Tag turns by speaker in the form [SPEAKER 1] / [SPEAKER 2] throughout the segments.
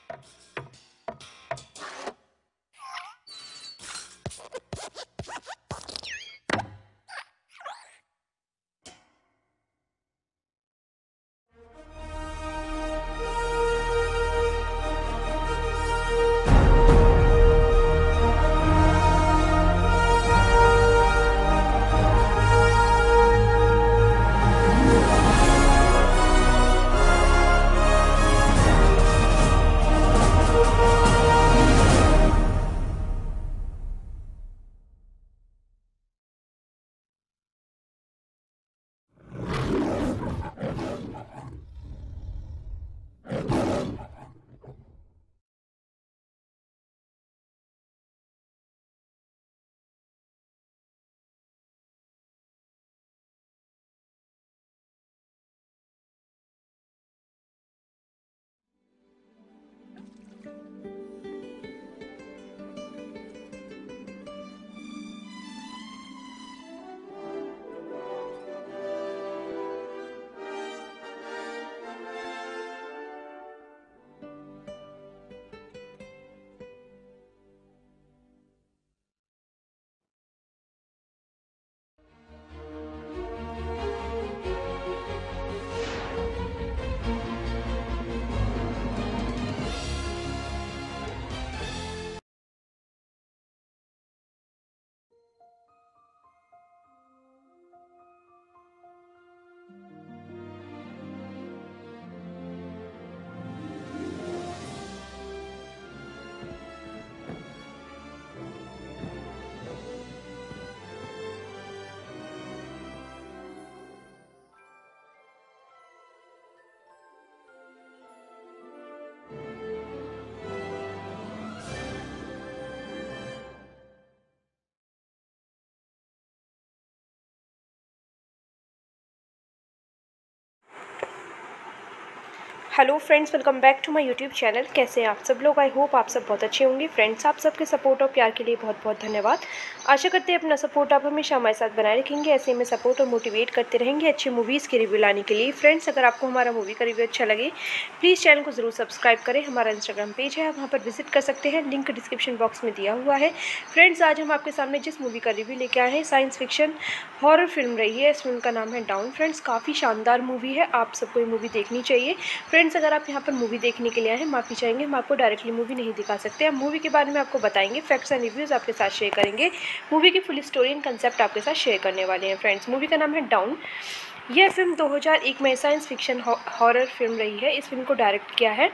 [SPEAKER 1] Hello friends, welcome back to my YouTube channel. कैसे हैं आप सब लोग? आई होप आप सब बहुत अच्छे होंगे। फ्रेंड्स, आप सबके सपोर्ट और प्यार के लिए बहुत बहुत धन्यवाद। आशा करते हैं अपना सपोर्ट आप हमेशा हमारे साथ बनाए रखेंगे, ऐसे में सपोर्ट और मोटिवेट करते रहेंगे अच्छी मूवीज़ के रिव्यू लाने के लिए। फ्रेंड्स, अगर आपको हमारा मूवी का रिव्यू अच्छा लगे प्लीज़ चैनल को ज़रूर सब्सक्राइब करें। हमारा इंस्टाग्राम पेज है, आप वहाँ पर विजिट कर सकते हैं, लिंक डिस्क्रिप्शन बॉक्स में दिया हुआ है। फ्रेंड्स, आज हम आपके सामने जिस मूवी का रिव्यू लेके आए हैं साइंस फिक्शन हॉरर फिल्म रही है। इस फिल्म का नाम है डाउन। फ्रेंड्स, काफ़ी शानदार मूवी है, आप सबको ये मूवी देखनी चाहिए। फ्रेंड्स, अगर आप यहाँ पर मूवी देखने के लिए आए हैं, माफ़ी चाहेंगे, हम आपको डायरेक्टली मूवी नहीं दिखा सकते। हम मूवी के बारे में आपको बताएंगे, फैक्ट्स एंड रिव्यूज़ आपके साथ शेयर करेंगे, मूवी की फुल स्टोरी एंड कंसेप्ट आपके साथ शेयर करने वाले हैं। फ्रेंड्स, मूवी का नाम है डाउन। यह फिल्म 2001 में साइंस फिक्शन हॉरर फिल्म रही है। इस फिल्म को डायरेक्ट किया है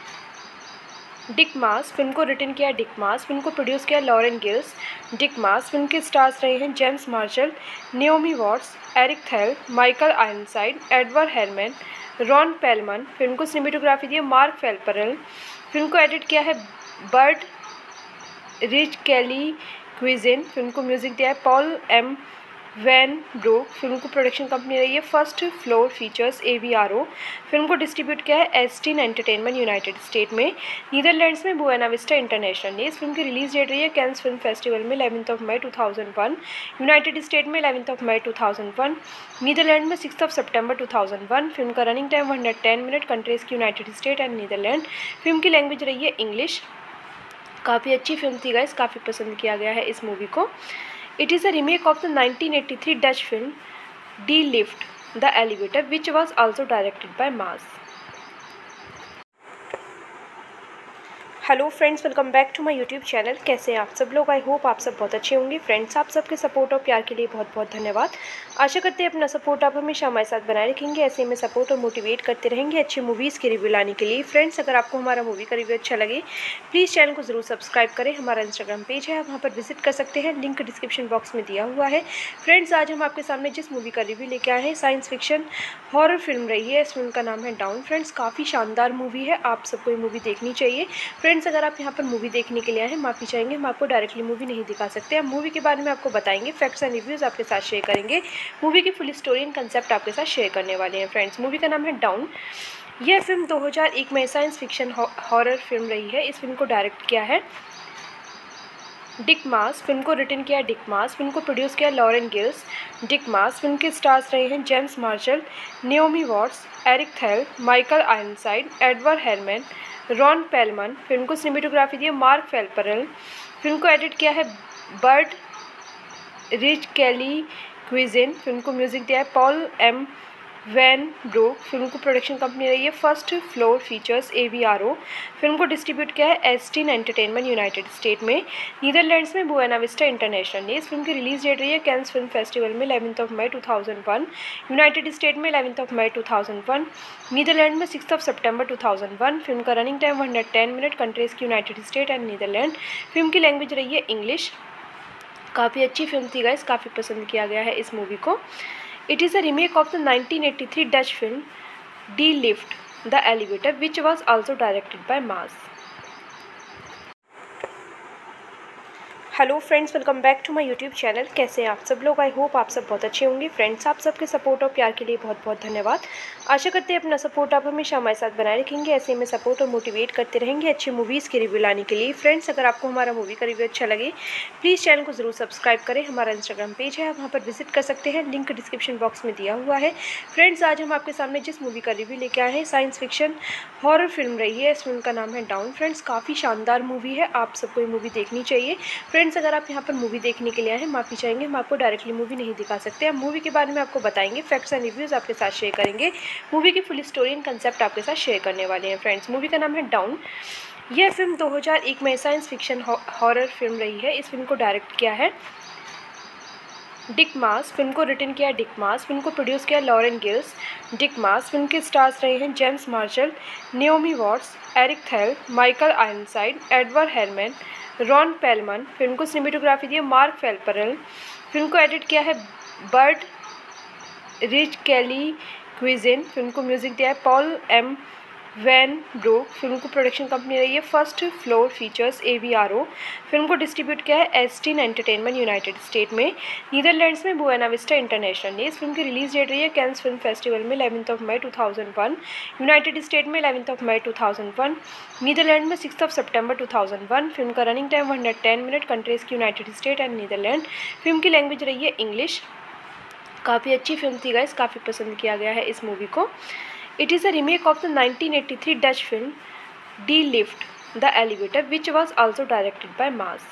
[SPEAKER 1] डिक मास। फिल्म को रिटन किया डिक मास। फिल्म को प्रोड्यूस किया Lauren Geels. Dick Maas. Film के स्टार्स रहे हैं James Marshall, Naomi Watts, Eric Thal, Michael Ironside, Edward Herrmann, Ron Perlman. Film को सिनेमेटोग्राफी दी है मार्क फेल्परल। फिल्म को एडिट किया है बर्ड रिच कैली क्विजिन। फिल्म को म्यूजिक दिया है Paul M van Brugge. Film को प्रोडक्शन कंपनी रही है First floor features AVRO। Film को डिस्ट्रीब्यूट किया है एस्टीन एंटरटेनमेंट यूनाइटेड स्टेट में, नीदरलैंड्स में बुएना विस्टा इंटरनेशनल ने। इस फिल्म की रिलीज डेट रही है कैंस फिल्म फेस्टिवल में 11 मई 2001, यूनाइटेड स्टेट में 11 मई 2001, नीदरलैंड में 6 सितंबर 2001। फिल्म का रनिंग टाइम 110 मिनट। कंट्रीज की United state and Netherlands. Film की लैंग्वेज रही है इंग्लिश। काफ़ी अच्छी फिल्म थी गाइस, काफ़ी पसंद किया गया है इस मूवी को। It is a remake of the 1983 Dutch film Die Lift, the Elevator, which was also directed by Maas. Hello friends, welcome back to my YouTube channel. कैसे हैं आप सब लोग? आई होप आप सब बहुत अच्छे होंगे। फ्रेंड्स, आप सबके सपोर्ट और प्यार के लिए बहुत बहुत धन्यवाद। आशा करते हैं अपना सपोर्ट आप हमेशा हमारे साथ बनाए रखेंगे, ऐसे में सपोर्ट और मोटिवेट करते रहेंगे अच्छी मूवीज़ के रिव्यू लाने के लिए। फ्रेंड्स, अगर आपको हमारा मूवी का रिव्यू अच्छा लगे प्लीज़ चैनल को ज़रूर सब्सक्राइब करें। हमारा इंस्टाग्राम पेज है, आप वहाँ पर विजिट कर सकते हैं, लिंक डिस्क्रिप्शन बॉक्स में दिया हुआ है। फ्रेंड्स, आज हम आपके सामने जिस मूवी का रिव्यू लेके आए हैं साइंस फिक्शन हॉरर फिल्म रही है। इस फिल्म का नाम है डाउन। फ्रेंड्स, काफ़ी शानदार मूवी है, आप सबको ये मूवी देखनी चाहिए। फ्रेंड्स, अगर आप यहाँ पर मूवी देखने के लिए आए हैं, माफ़ी चाहेंगे, हम आपको डायरेक्टली मूवी नहीं दिखा सकते। हम मूवी के बारे में आपको बताएंगे, फैक्ट्स एंड रिव्यूज़ आपके साथ शेयर करेंगे, मूवी की फुल स्टोरी एंड कंसेप्ट आपके साथ शेयर करने वाले हैं। फ्रेंड्स, मूवी का नाम है डाउन। यह फिल्म 2001 में साइंस फिक्शन हॉरर फिल्म रही है। इस फिल्म को डायरेक्ट किया है डिक मास। फिल्म को रिटन किया डिक मास। फिल्म को प्रोड्यूस किया Lauren Geels. Dick Maas. Film के स्टार्स रहे हैं James Marshall, Naomi Watts, Eric Thal, Michael Ironside, Edward Herrmann, Ron Perlman. Film को सिनेमेटोग्राफी दी है मार्क फेल्परल। फिल्म को एडिट किया है बर्ट रिच कैली क्विजिन। फिल्म को म्यूजिक दिया है Paul M van Brugge. Film को प्रोडक्शन कंपनी रही है First floor features AVRO। Film को डिस्ट्रीब्यूट किया है एस्टीन एंटरटेनमेंट यूनाइटेड स्टेट में, नीदरलैंड्स में बुएना विस्टा इंटरनेशनल ने। इस फिल्म की रिलीज डेट रही है कैंस फिल्म फेस्टिवल में 11 मई 2001, यूनाइटेड स्टेट में 11 मई 2001, नीदरलैंड में 6 सितंबर 2001। फिल्म का रनिंग टाइम 110 मिनट। कंट्रीज की United state and Netherlands. Film की लैंग्वेज रही है इंग्लिश। काफ़ी अच्छी फिल्म थी गाइस, काफ़ी पसंद किया गया है इस मूवी को। It is a remake of the 1983 Dutch film Die Lift, the Elevator, which was also directed by Maas. Hello friends, welcome back to my YouTube channel. कैसे हैं आप सब लोग? आई होप आप सब बहुत अच्छे होंगे। फ्रेंड्स, आप सबके सपोर्ट और प्यार के लिए बहुत बहुत धन्यवाद। आशा करते हैं अपना सपोर्ट आप हमेशा हमारे साथ बनाए रखेंगे, ऐसे में सपोर्ट और मोटिवेट करते रहेंगे अच्छी मूवीज़ के रिव्यू लाने के लिए। फ्रेंड्स, अगर आपको हमारा मूवी का रिव्यू अच्छा लगे प्लीज़ चैनल को ज़रूर सब्सक्राइब करें। हमारा इंस्टाग्राम पेज है, आप वहाँ पर विजिट कर सकते हैं, लिंक डिस्क्रिप्शन बॉक्स में दिया हुआ है। फ्रेंड्स, आज हम आपके सामने जिस मूवी का रिव्यू लेके आए हैं साइंस फिक्शन हॉरर फिल्म रही है। इस फिल्म का नाम है डाउन। फ्रेंड्स, काफ़ी शानदार मूवी है, आप सबको ये मूवी देखनी चाहिए। फ्रेंड्स, अगर आप यहाँ पर मूवी देखने के लिए आए हैं, माफ़ी चाहेंगे, हम आपको डायरेक्टली मूवी नहीं दिखा सकते। हम मूवी के बारे में आपको बताएंगे, फैक्ट्स एंड रिव्यूज़ आपके साथ शेयर करेंगे, मूवी की फुल स्टोरी एंड कंसेप्ट आपके साथ शेयर करने वाले हैं। फ्रेंड्स, मूवी का नाम है डाउन। यह फिल्म 2001 में साइंस फिक्शन हॉरर फिल्म रही है। इस फिल्म को डायरेक्ट किया है डिक मास। फिल्म को रिटन किया डिक मास। फिल्म को प्रोड्यूस किया Lauren Geels. Dick Maas. Film के स्टार्स रहे हैं James Marshall, Naomi Watts, Eric Thal, Michael Ironside, Edward Herrmann, Ron Perlman. Film को सिनेमेटोग्राफी दी है मार्क फेल्परल। फिल्म को एडिट किया है बर्ट रिच कैली क्विजिन। फिल्म को म्यूजिक दिया है Paul M van Brugge. Film को प्रोडक्शन कंपनी रही है First floor features AVRO। Film को डिस्ट्रीब्यूट किया है एस्टीन एंटरटेनमेंट यूनाइटेड स्टेट में, नीदरलैंड्स में बुएना विस्टा इंटरनेशनल ने। इस फिल्म की रिलीज डेट रही है कैंस फिल्म फेस्टिवल में 11 मई 2001, यूनाइटेड स्टेट में 11 मई 2001, नीदरलैंड में 6 सितंबर 2001। फिल्म का रनिंग टाइम 110 मिनट। कंट्रीज की United state and Netherlands. Film की लैंग्वेज रही है इंग्लिश। काफ़ी अच्छी फिल्म थी गाइस, काफ़ी पसंद किया गया है इस मूवी को। It is a remake of the 1983 Dutch film Die Lift, the Elevator, which was also directed by Maas.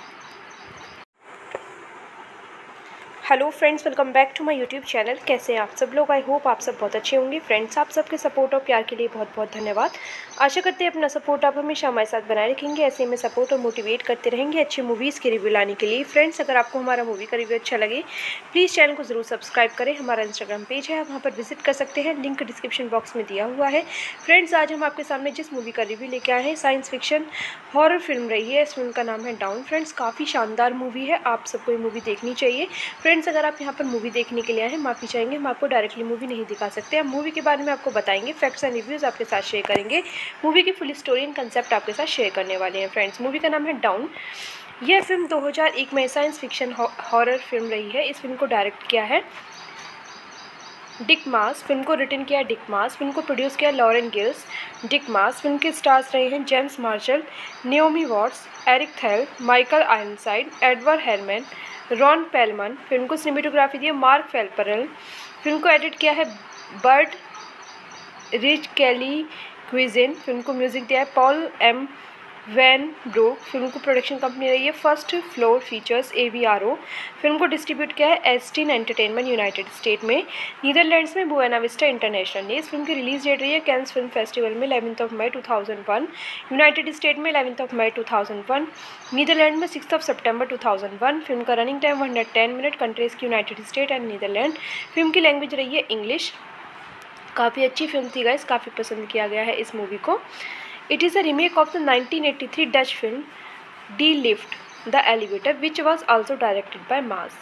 [SPEAKER 1] Hello friends, welcome back to my YouTube channel. कैसे हैं आप सब लोग? आई होप आप सब बहुत अच्छे होंगे। फ्रेंड्स, आप सबके सपोर्ट और प्यार के लिए बहुत बहुत धन्यवाद। आशा करते हैं अपना सपोर्ट आप हमेशा हमारे साथ बनाए रखेंगे, ऐसे में सपोर्ट और मोटिवेट करते रहेंगे अच्छी मूवीज़ के रिव्यू लाने के लिए। फ्रेंड्स, अगर आपको हमारा मूवी का रिव्यू अच्छा लगे प्लीज़ चैनल को ज़रूर सब्सक्राइब करें। हमारा इंस्टाग्राम पेज है, आप वहाँ पर विजिट कर सकते हैं, लिंक डिस्क्रिप्शन बॉक्स में दिया हुआ है। फ्रेंड्स, आज हम आपके सामने जिस मूवी का रिव्यू लेके आए हैं साइंस फिक्शन हॉरर फिल्म रही है। इस फिल्म का नाम है डाउन। फ्रेंड्स, काफ़ी शानदार मूवी है, आप सबको ये मूवी देखनी चाहिए। फ्रेंड्स, अगर आप यहाँ पर मूवी देखने के लिए आए हैं, माफ़ी चाहेंगे, हम आपको डायरेक्टली मूवी नहीं दिखा सकते। हम मूवी के बारे में आपको बताएंगे, फैक्ट्स एंड रिव्यूज़ आपके साथ शेयर करेंगे, मूवी की फुल स्टोरी एंड कंसेप्ट आपके साथ शेयर करने वाले हैं। फ्रेंड्स, मूवी का नाम है डाउन। यह फिल्म 2001 में साइंस फिक्शन हॉरर फिल्म रही है। इस फिल्म को डायरेक्ट किया है डिक मास। फिल्म को रिटन किया डिक मास। फिल्म को प्रोड्यूस किया Lauren Geels. Dick Maas. Film के स्टार्स रहे हैं James Marshall, Naomi Watts, Eric Thal, Michael Ironside, Edward Herrmann, Ron Perlman. Film को सिनेमेटोग्राफी दी है मार्क फेल्परल। फिल्म को एडिट किया है बर्ट रिच कैली क्विजिन। फिल्म को म्यूजिक दिया है Paul M van Brugge. Film को प्रोडक्शन कंपनी रही है First floor features AVRO। Film को डिस्ट्रीब्यूट किया है एस्टीन एंटरटेनमेंट यूनाइटेड स्टेट में, नीदरलैंड्स में बुएना विस्टा इंटरनेशनल ने। इस फिल्म की रिलीज डेट रही है कैंस फिल्म फेस्टिवल में 11 मई 2001, यूनाइटेड स्टेट में 11 मई 2001, नीदरलैंड में 6 सितंबर 2001। फिल्म का रनिंग टाइम 110 मिनट। कंट्रीज की United state and Netherlands. Film की लैंग्वेज रही है इंग्लिश। काफ़ी अच्छी फिल्म थी गाइस, काफ़ी पसंद किया गया है इस मूवी को। It is a remake of the 1983 Dutch film Die Lift, the Elevator, which was also directed by Maas.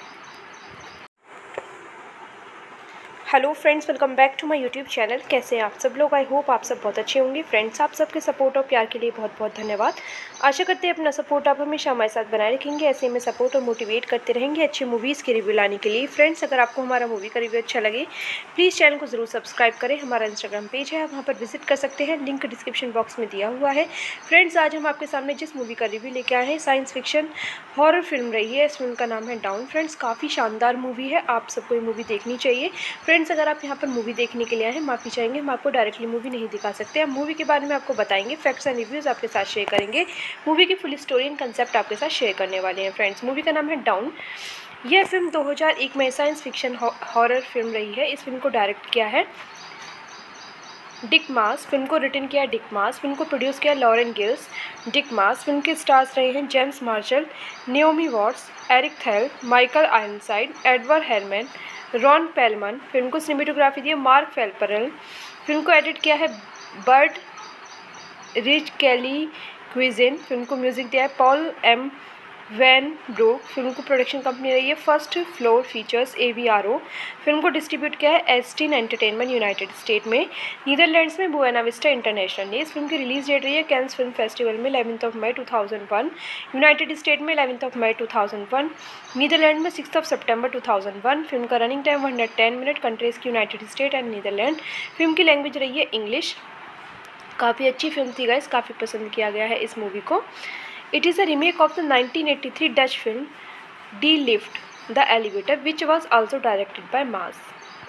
[SPEAKER 1] Hello friends, welcome back to my YouTube channel. कैसे हैं आप सब लोग? आई होप आप सब बहुत अच्छे होंगे। फ्रेंड्स, आप सबके सपोर्ट और प्यार के लिए बहुत बहुत धन्यवाद। आशा करते हैं अपना सपोर्ट आप हमेशा हमारे साथ बनाए रखेंगे, ऐसे में सपोर्ट और मोटिवेट करते रहेंगे अच्छी मूवीज़ के रिव्यू लाने के लिए। फ्रेंड्स, अगर आपको हमारा मूवी का रिव्यू अच्छा लगे प्लीज़ चैनल को ज़रूर सब्सक्राइब करें। हमारा इंस्टाग्राम पेज है, आप वहाँ पर विजिट कर सकते हैं, लिंक डिस्क्रिप्शन बॉक्स में दिया हुआ है। फ्रेंड्स, आज हम आपके सामने जिस मूवी का रिव्यू लेके आए हैं साइंस फिक्शन हॉरर फिल्म रही है। इस फिल्म का नाम है डाउन। फ्रेंड्स, काफ़ी शानदार मूवी है, आप सबको ये मूवी देखनी चाहिए। फ्रेंड्स, फ्रेंड्स, अगर आप यहाँ पर मूवी देखने के लिए आए हैं, माफ़ी चाहेंगे, हम आपको डायरेक्टली मूवी नहीं दिखा सकते। हम मूवी के बारे में आपको बताएंगे, फैक्ट्स एंड रिव्यूज़ आपके साथ शेयर करेंगे, मूवी की फुल स्टोरी एंड कंसेप्ट आपके साथ शेयर करने वाले हैं। फ्रेंड्स, मूवी का नाम है डाउन। यह फिल्म 2001 में साइंस फिक्शन हॉरर फिल्म रही है। इस फिल्म को डायरेक्ट किया है डिक मास। फिल्म को रिटन किया डिक मास। फिल्म को प्रोड्यूस किया Lauren Geels. Dick Maas. Film के स्टार्स रहे हैं James Marshall, Naomi Watts, Eric Thal, Michael Ironside, Edward Herrmann, Ron Perlman. Film को सिनेमेटोग्राफी दी है मार्क फेल्परल। फिल्म को एडिट किया है बर्ट रिच कैली क्विजिन। फिल्म को म्यूजिक दिया है Paul M van Brugge. Film को प्रोडक्शन कंपनी रही है First floor features AVRO। Film को डिस्ट्रीब्यूट किया है एस्टीन एंटरटेनमेंट यूनाइटेड स्टेट में, नीदरलैंड्स में बुएना विस्टा इंटरनेशनल ने। इस फिल्म की रिलीज डेट रही है कैंस फिल्म फेस्टिवल में 11 मई 2001, यूनाइटेड स्टेट में 11 मई 2001, नीदरलैंड में 6 सितंबर 2001। फिल्म का रनिंग टाइम 110 मिनट, कंट्रीज की United state and Netherlands. Film की लैंग्वेज रही है इंग्लिश। काफ़ी अच्छी फिल्म थी गाइस, काफ़ी पसंद किया गया है इस मूवी को। It is a remake of the 1983 Dutch film Die Lift, the Elevator, which was also directed by Maas.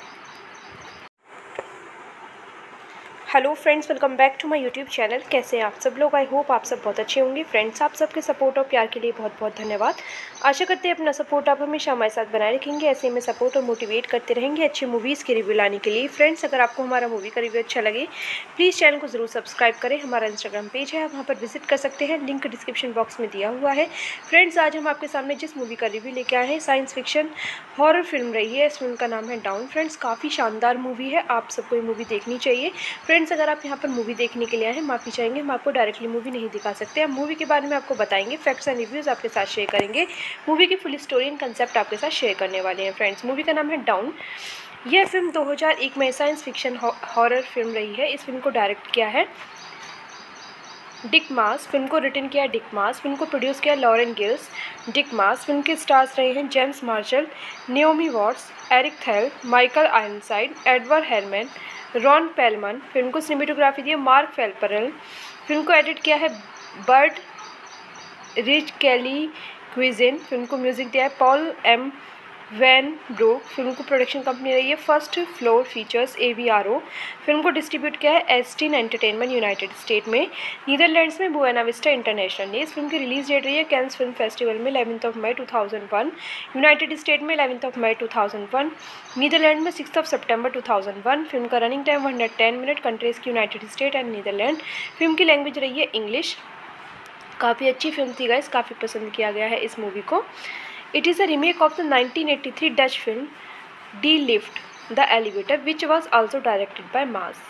[SPEAKER 1] Hello friends, welcome back to my YouTube channel. कैसे हैं आप सब लोग? आई होप आप सब बहुत अच्छे होंगे। फ्रेंड्स, आप सबके सपोर्ट और प्यार के लिए बहुत बहुत धन्यवाद। आशा करते हैं अपना सपोर्ट आप हमेशा हमारे साथ बनाए रखेंगे, ऐसे में सपोर्ट और मोटिवेट करते रहेंगे अच्छी मूवीज़ के रिव्यू लाने के लिए। फ्रेंड्स, अगर आपको हमारा मूवी का रिव्यू अच्छा लगे, प्लीज़ चैनल को ज़रूर सब्सक्राइब करें। हमारा इंस्टाग्राम पेज है, आप वहाँ पर विजिट कर सकते हैं, लिंक डिस्क्रिप्शन बॉक्स में दिया हुआ है। फ्रेंड्स, आज हम आपके सामने जिस मूवी का रिव्यू लेके आए हैं, साइंस फिक्शन हॉरर फिल्म रही है। इस फिल्म का नाम है डाउन। फ्रेंड्स, काफ़ी शानदार मूवी है, आप सबको ये मूवी देखनी चाहिए। फ्रेंड्स, अगर आप यहाँ पर मूवी देखने के लिए आए हैं, माफ़ी चाहेंगे, हम आपको डायरेक्टली मूवी नहीं दिखा सकते। हम मूवी के बारे में आपको बताएंगे, फैक्ट्स एंड रिव्यूज़ आपके साथ शेयर करेंगे, मूवी की फुल स्टोरी एंड कंसेप्ट आपके साथ शेयर करने वाले हैं। फ्रेंड्स, मूवी का नाम है डाउन। यह फिल्म 2001 में साइंस फिक्शन हॉरर फिल्म रही है। इस फिल्म को डायरेक्ट किया है डिक मास। फिल्म को रिटन किया डिक मास। फिल्म को प्रोड्यूस किया Lauren Geels. Dick Maas. Film के स्टार्स रहे हैं James Marshall, Naomi Watts, Eric Thal, Michael Ironside, Edward Herrmann, Ron Perlman. Film को सिनेमेटोग्राफी दी है मार्क फेल्परल। फिल्म को एडिट किया है बर्ट रिच कैली क्विजिन। फिल्म को म्यूजिक दिया है Paul M van Brugge. Film को प्रोडक्शन कंपनी रही है First floor features AVRO। Film को डिस्ट्रीब्यूट किया है एस्टीन एंटरटेनमेंट यूनाइटेड स्टेट में, नीदरलैंड्स में बुएना विस्टा इंटरनेशनल ने। इस फिल्म की रिलीज डेट रही है कैंस फिल्म फेस्टिवल में 11 मई 2001, यूनाइटेड स्टेट में 11 मई 2001, नीदरलैंड में 6 सितंबर 2001। फिल्म का रनिंग टाइम 110 मिनट, कंट्रीज की United state and Netherlands. Film की लैंग्वेज रही है इंग्लिश। काफ़ी अच्छी फिल्म थी गाइस, काफ़ी पसंद किया गया है इस मूवी को। It is a remake of the 1983 Dutch film Die Lift, the Elevator, which was also directed by Maas.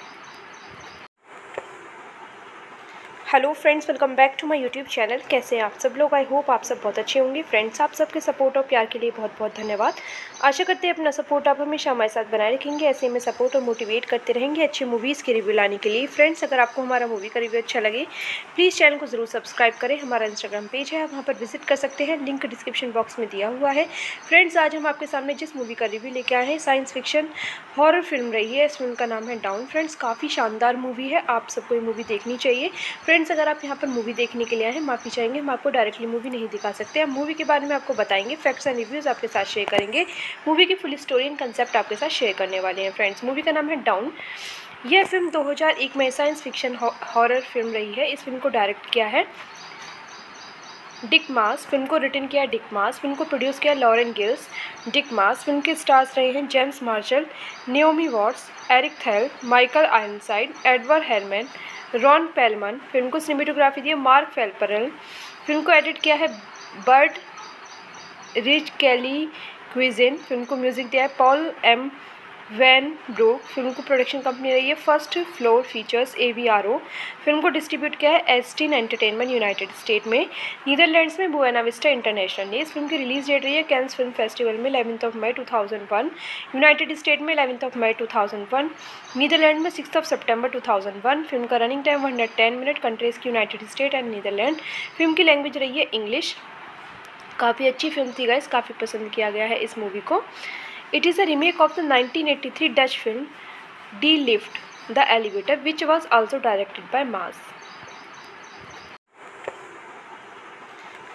[SPEAKER 1] Hello friends, welcome back to my YouTube channel. कैसे हैं आप सब लोग? आई होप आप सब बहुत अच्छे होंगे। फ्रेंड्स, आप सबके सपोर्ट और प्यार के लिए बहुत बहुत धन्यवाद। आशा करते हैं अपना सपोर्ट आप हमेशा हमारे साथ बनाए रखेंगे, ऐसे में सपोर्ट और मोटिवेट करते रहेंगे अच्छी मूवीज़ के रिव्यू लाने के लिए। फ्रेंड्स, अगर आपको हमारा मूवी का रिव्यू अच्छा लगे, प्लीज़ चैनल को ज़रूर सब्सक्राइब करें। हमारा इंस्टाग्राम पेज है, आप वहाँ पर विजिट कर सकते हैं, लिंक डिस्क्रिप्शन बॉक्स में दिया हुआ है। फ्रेंड्स, आज हम आपके सामने जिस मूवी का रिव्यू लेके आए हैं, साइंस फिक्शन हॉरर फिल्म रही है। इस फिल्म का नाम है डाउन। फ्रेंड्स, काफ़ी शानदार मूवी है, आप सबको ये मूवी देखनी चाहिए। फ्रेंड्स, अगर आप यहाँ पर मूवी देखने के लिए आए हैं, माफ़ी चाहेंगे, हम आपको डायरेक्टली मूवी नहीं दिखा सकते। हम मूवी के बारे में आपको बताएंगे, फैक्ट्स एंड रिव्यूज़ आपके साथ शेयर करेंगे, मूवी की फुल स्टोरी एंड कंसेप्ट आपके साथ शेयर करने वाले हैं। फ्रेंड्स, मूवी का नाम है डाउन। यह फिल्म 2001 में साइंस फिक्शन हॉरर फिल्म रही है। इस फिल्म को डायरेक्ट किया है डिक मास। फिल्म को रिटन किया डिक मास। फिल्म को प्रोड्यूस किया Lauren Geels. Dick Maas. Film के स्टार्स रहे हैं James Marshall, Naomi Watts, Eric Thal, Michael Ironside, Edward Herrmann, Ron Perlman. Film को सिनेमेटोग्राफी दी है मार्क फेल्परल। फिल्म को एडिट किया है बर्ट रिच कैली क्विजिन। फिल्म को म्यूजिक दिया है Paul M van Brugge. Film को प्रोडक्शन कंपनी रही है First floor features AVRO। Film को डिस्ट्रीब्यूट किया है एस्टीन एंटरटेनमेंट यूनाइटेड स्टेट में, नीदरलैंड्स में बुएना विस्टा इंटरनेशनल ने। इस फिल्म की रिलीज डेट रही है कैंस फिल्म फेस्टिवल में 11 मई 2001, यूनाइटेड स्टेट में 11 मई 2001, नीदरलैंड में 6 सितंबर 2001। फिल्म का रनिंग टाइम 110 मिनट, कंट्रीज की United state and Netherlands. Film की लैंग्वेज रही है इंग्लिश। काफ़ी अच्छी फिल्म थी गाइस, काफ़ी पसंद किया गया है इस मूवी को। It is a remake of the 1983 Dutch film Die Lift, the Elevator, which was also directed by Maas.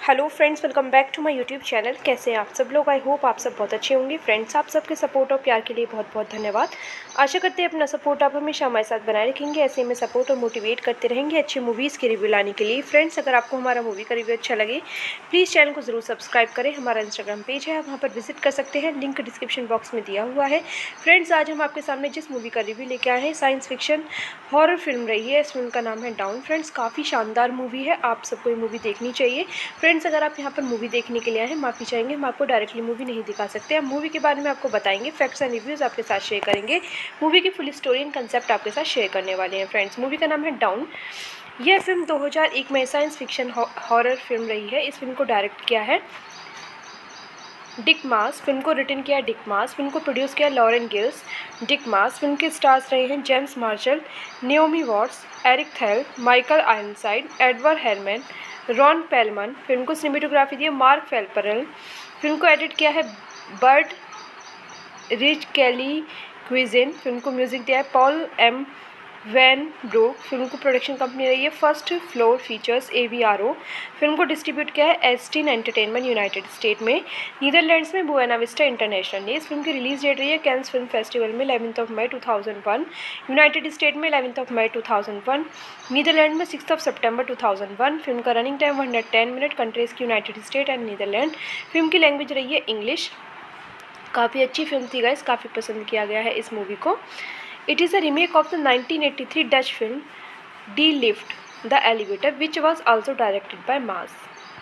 [SPEAKER 1] Hello friends, welcome back to my YouTube channel. कैसे हैं आप सब लोग? आई होप आप सब बहुत अच्छे होंगे। फ्रेंड्स, आप सबके सपोर्ट और प्यार के लिए बहुत बहुत धन्यवाद। आशा करते हैं अपना सपोर्ट आप हमेशा हमारे साथ बनाए रखेंगे, ऐसे में सपोर्ट और मोटिवेट करते रहेंगे अच्छी मूवीज़ के रिव्यू लाने के लिए। फ्रेंड्स, अगर आपको हमारा मूवी का रिव्यू अच्छा लगे प्लीज़ चैनल को ज़रूर सब्सक्राइब करें। हमारा इंस्टाग्राम पेज है, आप वहाँ पर विजिट कर सकते हैं, लिंक डिस्क्रिप्शन बॉक्स में दिया हुआ है। फ्रेंड्स, आज हम आपके सामने जिस मूवी का रिव्यू लेके आए हैं साइंस फिक्शन हॉरर फिल्म रही है। इस फिल्म का नाम है डाउन। फ्रेंड्स, काफ़ी शानदार मूवी है, आप सबको ये मूवी देखनी चाहिए। फ्रेंड्स, अगर आप यहाँ पर मूवी देखने के लिए आए हैं, माफ़ी चाहेंगे, हम आपको डायरेक्टली मूवी नहीं दिखा सकते। हम मूवी के बारे में आपको बताएंगे, फैक्ट्स एंड रिव्यूज़ आपके साथ शेयर करेंगे, मूवी की फुल स्टोरी एंड कंसेप्ट आपके साथ शेयर करने वाले हैं। फ्रेंड्स, मूवी का नाम है डाउन। यह फिल्म 2001 में साइंस फिक्शन हॉरर फिल्म रही है। इस फिल्म को डायरेक्ट किया है डिक मास। फिल्म को रिटन किया डिक मास। फिल्म को प्रोड्यूस किया Lauren Geels. Dick Maas. Film के स्टार्स रहे हैं James Marshall, Naomi Watts, Eric Thal, Michael Ironside, Edward Herrmann, Ron Perlman. Film को सिनेमेटोग्राफी दी है मार्क फेल्परल। फिल्म को एडिट किया है बर्ड रिच कैली क्विजिन। फिल्म को म्यूजिक दिया है Paul M van Brugge. Film को प्रोडक्शन कंपनी रही है First floor features AVRO। Film को डिस्ट्रीब्यूट किया है एस्टीन एंटरटेनमेंट यूनाइटेड स्टेट में, नीदरलैंड्स में बुएना विस्टा इंटरनेशनल ने। इस फिल्म की रिलीज डेट रही है कैंस फिल्म फेस्टिवल में 11 मई 2001, यूनाइटेड स्टेट में 11 मई 2001, नीदरलैंड में 6 सितंबर 2001। फिल्म का रनिंग टाइम 110 मिनट, कंट्रीज की United state and Netherlands. Film की लैंग्वेज रही है इंग्लिश। काफ़ी अच्छी फिल्म थी गाइस, काफ़ी पसंद किया गया है इस मूवी को। It is a remake of the 1983 Dutch film Die Lift, the Elevator, which was also directed by Maas.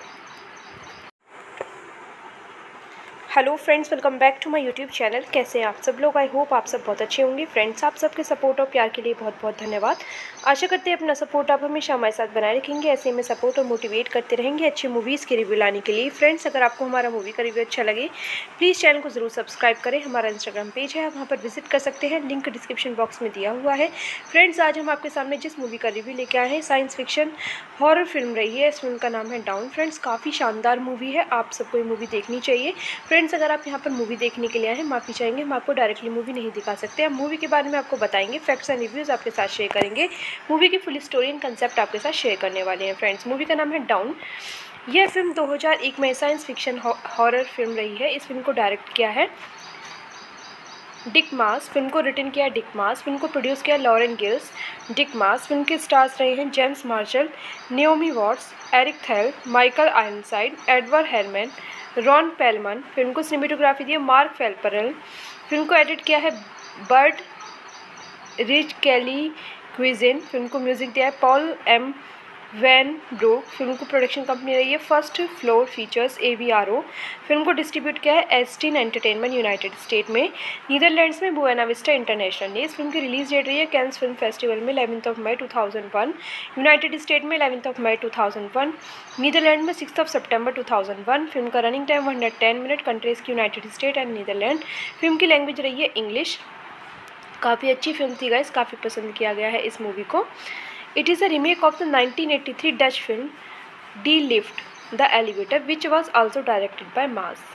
[SPEAKER 1] Hello friends, welcome back to my YouTube channel. कैसे हैं आप सब लोग? आई होप आप सब बहुत अच्छे होंगे। फ्रेंड्स, आप सबके सपोर्ट और प्यार के लिए बहुत बहुत धन्यवाद। आशा करते हैं अपना सपोर्ट आप हमेशा हमारे साथ बनाए रखेंगे, ऐसे में सपोर्ट और मोटिवेट करते रहेंगे अच्छी मूवीज़ के रिव्यू लाने के लिए। फ्रेंड्स, अगर आपको हमारा मूवी का रिव्यू अच्छा लगे प्लीज़ चैनल को ज़रूर सब्सक्राइब करें। हमारा इंस्टाग्राम पेज है, आप वहाँ पर विजिट कर सकते हैं, लिंक डिस्क्रिप्शन बॉक्स में दिया हुआ है। फ्रेंड्स, आज हम आपके सामने जिस मूवी का रिव्यू लेके आए हैं साइंस फिक्शन हॉरर फिल्म रही है। इस फिल्म का नाम है डाउन। फ्रेंड्स, काफ़ी शानदार मूवी है, आप सबको ये मूवी देखनी चाहिए। फ्रेंड्स, अगर आप यहाँ पर मूवी देखने के लिए आए हैं, माफ़ी चाहेंगे, हम आपको डायरेक्टली मूवी नहीं दिखा सकते। हम मूवी के बारे में आपको बताएंगे, फैक्ट्स एंड रिव्यूज़ आपके साथ शेयर करेंगे, मूवी की फुल स्टोरी एंड कंसेप्ट आपके साथ शेयर करने वाले हैं। फ्रेंड्स, मूवी का नाम है डाउन। यह फिल्म 2001 में साइंस फिक्शन हॉरर फिल्म रही है। इस फिल्म को डायरेक्ट किया है डिक मास। फिल्म को रिटन किया डिक मास। फिल्म को प्रोड्यूस किया Lauren Geels. Dick Maas. Film के स्टार्स रहे हैं James Marshall, Naomi Watts, Eric Thal, Michael Ironside, Edward Herrmann, Ron Perlman. Film को सिनेमेटोग्राफी दी है मार्क फेल्परल। फिल्म को एडिट किया है बर्ड रिच कैली क्विजिन। फिल्म को म्यूजिक दिया है Paul M van Brugge. Film को प्रोडक्शन कंपनी रही है First floor features AVRO। Film को डिस्ट्रीब्यूट किया है एस्टीन एंटरटेनमेंट यूनाइटेड स्टेट में, नीदरलैंड्स में बुएना विस्टा इंटरनेशनल ने। इस फिल्म की रिलीज डेट रही है कैंस फिल्म फेस्टिवल में 11 मई 2001, यूनाइटेड स्टेट में 11 मई 2001, नीदरलैंड में 6 सितंबर 2001। फिल्म का रनिंग टाइम 110 मिनट, कंट्रीज की United state and Netherlands. Film की लैंग्वेज रही है इंग्लिश। काफ़ी अच्छी फिल्म थी गाइस, काफ़ी पसंद किया गया है इस मूवी को। It is a remake of the 1983 Dutch film Die Lift, the Elevator, which was also directed by Maas.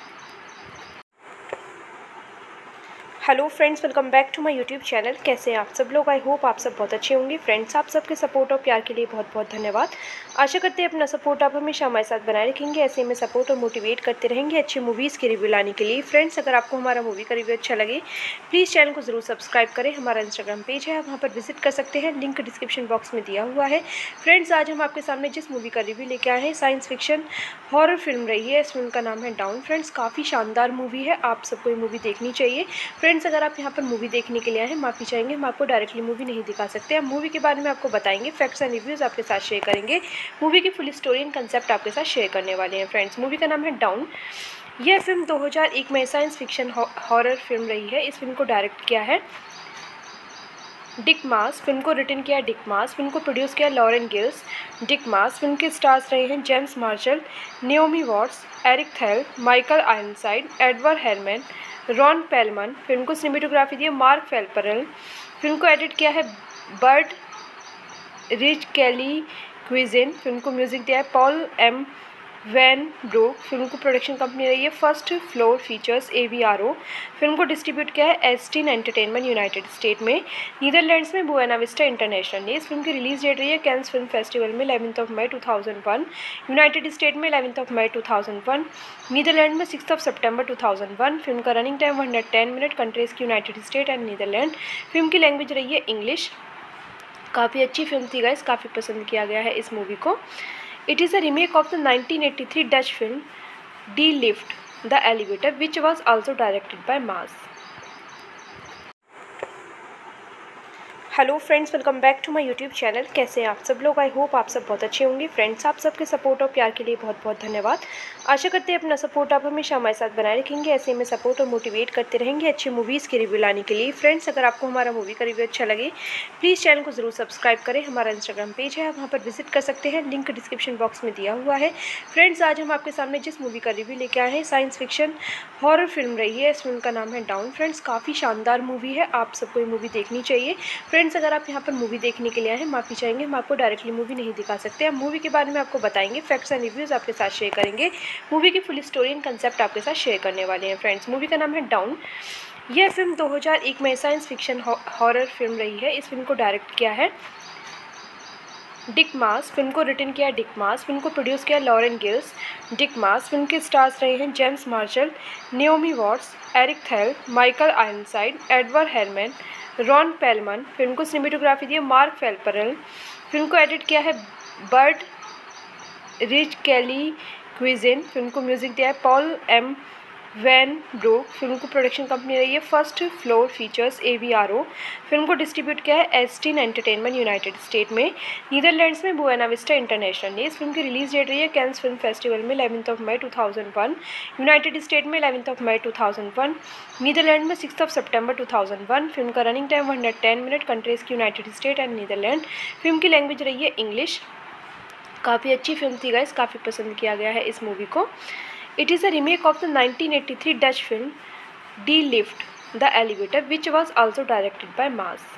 [SPEAKER 1] Hello friends, welcome back to my YouTube channel. कैसे हैं आप सब लोग? आई होप आप सब बहुत अच्छे होंगे। फ्रेंड्स, आप सबके सपोर्ट और प्यार के लिए बहुत बहुत धन्यवाद। आशा करते हैं अपना सपोर्ट आप हमेशा हमारे साथ बनाए रखेंगे, ऐसे में सपोर्ट और मोटिवेट करते रहेंगे अच्छी मूवीज़ के रिव्यू लाने के लिए। फ्रेंड्स, अगर आपको हमारा मूवी का रिव्यू अच्छा लगे प्लीज़ चैनल को ज़रूर सब्सक्राइब करें। हमारा इंस्टाग्राम पेज है, आप वहाँ पर विजिट कर सकते हैं, लिंक डिस्क्रिप्शन बॉक्स में दिया हुआ है। फ्रेंड्स, आज हम आपके सामने जिस मूवी का रिव्यू लेके आए हैं साइंस फिक्शन हॉरर फिल्म रही है। इस फिल्म का नाम है डाउन। फ्रेंड्स, काफ़ी शानदार मूवी है, आप सबको ये मूवी देखनी चाहिए। फ्रेंड्स, अगर आप यहाँ पर मूवी देखने के लिए आए हैं, माफ़ी चाहेंगे, हम आपको डायरेक्टली मूवी नहीं दिखा सकते। हम मूवी के बारे में आपको बताएंगे, फैक्ट्स एंड रिव्यूज़ आपके साथ शेयर करेंगे, मूवी की फुल स्टोरी एंड कंसेप्ट आपके साथ शेयर करने वाले हैं। फ्रेंड्स, मूवी का नाम है डाउन। यह फिल्म 2001 में साइंस फिक्शन हॉरर फिल्म रही है। इस फिल्म को डायरेक्ट किया है डिक मास। फिल्म को रिटन किया डिक मास। फिल्म को प्रोड्यूस किया Lauren Geels. Dick Maas. Film के स्टार्स रहे हैं James Marshall, Naomi Watts, Eric Thal, Michael Ironside, Edward Herrmann, Ron Perlman. Film को सिनेमेटोग्राफी दी है मार्क फेल्परल। फिल्म को एडिट किया है बर्ड रिच कैली क्विजिन। फिल्म को म्यूजिक दिया है Paul M van Brugge film को प्रोडक्शन कंपनी रही है First floor features AVRO। Film को डिस्ट्रीब्यूट किया है एस्टीन एंटरटेनमेंट यूनाइटेड स्टेट में, नीदरलैंड्स में बुएना विस्टा इंटरनेशनल ने। इस फिल्म की रिलीज डेट रही है कैंस फिल्म फेस्टिवल में 11 मई 2001, यूनाइटेड स्टेट में 11 मई 2001, नीदरलैंड में 6 सितंबर 2001। फिल्म का रनिंग टाइम 110 मिनट, कंट्रीज की United state and Netherlands. Film की लैंग्वेज रही है इंग्लिश। काफ़ी अच्छी फिल्म थी गाइस, काफ़ी पसंद किया गया है इस मूवी को। It is a remake of the 1983 Dutch film Die Lift, the Elevator, which was also directed by Maas. Hello friends, welcome back to my YouTube channel. कैसे हैं आप सब लोग? आई होप आप सब बहुत अच्छे होंगे। फ्रेंड्स, आप सबके सपोर्ट और प्यार के लिए बहुत बहुत धन्यवाद। आशा करते हैं अपना सपोर्ट आप हमेशा हमारे साथ बनाए रखेंगे, ऐसे में सपोर्ट और मोटिवेट करते रहेंगे अच्छी मूवीज़ के रिव्यू लाने के लिए। फ्रेंड्स, अगर आपको हमारा मूवी का रिव्यू अच्छा लगे प्लीज़ चैनल को ज़रूर सब्सक्राइब करें। हमारा इंस्टाग्राम पेज है, आप वहाँ पर विजिट कर सकते हैं, लिंक डिस्क्रिप्शन बॉक्स में दिया हुआ है। फ्रेंड्स, आज हम आपके सामने जिस मूवी का रिव्यू लेके आए हैं साइंस फिक्शन हॉरर फिल्म रही है। इस फिल्म का नाम है डाउन। फ्रेंड्स, काफ़ी शानदार मूवी है, आप सबको ये मूवी देखनी चाहिए। फ्रेंड्स, अगर आप यहाँ पर मूवी देखने के लिए आए हैं, माफ़ी चाहेंगे, हम आपको डायरेक्टली मूवी नहीं दिखा सकते। हम मूवी के बारे में आपको बताएंगे, फैक्ट्स एंड रिव्यूज़ आपके साथ शेयर करेंगे, मूवी की फुल स्टोरी एंड कंसेप्ट आपके साथ शेयर करने वाले हैं। फ्रेंड्स, मूवी का नाम है डाउन। यह फिल्म 2001 में साइंस फिक्शन हॉरर फिल्म रही है। इस फिल्म को डायरेक्ट किया है डिक मास। फिल्म को रिटन किया डिक मास। फिल्म को प्रोड्यूस किया Lauren Geels. Dick Maas. Film के स्टार्स रहे हैं James Marshall, Naomi Watts, Eric Thal, Michael Ironside, Edward Herrmann, Ron Perlman. Film को सिनेमेटोग्राफी दी है मार्क फेल्परल। फिल्म को एडिट किया है बर्ट रिच कैली क्विजिन। फिल्म को म्यूजिक दिया है Paul M van Brugge. Film को प्रोडक्शन कंपनी रही है First floor features AVRO। Film को डिस्ट्रीब्यूट किया है एस्टीन एंटरटेनमेंट यूनाइटेड स्टेट में, नीदरलैंड्स में बुएना विस्टा इंटरनेशनल ने। इस फिल्म की रिलीज डेट रही है कैंस फिल्म फेस्टिवल में 11 मई 2001, यूनाइटेड स्टेट में 11 मई 2001, नीदरलैंड में 6 सितंबर 2001। फिल्म का रनिंग टाइम 110 मिनट, कंट्रीज की United state and Netherlands. Film की लैंग्वेज रही है इंग्लिश। काफ़ी अच्छी फिल्म थी गाइस, काफ़ी पसंद किया गया है इस मूवी को। It is a remake of the 1983 Dutch film Die Lift, the Elevator, which was also directed by Maas.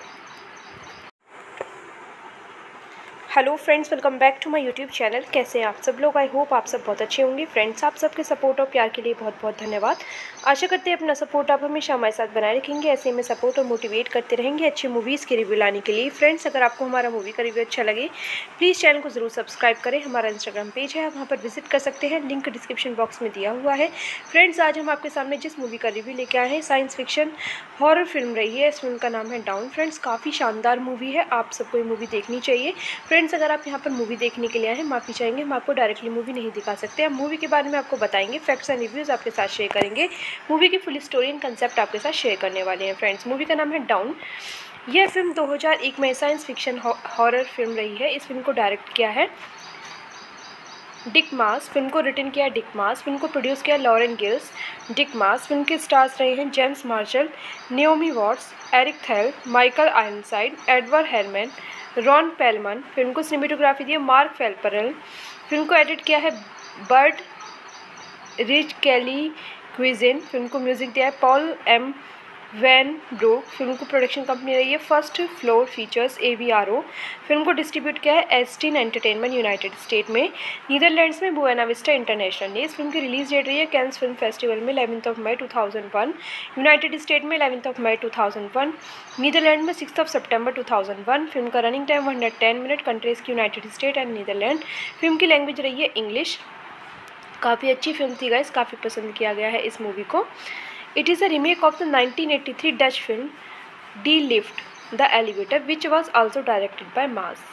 [SPEAKER 1] Hello friends, welcome back to my YouTube channel. कैसे हैं आप सब लोग? आई होप आप सब बहुत अच्छे होंगे। फ्रेंड्स, आप सबके सपोर्ट और प्यार के लिए बहुत बहुत धन्यवाद। आशा करते हैं अपना सपोर्ट आप हमेशा हमारे साथ बनाए रखेंगे, ऐसे में सपोर्ट और मोटिवेट करते रहेंगे अच्छी मूवीज़ के रिव्यू लाने के लिए। फ्रेंड्स, अगर आपको हमारा मूवी का रिव्यू अच्छा लगे प्लीज़ चैनल को ज़रूर सब्सक्राइब करें। हमारा इंस्टाग्राम पेज है, आप वहाँ पर विजिट कर सकते हैं, लिंक डिस्क्रिप्शन बॉक्स में दिया हुआ है। फ्रेंड्स, आज हम आपके सामने जिस मूवी का रिव्यू लेके आए हैं साइंस फिक्शन हॉरर फिल्म रही है। इस फिल्म का नाम है डाउन। फ्रेंड्स, काफ़ी शानदार मूवी है, आप सबको ये मूवी देखनी चाहिए। फ्रेंड्स, अगर आप यहाँ पर मूवी देखने के लिए आए हैं, माफ़ी चाहेंगे, हम आपको डायरेक्टली मूवी नहीं दिखा सकते। हम मूवी के बारे में आपको बताएंगे, फैक्ट्स एंड रिव्यूज़ आपके साथ शेयर करेंगे, मूवी की फुल स्टोरी एंड कंसेप्ट आपके साथ शेयर करने वाले हैं। फ्रेंड्स, मूवी का नाम है डाउन। यह फिल्म 2001 में साइंस फिक्शन हॉरर फिल्म रही है। इस फिल्म को डायरेक्ट किया है डिक मास। फिल्म को रिटन किया डिक मास। फिल्म को प्रोड्यूस किया Lauren Geels. Dick Maas. Film के स्टार्स रहे हैं James Marshall, Naomi Watts, Eric Thal, Michael Ironside, Edward Herrmann, Ron Perlman. Film को सिनेमेटोग्राफी दी है मार्क फेल्परल। फिल्म को एडिट किया है बर्ट रिच कैली क्विजिन। फिल्म को म्यूजिक दिया है Paul M van Brugge. Film को प्रोडक्शन कंपनी रही है First floor features AVRO। Film को डिस्ट्रीब्यूट किया है एस्टीन एंटरटेनमेंट यूनाइटेड स्टेट में, नीदरलैंड्स में बुएना विस्टा इंटरनेशनल ने। इस फिल्म की रिलीज डेट रही है कैंस फिल्म फेस्टिवल में 11 मई 2001, यूनाइटेड स्टेट में 11 मई 2001, नीदरलैंड में 6 सितंबर 2001। फिल्म का रनिंग टाइम 110 मिनट, कंट्रीज की United state and Netherlands. Film की लैंग्वेज रही है इंग्लिश। काफ़ी अच्छी फिल्म थी गाइस, काफ़ी पसंद किया गया है इस मूवी को। It is a remake of the 1983 Dutch film Die Lift, the Elevator, which was also directed by Maas.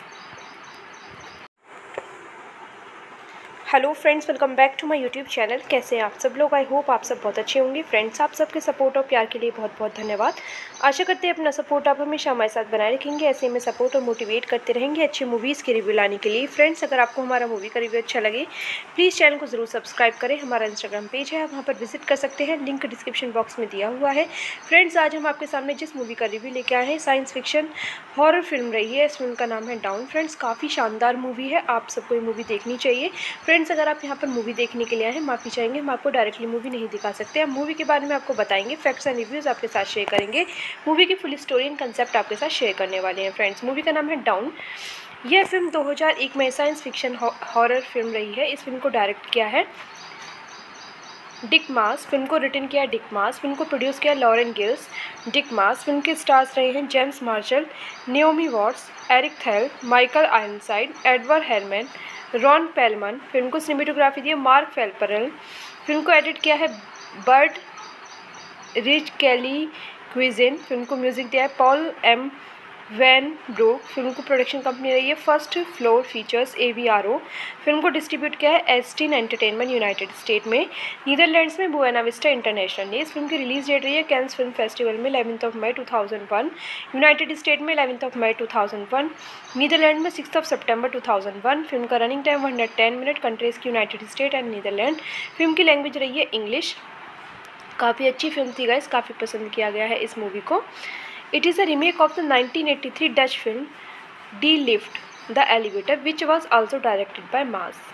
[SPEAKER 1] Hello friends, welcome back to my YouTube channel. कैसे हैं आप सब लोग? आई होप आप सब बहुत अच्छे होंगे। फ्रेंड्स, आप सबके सपोर्ट और प्यार के लिए बहुत बहुत धन्यवाद। आशा करते हैं अपना सपोर्ट आप हमेशा हमारे साथ बनाए रखेंगे, ऐसे में सपोर्ट और मोटिवेट करते रहेंगे अच्छी मूवीज़ के रिव्यू लाने के लिए। फ्रेंड्स, अगर आपको हमारा मूवी का रिव्यू अच्छा लगे प्लीज़ चैनल को ज़रूर सब्सक्राइब करें। हमारा इंस्टाग्राम पेज है, आप वहाँ पर विजिट कर सकते हैं, लिंक डिस्क्रिप्शन बॉक्स में दिया हुआ है। फ्रेंड्स, आज हम आपके सामने जिस मूवी का रिव्यू लेके आए हैं साइंस फिक्शन हॉरर फिल्म रही है। इस फिल्म का नाम है डाउन। फ्रेंड्स, काफ़ी शानदार मूवी है, आप सबको ये मूवी देखनी चाहिए। फ्रेंड्स, फ्रेंड्स, अगर आप यहाँ पर मूवी देखने के लिए आए हैं, माफ़ी चाहेंगे, हम आपको डायरेक्टली मूवी नहीं दिखा सकते। हम मूवी के बारे में आपको बताएंगे, फैक्ट्स एंड रिव्यूज़ आपके साथ शेयर करेंगे, मूवी की फुल स्टोरी एंड कंसेप्ट आपके साथ शेयर करने वाले हैं। फ्रेंड्स, मूवी का नाम है डाउन। यह फिल्म 2001 में साइंस फिक्शन हॉरर फिल्म रही है। इस फिल्म को डायरेक्ट किया है डिक मास। फिल्म को रिटन किया डिक मास। फिल्म को प्रोड्यूस किया Lauren Geels. Dick Maas. Film के स्टार्स रहे हैं James Marshall, Naomi Watts, Eric Thal, Michael Ironside, Edward Herrmann, Ron Perlman. Film को सिनेमेटोग्राफी दी है मार्क फेल्परल। फिल्म को एडिट किया है बर्ड रिच कैली क्विजिन। फिल्म को म्यूजिक दिया है Paul M van Brugge. Film को प्रोडक्शन कंपनी रही है First floor features AVRO। Film को डिस्ट्रीब्यूट किया है एस्टीन एंटरटेनमेंट यूनाइटेड स्टेट में, नीदरलैंड्स में बुएना विस्टा इंटरनेशनल ने। इस फिल्म की रिलीज डेट रही है कैंस फिल्म फेस्टिवल में 11 मई 2001, यूनाइटेड स्टेट में 11 मई 2001, नीदरलैंड में 6 सितंबर 2001। फिल्म का रनिंग टाइम 110 मिनट। कंट्रीज की United state and Netherlands. Film की लैंग्वेज रही है इंग्लिश। काफ़ी अच्छी फिल्म थी गाइस, काफ़ी पसंद किया गया है इस मूवी को। It is a remake of the 1983 Dutch film Die Lift, the Elevator, which was also directed by Maas.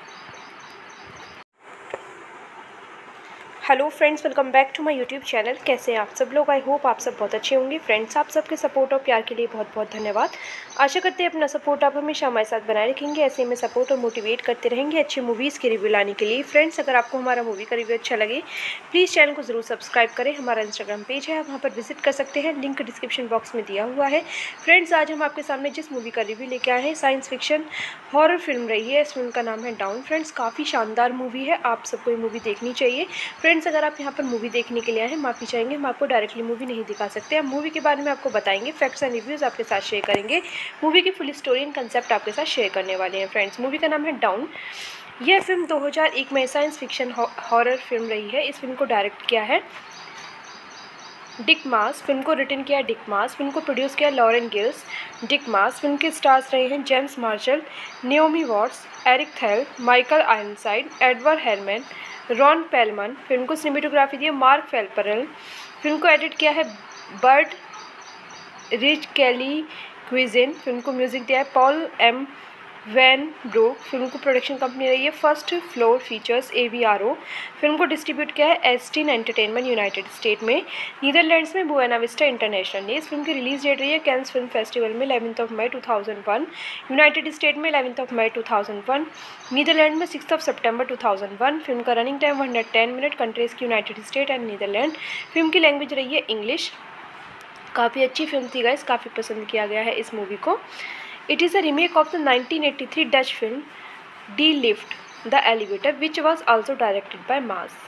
[SPEAKER 1] Hello friends, welcome back to my YouTube channel. कैसे हैं आप सब लोग? आई होप आप सब बहुत अच्छे होंगे। फ्रेंड्स, आप सबके सपोर्ट और प्यार के लिए बहुत बहुत धन्यवाद। आशा करते हैं अपना सपोर्ट आप हमेशा हमारे साथ बनाए रखेंगे, ऐसे में सपोर्ट और मोटिवेट करते रहेंगे अच्छी मूवीज़ के रिव्यू लाने के लिए। फ्रेंड्स, अगर आपको हमारा मूवी का रिव्यू अच्छा लगे, प्लीज़ चैनल को ज़रूर सब्सक्राइब करें। हमारा इंस्टाग्राम पेज है, आप वहाँ पर विजिट कर सकते हैं, लिंक डिस्क्रिप्शन बॉक्स में दिया हुआ है। फ्रेंड्स, आज हम आपके सामने जिस मूवी का रिव्यू लेके आए हैं, साइंस फिक्शन हॉरर फिल्म रही है। इस फिल्म का नाम है डाउन। फ्रेंड्स, काफ़ी शानदार मूवी है, आप सबको ये मूवी देखनी चाहिए। फ्रेंड्स, अगर आप यहाँ पर मूवी देखने के लिए आए हैं, माफ़ी चाहेंगे, हम आपको डायरेक्टली मूवी नहीं दिखा सकते। हम मूवी के बारे में आपको बताएंगे, फैक्ट्स एंड रिव्यूज़ आपके साथ शेयर करेंगे, मूवी की फुल स्टोरी एंड कंसेप्ट आपके साथ शेयर करने वाले हैं। फ्रेंड्स, मूवी का नाम है डाउन। यह फिल्म 2001 में साइंस फिक्शन हॉरर फिल्म रही है। इस फिल्म को डायरेक्ट किया है डिक मास। फिल्म को रिटन किया डिक मास। फिल्म को प्रोड्यूस किया Lauren Geels. Dick Maas. Film के स्टार्स रहे हैं James Marshall, Naomi Watts, Eric Thal, Michael Ironside, Edward Herrmann, Ron Perlman. Film को सिनेमेटोग्राफी दी है मार्क फेल्परल। फिल्म को एडिट किया है बर्ड रिच कैली क्विजिन। फिल्म को म्यूजिक दिया है Paul M van Brugge. Film को प्रोडक्शन कंपनी रही है First floor features AVRO। Film को डिस्ट्रीब्यूट किया है एस्टीन एंटरटेनमेंट यूनाइटेड स्टेट में, नीदरलैंड्स में बुएना विस्टा इंटरनेशनल ने। इस फिल्म की रिलीज डेट रही है कैंस फिल्म फेस्टिवल में 11 मई 2001, यूनाइटेड स्टेट में 11 मई 2001, नीदरलैंड में 6 सितंबर 2001। फिल्म का रनिंग टाइम 110 मिनट। कंट्रीज की United state and Netherlands. Film की लैंग्वेज रही है इंग्लिश। काफ़ी अच्छी फिल्म थी गाइस, काफ़ी पसंद किया गया है इस मूवी को। It is a remake of the 1983 Dutch film Die Lift, the Elevator, which was also directed by Maas.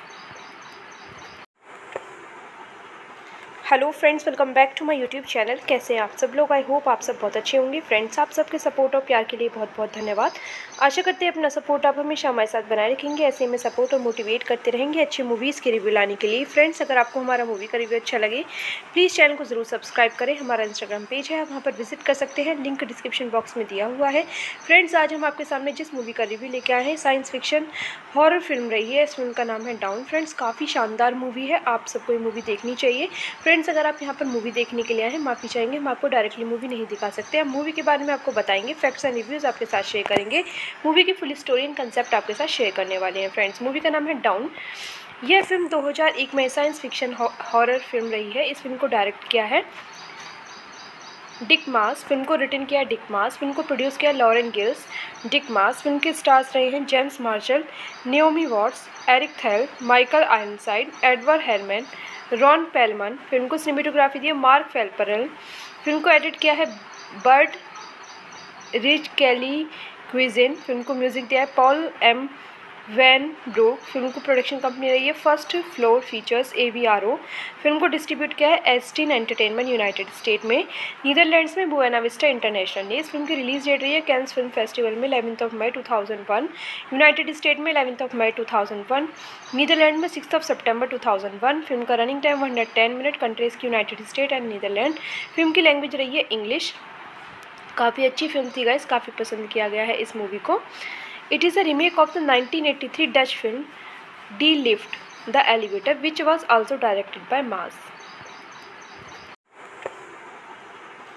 [SPEAKER 1] Hello friends, welcome back to my YouTube channel. कैसे हैं आप सब लोग? आई होप आप सब बहुत अच्छे होंगे। फ्रेंड्स, आप सबके सपोर्ट और प्यार के लिए बहुत बहुत धन्यवाद। आशा करते हैं अपना सपोर्ट आप हमेशा हमारे साथ बनाए रखेंगे, ऐसे में सपोर्ट और मोटिवेट करते रहेंगे अच्छी मूवीज़ के रिव्यू लाने के लिए। फ्रेंड्स, अगर आपको हमारा मूवी का रिव्यू अच्छा लगे, प्लीज़ चैनल को ज़रूर सब्सक्राइब करें। हमारा इंस्टाग्राम पेज है, आप वहाँ पर विजिट कर सकते हैं, लिंक डिस्क्रिप्शन बॉक्स में दिया हुआ है। फ्रेंड्स, आज हम आपके सामने जिस मूवी का रिव्यू लेके आए हैं, साइंस फिक्शन हॉरर फिल्म रही है। इस फिल्म का नाम है डाउन। फ्रेंड्स, काफ़ी शानदार मूवी है, आप सबको ये मूवी देखनी चाहिए। फ्रेंड्स, अगर आप यहाँ पर मूवी देखने के लिए आए हैं, माफ़ी चाहेंगे, हम आपको डायरेक्टली मूवी नहीं दिखा सकते। हम मूवी के बारे में आपको बताएंगे, फैक्ट्स एंड रिव्यूज़ आपके साथ शेयर करेंगे, मूवी की फुल स्टोरी एंड कंसेप्ट आपके साथ शेयर करने वाले हैं। फ्रेंड्स, मूवी का नाम है डाउन। यह फिल्म 2001 में साइंस फिक्शन हॉरर फिल्म रही है। इस फिल्म को डायरेक्ट किया है डिक मास। फिल्म को रिटन किया डिक मास। फिल्म को प्रोड्यूस किया Lauren Geels. Dick Maas. Film के स्टार्स रहे हैं James Marshall, Naomi Watts, Eric Thal, Michael Ironside, Edward Herrmann, Ron Perlman. Film को सिनेमेटोग्राफी दी है मार्क फेल्परल। फिल्म को एडिट किया है बर्ड रिच कैली क्विजिन। फिल्म को म्यूजिक दिया है Paul M van Brugge. Film को प्रोडक्शन कंपनी रही है First floor features AVRO। Film को डिस्ट्रीब्यूट किया है एस्टीन एंटरटेनमेंट यूनाइटेड स्टेट में, नीदरलैंड्स में बुएना विस्टा इंटरनेशनल ने। इस फिल्म की रिलीज डेट रही है कैंस फिल्म फेस्टिवल में 11 मई 2001, यूनाइटेड स्टेट में 11 मई 2001, नीदरलैंड में 6 सितंबर 2001। फिल्म का रनिंग टाइम 110 मिनट। कंट्रीज की United state and Netherlands. Film की लैंग्वेज रही है इंग्लिश। काफ़ी अच्छी फिल्म थी गाइस, काफ़ी पसंद किया गया है इस मूवी को। It is a remake of the 1983 Dutch film Die Lift, the Elevator, which was also directed by Maas.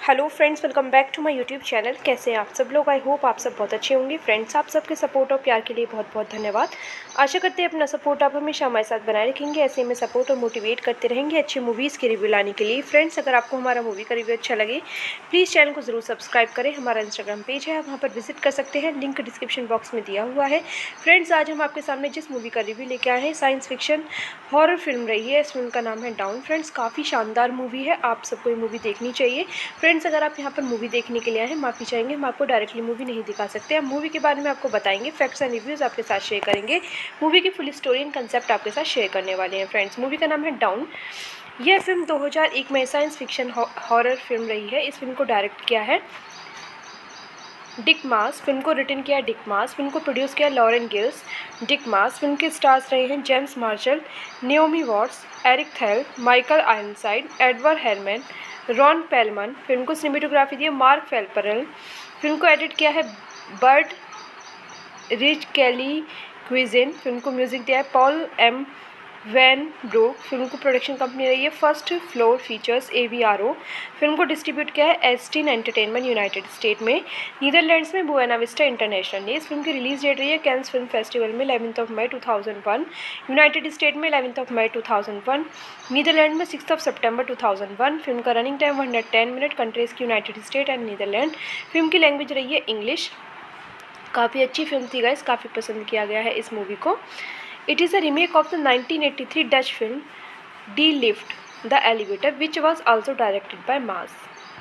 [SPEAKER 1] Hello friends, welcome back to my YouTube channel. कैसे हैं आप सब लोग? आई होप आप सब बहुत अच्छे होंगे। फ्रेंड्स, आप सबके सपोर्ट और प्यार के लिए बहुत बहुत धन्यवाद। आशा करते हैं अपना सपोर्ट आप हमेशा हमारे साथ बनाए रखेंगे, ऐसे में सपोर्ट और मोटिवेट करते रहेंगे अच्छी मूवीज़ के रिव्यू लाने के लिए। फ्रेंड्स, अगर आपको हमारा मूवी का रिव्यू अच्छा लगे प्लीज़ चैनल को ज़रूर सब्सक्राइब करें। हमारा इंस्टाग्राम पेज है, आप वहाँ पर विजिट कर सकते हैं, लिंक डिस्क्रिप्शन बॉक्स में दिया हुआ है। फ्रेंड्स, आज हम आपके सामने जिस मूवी का रिव्यू लेके आए हैं साइंस फिक्शन हॉरर फिल्म रही है। इस फिल्म का नाम है डाउन। फ्रेंड्स, काफ़ी शानदार मूवी है, आप सबको ये मूवी देखनी चाहिए। फ्रेंड्स, अगर आप यहाँ पर मूवी देखने के लिए आए हैं, माफ़ी चाहेंगे, हम आपको डायरेक्टली मूवी नहीं दिखा सकते। हम मूवी के बारे में आपको बताएंगे, फैक्ट्स एंड रिव्यूज़ आपके साथ शेयर करेंगे, मूवी की फुल स्टोरी एंड कंसेप्ट आपके साथ शेयर करने वाले हैं। फ्रेंड्स, मूवी का नाम है डाउन। यह फिल्म 2001 में साइंस फिक्शन हॉरर फिल्म रही है। इस फिल्म को डायरेक्ट किया है डिक मास। फिल्म को रिटन किया डिक मास। फिल्म को प्रोड्यूस किया Lauren Geels. Dick Maas. Film के स्टार्स रहे हैं James Marshall, Naomi Watts, Eric Thal, Michael Ironside, Edward Herrmann, Ron Perlman. Film को सिनेमेटोग्राफी दी है मार्क फेल्परल। फिल्म को एडिट किया है बर्ड रिच कैली क्विजिन। फिल्म को म्यूजिक दिया है Paul M van Brugge. Film को प्रोडक्शन कंपनी रही है First floor features AVRO। Film को डिस्ट्रीब्यूट किया है एस्टीन एंटरटेनमेंट यूनाइटेड स्टेट में, नीदरलैंड्स में बुएना विस्टा इंटरनेशनल ने। इस फिल्म की रिलीज डेट रही है कैंस फिल्म फेस्टिवल में 11 मई 2001, यूनाइटेड स्टेट में 11 मई 2001, नीदरलैंड में 6 सितंबर 2001। फिल्म का रनिंग टाइम 110 मिनट, कंट्रीज की United state and Netherlands. Film की लैंग्वेज रही है इंग्लिश। काफ़ी अच्छी फिल्म थी गाइस, काफ़ी पसंद किया गया है इस मूवी को। It is a remake of the 1983 Dutch film Die Lift, the Elevator, which was also directed by Maas.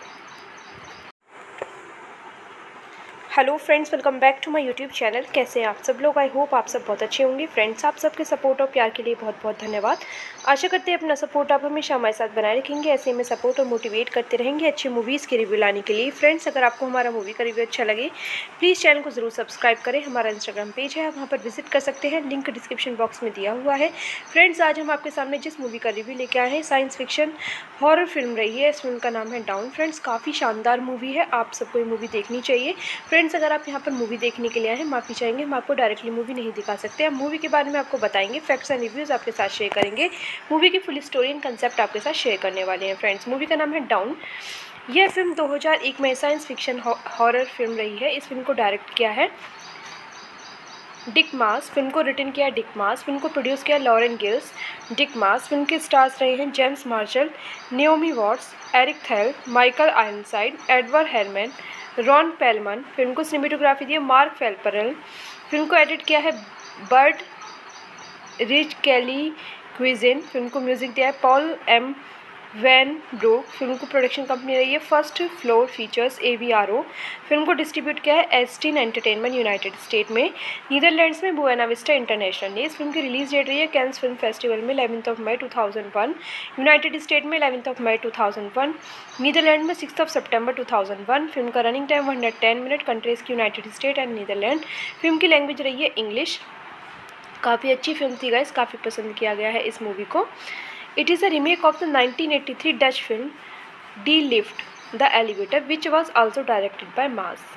[SPEAKER 1] Hello friends, welcome back to my YouTube channel. कैसे हैं आप सब लोग? आई होप आप सब बहुत अच्छे होंगे। फ्रेंड्स, आप सबके सपोर्ट और प्यार के लिए बहुत बहुत धन्यवाद। आशा करते हैं अपना सपोर्ट आप हमेशा हमारे साथ बनाए रखेंगे, ऐसे में सपोर्ट और मोटिवेट करते रहेंगे अच्छी मूवीज़ के रिव्यू लाने के लिए। फ्रेंड्स, अगर आपको हमारा मूवी का रिव्यू अच्छा लगे प्लीज़ चैनल को ज़रूर सब्सक्राइब करें। हमारा इंस्टाग्राम पेज है, आप वहाँ पर विजिट कर सकते हैं, लिंक डिस्क्रिप्शन बॉक्स में दिया हुआ है। फ्रेंड्स, आज हम आपके सामने जिस मूवी का रिव्यू लेके आए हैं साइंस फिक्शन हॉरर फिल्म रही है। इस फिल्म का नाम है डाउन। फ्रेंड्स, काफ़ी शानदार मूवी है, आप सबको ये मूवी देखनी चाहिए। फ्रेंड्स, अगर आप यहाँ पर मूवी देखने के लिए आए हैं, माफ़ी चाहेंगे, हम आपको डायरेक्टली मूवी नहीं दिखा सकते। हम मूवी के बारे में आपको बताएंगे, फैक्ट्स एंड रिव्यूज़ आपके साथ शेयर करेंगे, मूवी की फुल स्टोरी एंड कंसेप्ट आपके साथ शेयर करने वाले हैं। फ्रेंड्स, मूवी का नाम है डाउन। यह फिल्म 2001 में साइंस फिक्शन हॉरर फिल्म रही है। इस फिल्म को डायरेक्ट किया है डिक मास। फिल्म को रिटन किया डिक मास। फिल्म को प्रोड्यूस किया Lauren Geels. Dick Maas. Film के स्टार्स रहे हैं James Marshall, Naomi Watts, Eric Thal, Michael Ironside, Edward Herrmann, Ron Perlman. Film को सिनेमेटोग्राफी दी है मार्क फेल्परल। फिल्म को एडिट किया है बर्ड रिच कैली क्विजिन। फिल्म को म्यूजिक दिया है Paul M van Brugge. Film को प्रोडक्शन कंपनी रही है First floor features AVRO। Film को डिस्ट्रीब्यूट किया है एस्टीन एंटरटेनमेंट यूनाइटेड स्टेट में, नीदरलैंड्स में बुएना विस्टा इंटरनेशनल ने। इस फिल्म की रिलीज डेट रही है कैंस फिल्म फेस्टिवल में 11 मई 2001, यूनाइटेड स्टेट में 11 मई 2001, नीदरलैंड में 6 सितंबर 2001। फिल्म का रनिंग टाइम 110 मिनट, कंट्रीज की United state and Netherlands. Film की लैंग्वेज रही है इंग्लिश। काफ़ी अच्छी फिल्म थी गाइस, काफ़ी पसंद किया गया है इस मूवी को। It is a remake of the 1983 Dutch film Die Lift, the Elevator, which was also directed by Maas.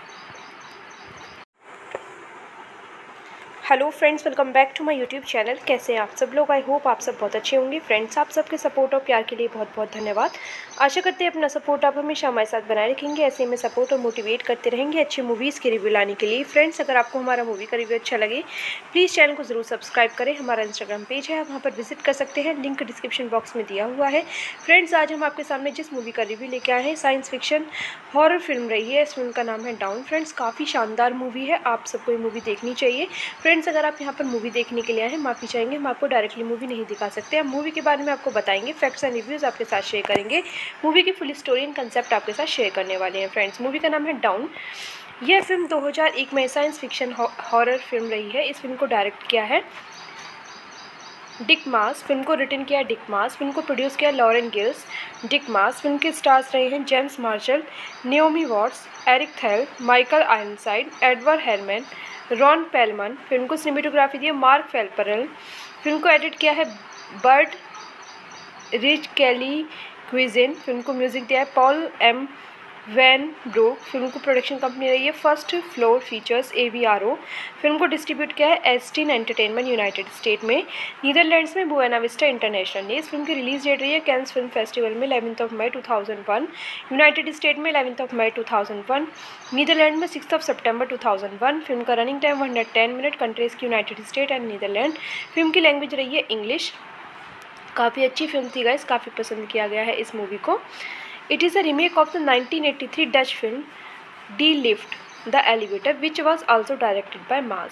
[SPEAKER 1] Hello friends, welcome back to my YouTube channel. कैसे हैं आप सब लोग? आई होप आप सब बहुत अच्छे होंगे। फ्रेंड्स, आप सबके सपोर्ट और प्यार के लिए बहुत बहुत धन्यवाद। आशा करते हैं अपना सपोर्ट आप हमेशा हमारे साथ बनाए रखेंगे, ऐसे में सपोर्ट और मोटिवेट करते रहेंगे अच्छी मूवीज़ के रिव्यू लाने के लिए। फ्रेंड्स, अगर आपको हमारा मूवी का रिव्यू अच्छा लगे प्लीज़ चैनल को ज़रूर सब्सक्राइब करें। हमारा इंस्टाग्राम पेज है, आप वहाँ पर विजिट कर सकते हैं, लिंक डिस्क्रिप्शन बॉक्स में दिया हुआ है। फ्रेंड्स, आज हम आपके सामने जिस मूवी का रिव्यू लेके आए हैं साइंस फिक्शन हॉरर फिल्म रही है। इस फिल्म का नाम है डाउन। फ्रेंड्स, काफ़ी शानदार मूवी है, आप सबको ये मूवी देखनी चाहिए। फ्रेंड्स, अगर आप यहाँ पर मूवी देखने के लिए आए हैं, माफ़ी चाहेंगे, हम आपको डायरेक्टली मूवी नहीं दिखा सकते। हम मूवी के बारे में आपको बताएंगे, फैक्ट्स एंड रिव्यूज़ आपके साथ शेयर करेंगे, मूवी की फुल स्टोरी एंड कंसेप्ट आपके साथ शेयर करने वाले हैं। फ्रेंड्स, मूवी का नाम है डाउन। यह फिल्म 2001 में साइंस फिक्शन हॉरर फिल्म रही है। इस फिल्म को डायरेक्ट किया है डिक मास। फिल्म को रिटन किया डिक मास। फिल्म को प्रोड्यूस किया Lauren Geels. Dick Maas. Film के स्टार्स रहे हैं James Marshall, Naomi Watts, Eric Thal, Michael Ironside, Edward Herrmann, Ron Perlman. Film को सिनेमेटोग्राफी दी है मार्क फेल्परल। फिल्म को एडिट किया है बर्ड रिच कैली क्विजिन। फिल्म को म्यूजिक दिया है Paul M van Brugge film को प्रोडक्शन कंपनी रही है First floor features AVRO। Film को डिस्ट्रीब्यूट किया है एस्टीन एंटरटेनमेंट यूनाइटेड स्टेट में, नीदरलैंड्स में बुएना विस्टा इंटरनेशनल ने। इस फिल्म की रिलीज डेट रही है कैंस फिल्म फेस्टिवल में 11 मई 2001, यूनाइटेड स्टेट में 11 मई 2001, नीदरलैंड में 6 सितंबर 2001। फिल्म का रनिंग टाइम 110 मिनट, कंट्रीज की United state and Netherlands. Film की लैंग्वेज रही है इंग्लिश। काफ़ी अच्छी फिल्म थी गाइस, काफ़ी पसंद किया गया है इस मूवी को। It is a remake of the 1983 Dutch film Die Lift, the Elevator, which was also directed by Maas.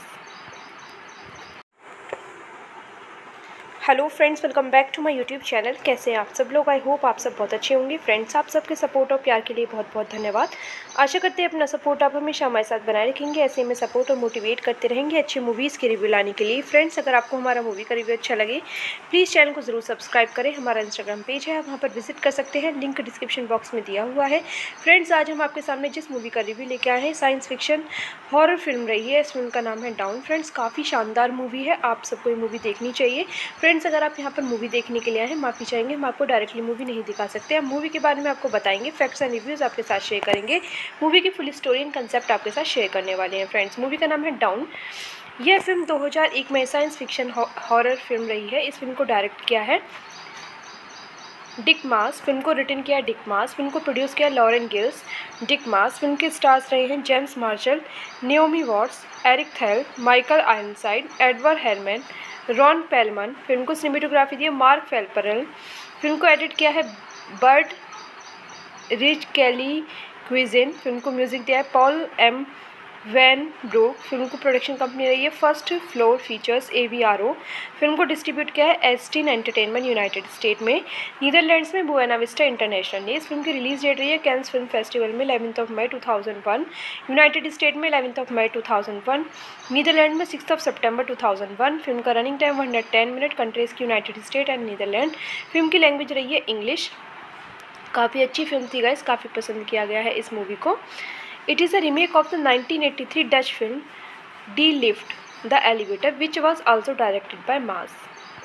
[SPEAKER 1] Hello friends, welcome back to my YouTube channel. कैसे हैं आप सब लोग? आई होप आप सब बहुत अच्छे होंगे। फ्रेंड्स, आप सबके सपोर्ट और प्यार के लिए बहुत बहुत धन्यवाद। आशा करते हैं अपना सपोर्ट आप हमेशा हमारे साथ बनाए रखेंगे, ऐसे में सपोर्ट और मोटिवेट करते रहेंगे अच्छी मूवीज़ की रिव्यू लाने के लिए। फ्रेंड्स, अगर आपको हमारा मूवी का रिव्यू अच्छा लगे प्लीज़ चैनल को ज़रूर सब्सक्राइब करें। हमारा इंस्टाग्राम पेज है, आप वहाँ पर विजिट कर सकते हैं, लिंक डिस्क्रिप्शन बॉक्स में दिया हुआ है। फ्रेंड्स, आज हम आपके सामने जिस मूवी का रिव्यू लेके आए हैं साइंस फिक्शन हॉरर फिल्म रही है। इस फिल्म का नाम है डाउन। फ्रेंड्स, काफ़ी शानदार मूवी है, आप सबको ये मूवी देखनी चाहिए। फ्रेंड्स, अगर आप यहाँ पर मूवी देखने के लिए आए हैं, माफ़ी चाहेंगे, हम आपको डायरेक्टली मूवी नहीं दिखा सकते। हम मूवी के बारे में आपको बताएंगे, फैक्ट्स एंड रिव्यूज़ आपके साथ शेयर करेंगे, मूवी की फुल स्टोरी एंड कंसेप्ट आपके साथ शेयर करने वाले हैं। फ्रेंड्स, मूवी का नाम है डाउन। यह फिल्म 2001 में साइंस फिक्शन हॉरर फिल्म रही है। इस फिल्म को डायरेक्ट किया है डिक मास। फिल्म को रिटन किया डिक मास। फिल्म को प्रोड्यूस किया Lauren Geels. Dick Maas. Film के स्टार्स रहे हैं James Marshall, Naomi Watts, Eric Thal, Michael Ironside, Edward Herrmann, Ron Perlman. Film को सिनेमेटोग्राफी दी है मार्क फेल्परल। फिल्म को एडिट किया है बर्ट रिच कैली क्विजिन। फिल्म को म्यूजिक दिया है Paul M van Brugge. Film को प्रोडक्शन कंपनी रही है First floor features AVRO। Film को डिस्ट्रीब्यूट किया है एस्टीन एंटरटेनमेंट यूनाइटेड स्टेट में, नीदरलैंड्स में बुएना विस्टा इंटरनेशनल ने। इस फिल्म की रिलीज डेट रही है कैंस फिल्म फेस्टिवल में 11 मई 2001, यूनाइटेड स्टेट में 11 मई 2001, नीदरलैंड में 6 सितंबर 2001। फिल्म का रनिंग टाइम 110 मिनट, कंट्रीज की United state and Netherlands. Film की लैंग्वेज रही है इंग्लिश। काफ़ी अच्छी फिल्म थी गाइस, काफ़ी पसंद किया गया है इस मूवी को। It is a remake of the 1983 Dutch film Die Lift, the Elevator, which was also directed by Maas.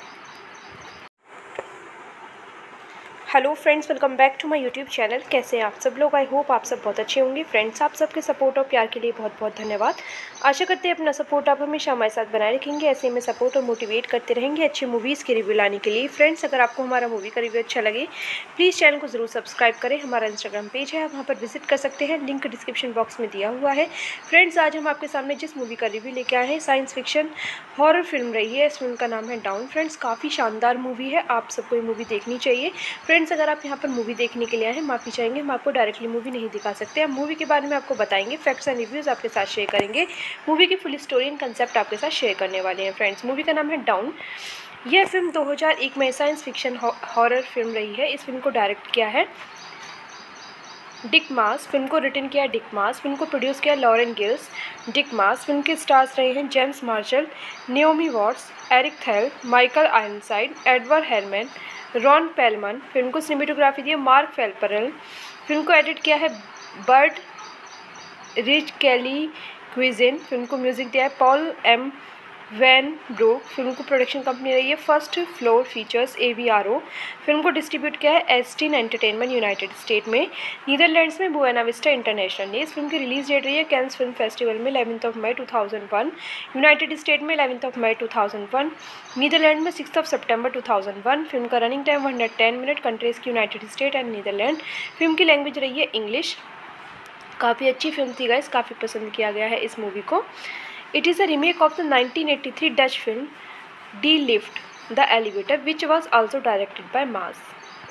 [SPEAKER 1] Hello friends, welcome back to my YouTube channel. कैसे हैं आप सब लोग? आई होप आप सब बहुत अच्छे होंगे। फ्रेंड्स, आप सबके सपोर्ट और प्यार के लिए बहुत बहुत धन्यवाद। आशा करते हैं अपना सपोर्ट आप हमेशा हमारे साथ बनाए रखेंगे, ऐसे में सपोर्ट और मोटिवेट करते रहेंगे अच्छी मूवीज़ की रिव्यू लाने के लिए। फ्रेंड्स, अगर आपको हमारा मूवी का रिव्यू अच्छा लगे प्लीज़ चैनल को ज़रूर सब्सक्राइब करें। हमारा इंस्टाग्राम पेज है, आप वहाँ पर विजिट कर सकते हैं, लिंक डिस्क्रिप्शन बॉक्स में दिया हुआ है। फ्रेंड्स, आज हम आपके सामने जिस मूवी का रिव्यू लेके आए हैं साइंस फिक्शन हॉरर फिल्म रही है। इस फिल्म का नाम है डाउन। फ्रेंड्स, काफ़ी शानदार मूवी है, आप सबको ये मूवी देखनी चाहिए। फ्रेंड्स, अगर आप यहाँ पर मूवी देखने के लिए आए हैं, माफ़ी चाहेंगे, हम आपको डायरेक्टली मूवी नहीं दिखा सकते। हम मूवी के बारे में आपको बताएंगे, फैक्ट्स एंड रिव्यूज़ आपके साथ शेयर करेंगे, मूवी की फुल स्टोरी एंड कंसेप्ट आपके साथ शेयर करने वाले हैं। फ्रेंड्स, मूवी का नाम है डाउन। यह फिल्म 2001 में साइंस फिक्शन हॉरर फिल्म रही है। इस फिल्म को डायरेक्ट किया है डिक मास। फिल्म को रिटन किया डिक मास। फिल्म को प्रोड्यूस किया Lauren Geels. Dick Maas. Film के स्टार्स रहे हैं James Marshall, Naomi Watts, Eric Thal, Michael Ironside, Edward Herrmann, Ron Perlman. Film को सिनेमेटोग्राफी दी है मार्क फेल्परल। फिल्म को एडिट किया है बर्ट रिच कैली क्विजिन। फिल्म को म्यूजिक दिया है Paul M van Brugge. Film को प्रोडक्शन कंपनी रही है First floor features AVRO। Film को डिस्ट्रीब्यूट किया है एस्टीन एंटरटेनमेंट यूनाइटेड स्टेट में, नीदरलैंड्स में बुएना विस्टा इंटरनेशनल ने। इस फिल्म की रिलीज डेट रही है कैंस फिल्म फेस्टिवल में 11 मई 2001, यूनाइटेड स्टेट में 11 मई 2001, नीदरलैंड में 6 सितंबर 2001। फिल्म का रनिंग टाइम 110 मिनट, कंट्रीज की United state and Netherlands. Film की लैंग्वेज रही है इंग्लिश। काफ़ी अच्छी फिल्म थी गाइस, काफ़ी पसंद किया गया है इस मूवी को। It is a remake of the 1983 Dutch film Die Lift, the Elevator, which was also directed by Maas.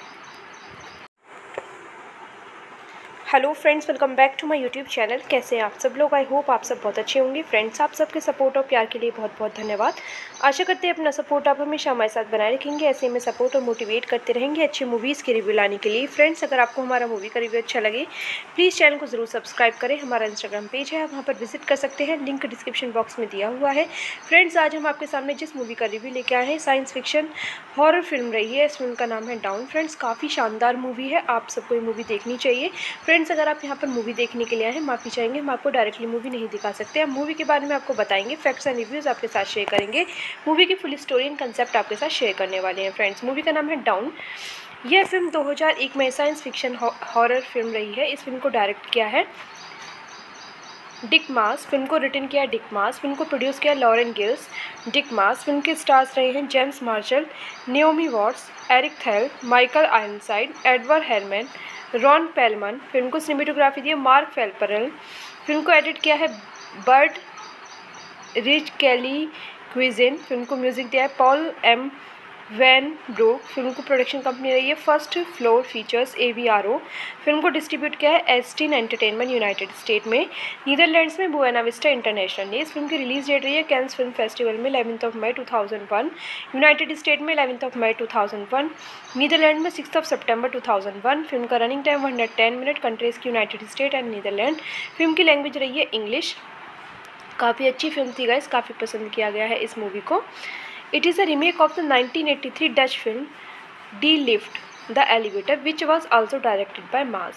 [SPEAKER 1] Hello friends, welcome back to my YouTube channel. कैसे हैं आप सब लोग? आई होप आप सब बहुत अच्छे होंगे। फ्रेंड्स, आप सबके सपोर्ट और प्यार के लिए बहुत बहुत धन्यवाद। आशा करते हैं अपना सपोर्ट आप हमेशा हमारे साथ बनाए रखेंगे, ऐसे में सपोर्ट और मोटिवेट करते रहेंगे अच्छी मूवीज़ की रिव्यू लाने के लिए। फ्रेंड्स, अगर आपको हमारा मूवी का रिव्यू अच्छा लगे प्लीज़ चैनल को ज़रूर सब्सक्राइब करें। हमारा इंस्टाग्राम पेज है, आप वहाँ पर विजिट कर सकते हैं, लिंक डिस्क्रिप्शन बॉक्स में दिया हुआ है। फ्रेंड्स, आज हम आपके सामने जिस मूवी का रिव्यू लेके आए हैं साइंस फिक्शन हॉरर फिल्म रही है। इस फिल्म का नाम है डाउन। फ्रेंड्स, काफ़ी शानदार मूवी है, आप सबको ये मूवी देखनी चाहिए। फ्रेंड्स, अगर आप यहाँ पर मूवी देखने के लिए आए हैं, माफ़ी चाहेंगे, हम आपको डायरेक्टली मूवी नहीं दिखा सकते। हम मूवी के बारे में आपको बताएंगे, फैक्ट्स एंड रिव्यूज़ आपके साथ शेयर करेंगे, मूवी की फुल स्टोरी एंड कंसेप्ट आपके साथ शेयर करने वाले हैं। फ्रेंड्स, मूवी का नाम है डाउन। यह फिल्म 2001 में साइंस फिक्शन हॉरर फिल्म रही है। इस फिल्म को डायरेक्ट किया है डिक मास। फिल्म को रिटन किया डिक मास। फिल्म को प्रोड्यूस किया Lauren Geels. Dick Maas. Film के स्टार्स रहे हैं James Marshall, Naomi Watts, Eric Thal, Michael Ironside, Edward Herrmann, Ron Perlman. Film को सिनेमेटोग्राफी दी है मार्क फेल्परल। फिल्म को एडिट किया है बर्ड रिच कैली क्विजिन। फिल्म को म्यूजिक दिया है Paul M van Brugge. Film को प्रोडक्शन कंपनी रही है First floor features AVRO। Film को डिस्ट्रीब्यूट किया है एस्टीन एंटरटेनमेंट यूनाइटेड स्टेट में, नीदरलैंड्स में बुएना विस्टा इंटरनेशनल ने। इस फिल्म की रिलीज डेट रही है कैंस फिल्म फेस्टिवल में 11 मई 2001, यूनाइटेड स्टेट में 11 मई 2001, नीदरलैंड में 6 सितंबर 2001। फिल्म का रनिंग टाइम 110 मिनट। कंट्रीज की United state and Netherlands. Film की लैंग्वेज रही है इंग्लिश। काफ़ी अच्छी फिल्म थी गाइस, काफ़ी पसंद किया गया है इस मूवी को। It is a remake of the 1983 Dutch film Die Lift, the Elevator, which was also directed by Maas.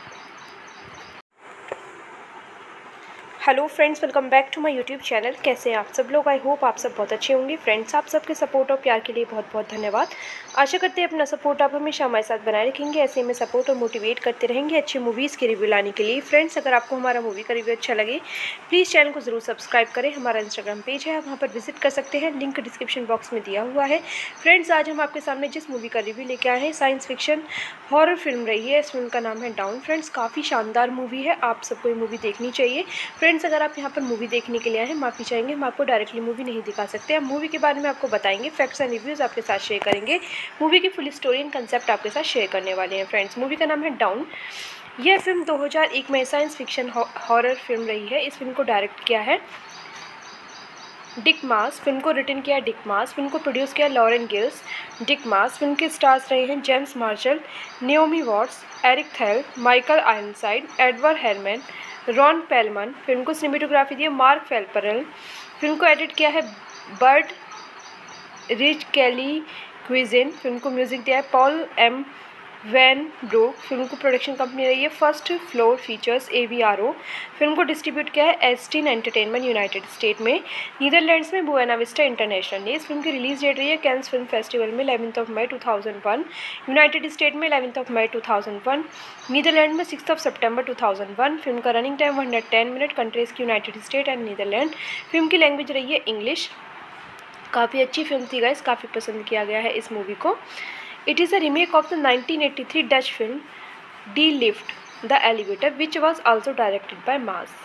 [SPEAKER 1] Hello friends, welcome back to my YouTube channel. कैसे हैं आप सब लोग? आई होप आप सब बहुत अच्छे होंगे। फ्रेंड्स, आप सबके सपोर्ट और प्यार के लिए बहुत बहुत धन्यवाद। आशा करते हैं अपना सपोर्ट आप हमेशा हमारे साथ बनाए रखेंगे, ऐसे में सपोर्ट और मोटिवेट करते रहेंगे अच्छी मूवीज़ के रिव्यू लाने के लिए। फ्रेंड्स, अगर आपको हमारा मूवी का रिव्यू अच्छा लगे प्लीज़ चैनल को ज़रूर सब्सक्राइब करें। हमारा इंस्टाग्राम पेज है, आप वहाँ पर विजिट कर सकते हैं, लिंक डिस्क्रिप्शन बॉक्स में दिया हुआ है। फ्रेंड्स, आज हम आपके सामने जिस मूवी का रिव्यू लेके आए हैं साइंस फिक्शन हॉरर फिल्म रही है। इस फिल्म का नाम है डाउन। फ्रेंड्स, काफ़ी शानदार मूवी है, आप सबको ये मूवी देखनी चाहिए। फ्रेंड्स, अगर आप यहाँ पर मूवी देखने के लिए आए हैं, माफ़ी चाहेंगे, हम आपको डायरेक्टली मूवी नहीं दिखा सकते। हम मूवी के बारे में आपको बताएंगे, फैक्ट्स एंड रिव्यूज़ आपके साथ शेयर करेंगे, मूवी की फुल स्टोरी एंड कंसेप्ट आपके साथ शेयर करने वाले हैं। फ्रेंड्स, मूवी का नाम है डाउन। यह फिल्म 2001 में साइंस फिक्शन हॉरर फिल्म रही है। इस फिल्म को डायरेक्ट किया है डिक मास। फिल्म को रिटन किया डिक मास। फिल्म को प्रोड्यूस किया Lauren Geels. Dick Maas. Film के स्टार्स रहे हैं James Marshall, Naomi Watts, Eric Thal, Michael Ironside, Edward Herrmann, Ron Perlman. Film को सिनेमेटोग्राफी दी है मार्क फेल्परल। फिल्म को एडिट किया है बर्ड रिच कैली क्विजिन। फिल्म को म्यूजिक दिया है Paul M van Brugge. Film को प्रोडक्शन कंपनी रही है First floor features AVRO। Film को डिस्ट्रीब्यूट किया है एस्टीन एंटरटेनमेंट यूनाइटेड स्टेट में, नीदरलैंड्स में बुएना विस्टा इंटरनेशनल ने। इस फिल्म की रिलीज डेट रही है कैंस फिल्म फेस्टिवल में 11 मई 2001, यूनाइटेड स्टेट में 11 मई 2001, नीदरलैंड में 6 सितंबर 2001। फिल्म का रनिंग टाइम 110 मिनट। कंट्रीज की United state and Netherlands. Film की लैंग्वेज रही है इंग्लिश। काफ़ी अच्छी फिल्म थी गाइस, काफ़ी पसंद किया गया है इस मूवी को। It is a remake of the 1983 Dutch film Die Lift, the Elevator, which was also directed by Maas.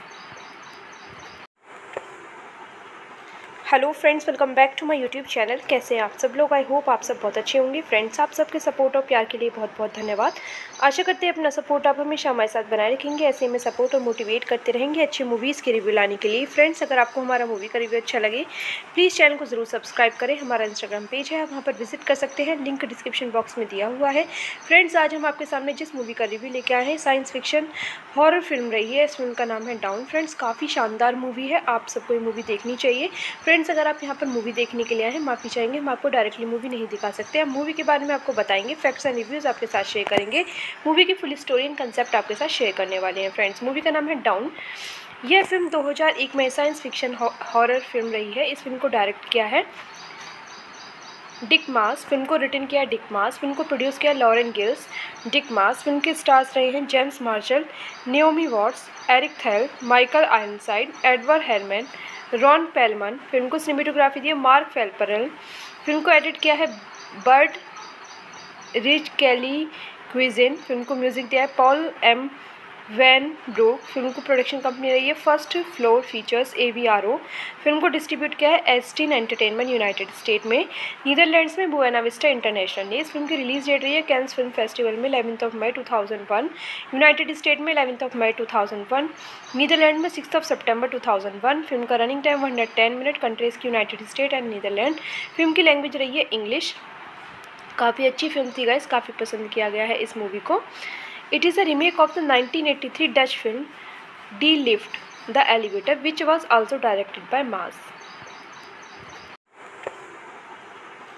[SPEAKER 1] Hello friends, welcome back to my YouTube channel. कैसे हैं आप सब लोग? आई होप आप सब बहुत अच्छे होंगे। फ्रेंड्स, आप सबके सपोर्ट और प्यार के लिए बहुत बहुत धन्यवाद। आशा करते हैं अपना सपोर्ट आप हमेशा हमारे साथ बनाए रखेंगे, ऐसे में सपोर्ट और मोटिवेट करते रहेंगे अच्छी मूवीज़ के रिव्यू लाने के लिए। फ्रेंड्स, अगर आपको हमारा मूवी का रिव्यू अच्छा लगे प्लीज़ चैनल को ज़रूर सब्सक्राइब करें। हमारा इंस्टाग्राम पेज है, आप वहाँ पर विजिट कर सकते हैं, लिंक डिस्क्रिप्शन बॉक्स में दिया हुआ है। फ्रेंड्स, आज हम आपके सामने जिस मूवी का रिव्यू लेके आए हैं साइंस फिक्शन हॉरर फिल्म रही है। इस फिल्म का नाम है डाउन। फ्रेंड्स, काफ़ी शानदार मूवी है, आप सबको ये मूवी देखनी चाहिए। फ्रेंड्स, अगर आप यहाँ पर मूवी देखने के लिए आए हैं, माफ़ी चाहेंगे, हम आपको डायरेक्टली मूवी नहीं दिखा सकते। हम मूवी के बारे में आपको बताएंगे, फैक्ट्स एंड रिव्यूज़ आपके साथ शेयर करेंगे, मूवी की फुल स्टोरी एंड कंसेप्ट आपके साथ शेयर करने वाले हैं। फ्रेंड्स, मूवी का नाम है डाउन। यह फिल्म 2001 में साइंस फिक्शन हॉरर फिल्म रही है। इस फिल्म को डायरेक्ट किया है डिक मास। फिल्म को रिटन किया डिक मास। फिल्म को प्रोड्यूस किया Lauren Geels. Dick Maas. Film के स्टार्स रहे हैं James Marshall, Naomi Watts, Eric Thal, Michael Ironside, Edward Herrmann, Ron Perlman. Film को सिनेमेटोग्राफी दी है मार्क फेल्परल। फिल्म को एडिट किया है बर्ड रिच कैली क्विजिन। फिल्म को म्यूजिक दिया है Paul M van Brugge. Film को प्रोडक्शन कंपनी रही है First floor features AVRO। Film को डिस्ट्रीब्यूट किया है एस्टीन एंटरटेनमेंट यूनाइटेड स्टेट में, नीदरलैंड्स में बुएना विस्टा इंटरनेशनल ने। इस फिल्म की रिलीज डेट रही है कैंस फिल्म फेस्टिवल में 11 मई 2001, यूनाइटेड स्टेट में 11 मई 2001, नीदरलैंड में 6 सितंबर 2001। फिल्म का रनिंग टाइम 110 मिनट। कंट्रीज की United state and Netherlands. Film की लैंग्वेज रही है इंग्लिश। काफ़ी अच्छी फिल्म थी गाइस, काफ़ी पसंद किया गया है इस मूवी को। It is a remake of the 1983 Dutch film Die Lift, the Elevator, which was also directed by Maas.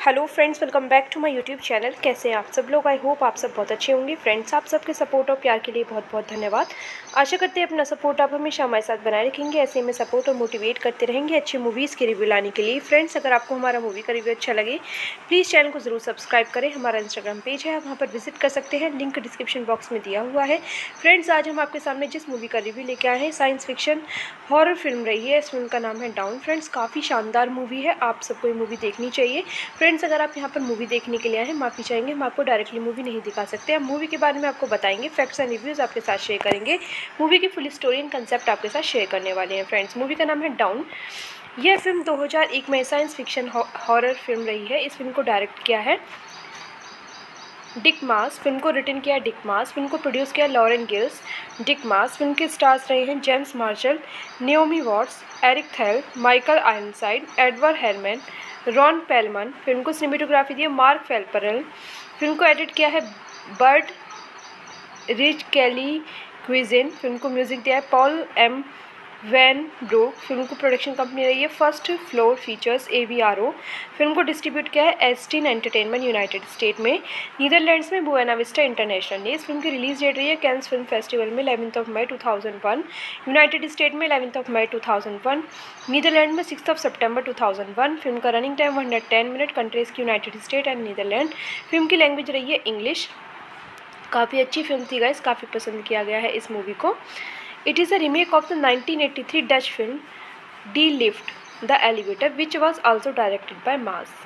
[SPEAKER 1] Hello friends, welcome back to my YouTube channel. कैसे हैं आप सब लोग? आई होप आप सब बहुत अच्छे होंगे। फ्रेंड्स, आप सबके सपोर्ट और प्यार के लिए बहुत बहुत धन्यवाद। आशा करते हैं अपना सपोर्ट आप हमेशा हमारे साथ बनाए रखेंगे, ऐसे में सपोर्ट और मोटिवेट करते रहेंगे अच्छी मूवीज़ के रिव्यू लाने के लिए। फ्रेंड्स, अगर आपको हमारा मूवी का रिव्यू अच्छा लगे प्लीज़ चैनल को ज़रूर सब्सक्राइब करें। हमारा इंस्टाग्राम पेज है, आप वहाँ पर विजिट कर सकते हैं, लिंक डिस्क्रिप्शन बॉक्स में दिया हुआ है। फ्रेंड्स, आज हम आपके सामने जिस मूवी का रिव्यू लेके आए हैं साइंस फिक्शन हॉरर फिल्म रही है। इस फिल्म का नाम है डाउन। फ्रेंड्स, काफ़ी शानदार मूवी है, आप सबको ये मूवी देखनी चाहिए। फ्रेंड्स, अगर आप यहाँ पर मूवी देखने के लिए आए हैं, माफ़ी चाहेंगे, हम आपको डायरेक्टली मूवी नहीं दिखा सकते। हम मूवी के बारे में आपको बताएंगे, फैक्ट्स एंड रिव्यूज़ आपके साथ शेयर करेंगे, मूवी की फुल स्टोरी एंड कंसेप्ट आपके साथ शेयर करने वाले हैं। फ्रेंड्स, मूवी का नाम है डाउन। यह फिल्म 2001 में साइंस फिक्शन हॉरर फिल्म रही है। इस फिल्म को डायरेक्ट किया है डिक मास। फिल्म को रिटन किया डिक मास। फिल्म को प्रोड्यूस किया Lauren Geels. Dick Maas. Film के स्टार्स रहे हैं James Marshall, Naomi Watts, Eric Thal, Michael Ironside, Edward Herrmann, Ron Perlman. Film को सिनेमेटोग्राफी दी है मार्क फेल्परल। फिल्म को एडिट किया है बर्ड रिच कैली क्विजिन। फिल्म को म्यूजिक दिया है Paul M van Brugge. Film को प्रोडक्शन कंपनी रही है First floor features AVRO। Film को डिस्ट्रीब्यूट किया है एस्टीन एंटरटेनमेंट यूनाइटेड स्टेट में, नीदरलैंड्स में बुएना विस्टा इंटरनेशनल ने। इस फिल्म की रिलीज डेट रही है कैंस फिल्म फेस्टिवल में 11 मई 2001, यूनाइटेड स्टेट में 11 मई 2001, नीदरलैंड में 6 सितंबर 2001। फिल्म का रनिंग टाइम 110 मिनट, कंट्रीज की United state and Netherlands. Film की लैंग्वेज रही है इंग्लिश। काफ़ी अच्छी फिल्म थी गाइस, काफ़ी पसंद किया गया है इस मूवी को। It is a remake of the 1983 Dutch film Die Lift, the Elevator, which was also directed by Maas.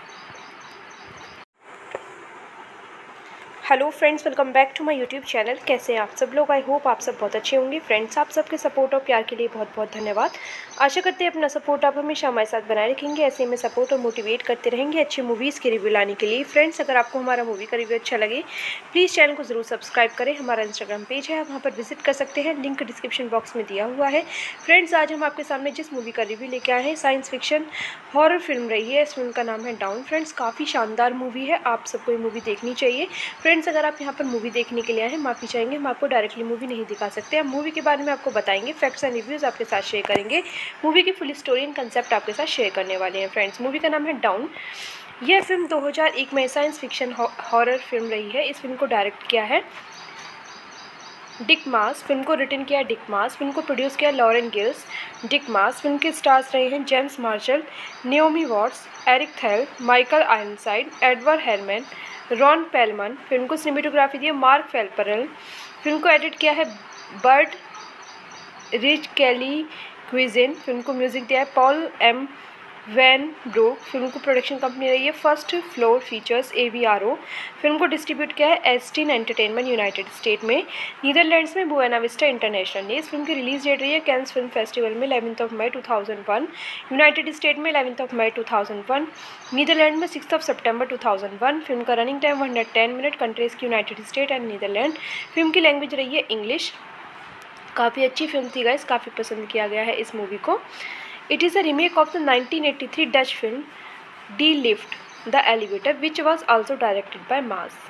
[SPEAKER 1] Hello friends, welcome back to my YouTube channel. कैसे हैं आप सब लोग? आई होप आप सब बहुत अच्छे होंगे। फ्रेंड्स, आप सबके सपोर्ट और प्यार के लिए बहुत बहुत धन्यवाद। आशा करते हैं अपना सपोर्ट आप हमेशा हमारे साथ बनाए रखेंगे, ऐसे में सपोर्ट और मोटिवेट करते रहेंगे अच्छी मूवीज़ के रिव्यू लाने के लिए। फ्रेंड्स, अगर आपको हमारा मूवी का रिव्यू अच्छा लगे प्लीज़ चैनल को ज़रूर सब्सक्राइब करें। हमारा इंस्टाग्राम पेज है, आप वहाँ पर विजिट कर सकते हैं, लिंक डिस्क्रिप्शन बॉक्स में दिया हुआ है। फ्रेंड्स, आज हम आपके सामने जिस मूवी का रिव्यू लेके आए हैं साइंस फिक्शन हॉरर फिल्म रही है। इस फिल्म का नाम है डाउन। फ्रेंड्स, काफ़ी शानदार मूवी है, आप सबको ये मूवी देखनी चाहिए। फ्रेंड्स, अगर आप यहाँ पर मूवी देखने के लिए आए हैं, माफ़ी चाहेंगे, हम आपको डायरेक्टली मूवी नहीं दिखा सकते। हम मूवी के बारे में आपको बताएंगे, फैक्ट्स एंड रिव्यूज़ आपके साथ शेयर करेंगे, मूवी की फुल स्टोरी एंड कंसेप्ट आपके साथ शेयर करने वाले हैं। फ्रेंड्स, मूवी का नाम है डाउन। यह फिल्म 2001 में साइंस फिक्शन हॉरर फिल्म रही है। इस फिल्म को डायरेक्ट किया है डिक मास। फिल्म को रिटन किया डिक मास। फिल्म को प्रोड्यूस किया Lauren Geels. Dick Maas. Film के स्टार्स रहे हैं James Marshall, Naomi Watts, Eric Thal, Michael Ironside, Edward Herrmann, Ron Perlman. Film को सिनेमेटोग्राफी दी है मार्क फेल्परल। फिल्म को एडिट किया है बर्ड रिच कैली क्विजिन। फिल्म को म्यूजिक दिया है Paul M van Brugge. Film को प्रोडक्शन कंपनी रही है First floor features AVRO। Film को डिस्ट्रीब्यूट किया है एस्टीन एंटरटेनमेंट यूनाइटेड स्टेट में, नीदरलैंड्स में बुएना विस्टा इंटरनेशनल ने। इस फिल्म की रिलीज डेट रही है कैंस फिल्म फेस्टिवल में 11 मई 2001, यूनाइटेड स्टेट में 11 मई 2001, नीदरलैंड में 6 सितंबर 2001। फिल्म का रनिंग टाइम 110 मिनट, कंट्रीज की United state and Netherlands. Film की लैंग्वेज रही है इंग्लिश। काफ़ी अच्छी फिल्म थी गाइस, काफ़ी पसंद किया गया है इस मूवी को। It is a remake of the 1983 Dutch film Die Lift, the Elevator, which was also directed by Maas.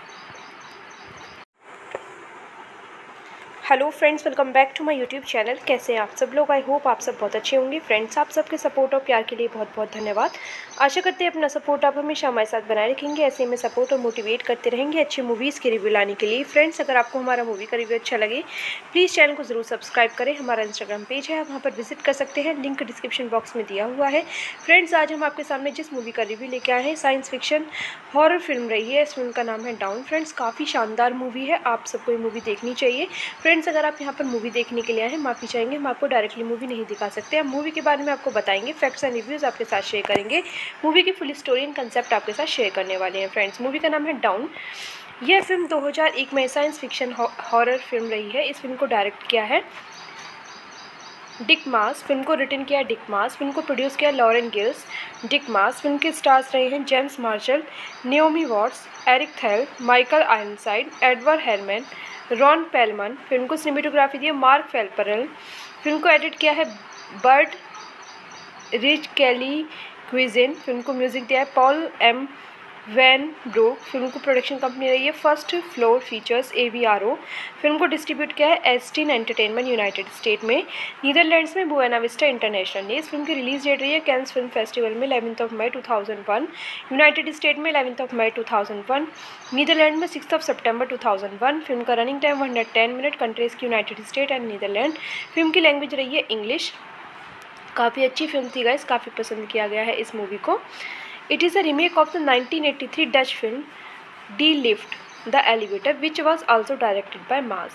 [SPEAKER 1] Hello friends, welcome back to my YouTube channel. कैसे हैं आप सब लोग? आई होप आप सब बहुत अच्छे होंगे। फ्रेंड्स, आप सबके सपोर्ट और प्यार के लिए बहुत बहुत धन्यवाद। आशा करते हैं अपना सपोर्ट आप हमेशा हमारे साथ बनाए रखेंगे, ऐसे में सपोर्ट और मोटिवेट करते रहेंगे अच्छी मूवीज़ के रिव्यू लाने के लिए। फ्रेंड्स, अगर आपको हमारा मूवी का रिव्यू अच्छा लगे प्लीज़ चैनल को ज़रूर सब्सक्राइब करें। हमारा इंस्टाग्राम पेज है, आप वहाँ पर विजिट कर सकते हैं, लिंक डिस्क्रिप्शन बॉक्स में दिया हुआ है। फ्रेंड्स, आज हम आपके सामने जिस मूवी का रिव्यू लेके आए हैं साइंस फिक्शन हॉरर फिल्म रही है। इस फिल्म का नाम है डाउन। फ्रेंड्स, काफ़ी शानदार मूवी है, आप सबको ये मूवी देखनी चाहिए। फ्रेंड्स, अगर आप यहाँ पर मूवी देखने के लिए आए हैं, माफ़ी चाहेंगे, हम आपको डायरेक्टली मूवी नहीं दिखा सकते। हम मूवी के बारे में आपको बताएंगे, फैक्ट्स एंड रिव्यूज़ आपके साथ शेयर करेंगे, मूवी की फुल स्टोरी एंड कंसेप्ट आपके साथ शेयर करने वाले हैं। फ्रेंड्स, मूवी का नाम है डाउन। यह फिल्म 2001 में साइंस फिक्शन हॉरर फिल्म रही है। इस फिल्म को डायरेक्ट किया है डिक मास। फिल्म को रिटन किया डिक मास। फिल्म को प्रोड्यूस किया Lauren Geels. Dick Maas. Film के स्टार्स रहे हैं James Marshall, Naomi Watts, Eric Thal, Michael Ironside, Edward Herrmann, Ron Perlman. Film को सिनेमेटोग्राफी दी है मार्क फेल्परल। फिल्म को एडिट किया है बर्ड रिच कैली क्विजिन। फिल्म को म्यूजिक दिया है Paul M van Brugge film को प्रोडक्शन कंपनी रही है First floor features AVRO। Film को डिस्ट्रीब्यूट किया है एस्टीन एंटरटेनमेंट यूनाइटेड स्टेट में, नीदरलैंड्स में बुएना विस्टा इंटरनेशनल ने। इस फिल्म की रिलीज डेट रही है कैंस फिल्म फेस्टिवल में 11 मई 2001, यूनाइटेड स्टेट में 11 मई 2001, नीदरलैंड में 6 सितंबर 2001। फिल्म का रनिंग टाइम 110 मिनट, कंट्रीज की United state and Netherlands. Film की लैंग्वेज रही है इंग्लिश। काफ़ी अच्छी फिल्म थी गाइस, काफ़ी पसंद किया गया है इस मूवी को। It is a remake of the 1983 Dutch film Die Lift, the Elevator, which was also directed by Maas.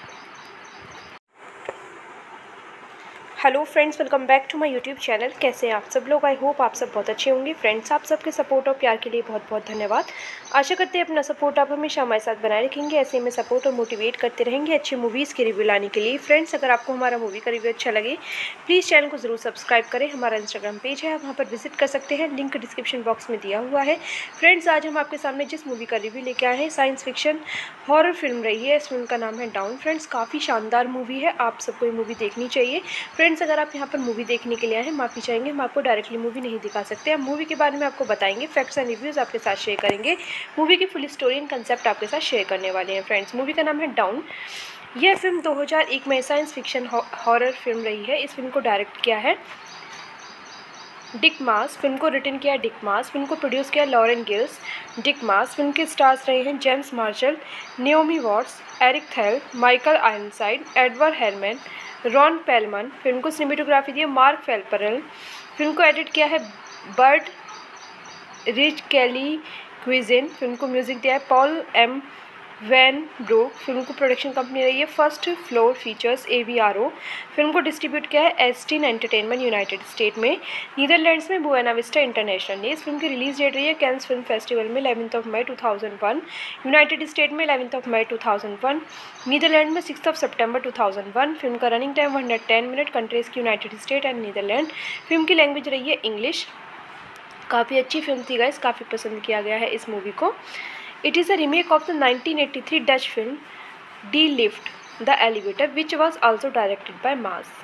[SPEAKER 1] Hello friends, welcome back to my YouTube channel. कैसे हैं आप सब लोग? आई होप आप सब बहुत अच्छे होंगे। फ्रेंड्स, आप सबके सपोर्ट और प्यार के लिए बहुत बहुत धन्यवाद। आशा करते हैं अपना सपोर्ट आप हमेशा हमारे साथ बनाए रखेंगे, ऐसे में सपोर्ट और मोटिवेट करते रहेंगे अच्छी मूवीज़ के रिव्यू लाने के लिए। फ्रेंड्स, अगर आपको हमारा मूवी का रिव्यू अच्छा लगे प्लीज़ चैनल को ज़रूर सब्सक्राइब करें। हमारा इंस्टाग्राम पेज है, आप वहाँ पर विजिट कर सकते हैं, लिंक डिस्क्रिप्शन बॉक्स में दिया हुआ है। फ्रेंड्स, आज हम आपके सामने जिस मूवी का रिव्यू लेके आए हैं साइंस फिक्शन हॉरर फिल्म रही है। इस फिल्म का नाम है डाउन। फ्रेंड्स, काफ़ी शानदार मूवी है, आप सबको ये मूवी देखनी चाहिए। फ्रेंड्स, अगर आप यहाँ पर मूवी देखने के लिए आए हैं, माफ़ी चाहेंगे, हम आपको डायरेक्टली मूवी नहीं दिखा सकते। हम मूवी के बारे में आपको बताएंगे, फैक्ट्स एंड रिव्यूज़ आपके साथ शेयर करेंगे, मूवी की फुल स्टोरी एंड कंसेप्ट आपके साथ शेयर करने वाले हैं। फ्रेंड्स, मूवी का नाम है डाउन। यह फिल्म 2001 में साइंस फिक्शन हॉरर फिल्म रही है। इस फिल्म को डायरेक्ट किया है डिक मास। फिल्म को रिटन किया डिक मास। फिल्म को प्रोड्यूस किया Lauren Geels. Dick Maas. Film के स्टार्स रहे हैं James Marshall, Naomi Watts, Eric Thal, Michael Ironside, Edward Herrmann, Ron Perlman. Film को सिनेमेटोग्राफी दी है मार्क फेल्परल। फिल्म को एडिट किया है बर्ड रिच कैली क्विजिन। फिल्म को म्यूजिक दिया है Paul M van Brugge. Film को प्रोडक्शन कंपनी रही है First floor features AVRO। Film को डिस्ट्रीब्यूट किया है एस्टीन एंटरटेनमेंट यूनाइटेड स्टेट में, नीदरलैंड्स में बुएना विस्टा इंटरनेशनल ने। इस फिल्म की रिलीज डेट रही है कैंस फिल्म फेस्टिवल में 11 मई 2001, यूनाइटेड स्टेट में 11 मई 2001, नीदरलैंड में 6 सितंबर 2001। फिल्म का रनिंग टाइम 110 मिनट, कंट्रीज की United state and Netherlands. Film की लैंग्वेज रही है इंग्लिश। काफ़ी अच्छी फिल्म थी गाइस, काफ़ी पसंद किया गया है इस मूवी को। It is a remake of the 1983 Dutch film Die Lift, the Elevator, which was also directed by Maas.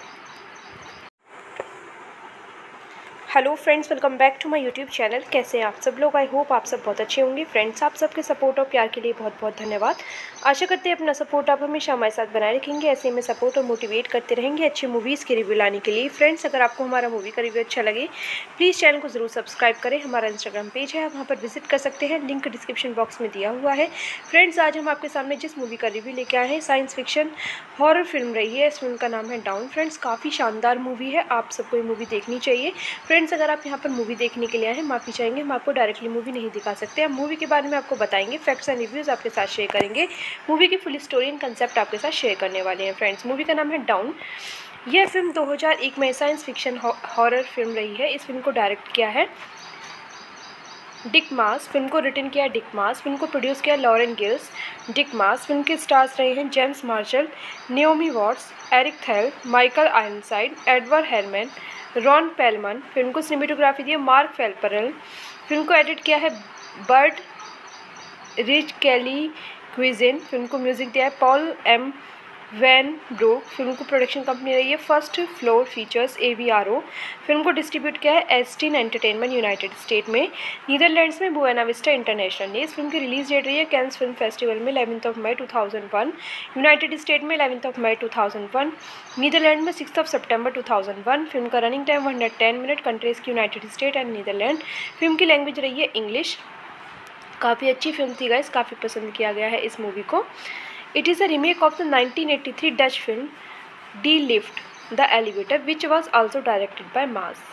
[SPEAKER 1] Hello friends, welcome back to my YouTube channel. कैसे हैं आप सब लोग? आई होप आप सब बहुत अच्छे होंगे। फ्रेंड्स, आप सबके सपोर्ट और प्यार के लिए बहुत बहुत धन्यवाद। आशा करते हैं अपना सपोर्ट आप हमेशा हमारे साथ बनाए रखेंगे, ऐसे में सपोर्ट और मोटिवेट करते रहेंगे अच्छी मूवीज़ के रिव्यू लाने के लिए। फ्रेंड्स, अगर आपको हमारा मूवी का रिव्यू अच्छा लगे प्लीज़ चैनल को ज़रूर सब्सक्राइब करें। हमारा इंस्टाग्राम पेज है, आप वहाँ पर विजिट कर सकते हैं, लिंक डिस्क्रिप्शन बॉक्स में दिया हुआ है। फ्रेंड्स, आज हम आपके सामने जिस मूवी का रिव्यू लेके आए हैं साइंस फिक्शन हॉरर फिल्म रही है। इस फिल्म का नाम है डाउन। फ्रेंड्स, काफ़ी शानदार मूवी है, आप सबको ये मूवी देखनी चाहिए। फ्रेंड्स, अगर आप यहाँ पर मूवी देखने के लिए आए हैं, माफ़ी चाहेंगे, हम आपको डायरेक्टली मूवी नहीं दिखा सकते। हम मूवी के बारे में आपको बताएंगे, फैक्ट्स एंड रिव्यूज़ आपके साथ शेयर करेंगे, मूवी की फुल स्टोरी एंड कंसेप्ट आपके साथ शेयर करने वाले हैं। फ्रेंड्स, मूवी का नाम है डाउन। यह फिल्म 2001 में साइंस फिक्शन हॉरर फिल्म रही है। इस फिल्म को डायरेक्ट किया है डिक मास। फिल्म को रिटन किया डिक मास। फिल्म को प्रोड्यूस किया Lauren Geels. Dick Maas. Film के स्टार्स रहे हैं James Marshall, Naomi Watts, Eric Thal, Michael Ironside, Edward Herrmann, Ron Perlman. Film को सिनेमेटोग्राफी दी है मार्क फेल्परल। फिल्म को एडिट किया है बर्ड रिच कैली क्विजिन। फिल्म को म्यूजिक दिया है Paul M van Brugge. Film को प्रोडक्शन कंपनी रही है First floor features AVRO। Film को डिस्ट्रीब्यूट किया है एस्टीन एंटरटेनमेंट यूनाइटेड स्टेट में, नीदरलैंड्स में बुएना विस्टा इंटरनेशनल ने। इस फिल्म की रिलीज डेट रही है कैंस फिल्म फेस्टिवल में 11 मई 2001, यूनाइटेड स्टेट में 11 मई 2001, नीदरलैंड में 6 सितंबर 2001। फिल्म का रनिंग टाइम 110 मिनट, कंट्रीज की United state and Netherlands. Film की लैंग्वेज रही है इंग्लिश। काफ़ी अच्छी फिल्म थी गाइस, काफ़ी पसंद किया गया है इस मूवी को। It is a remake of the 1983 Dutch film Die Lift, the Elevator, which was also directed by Maas.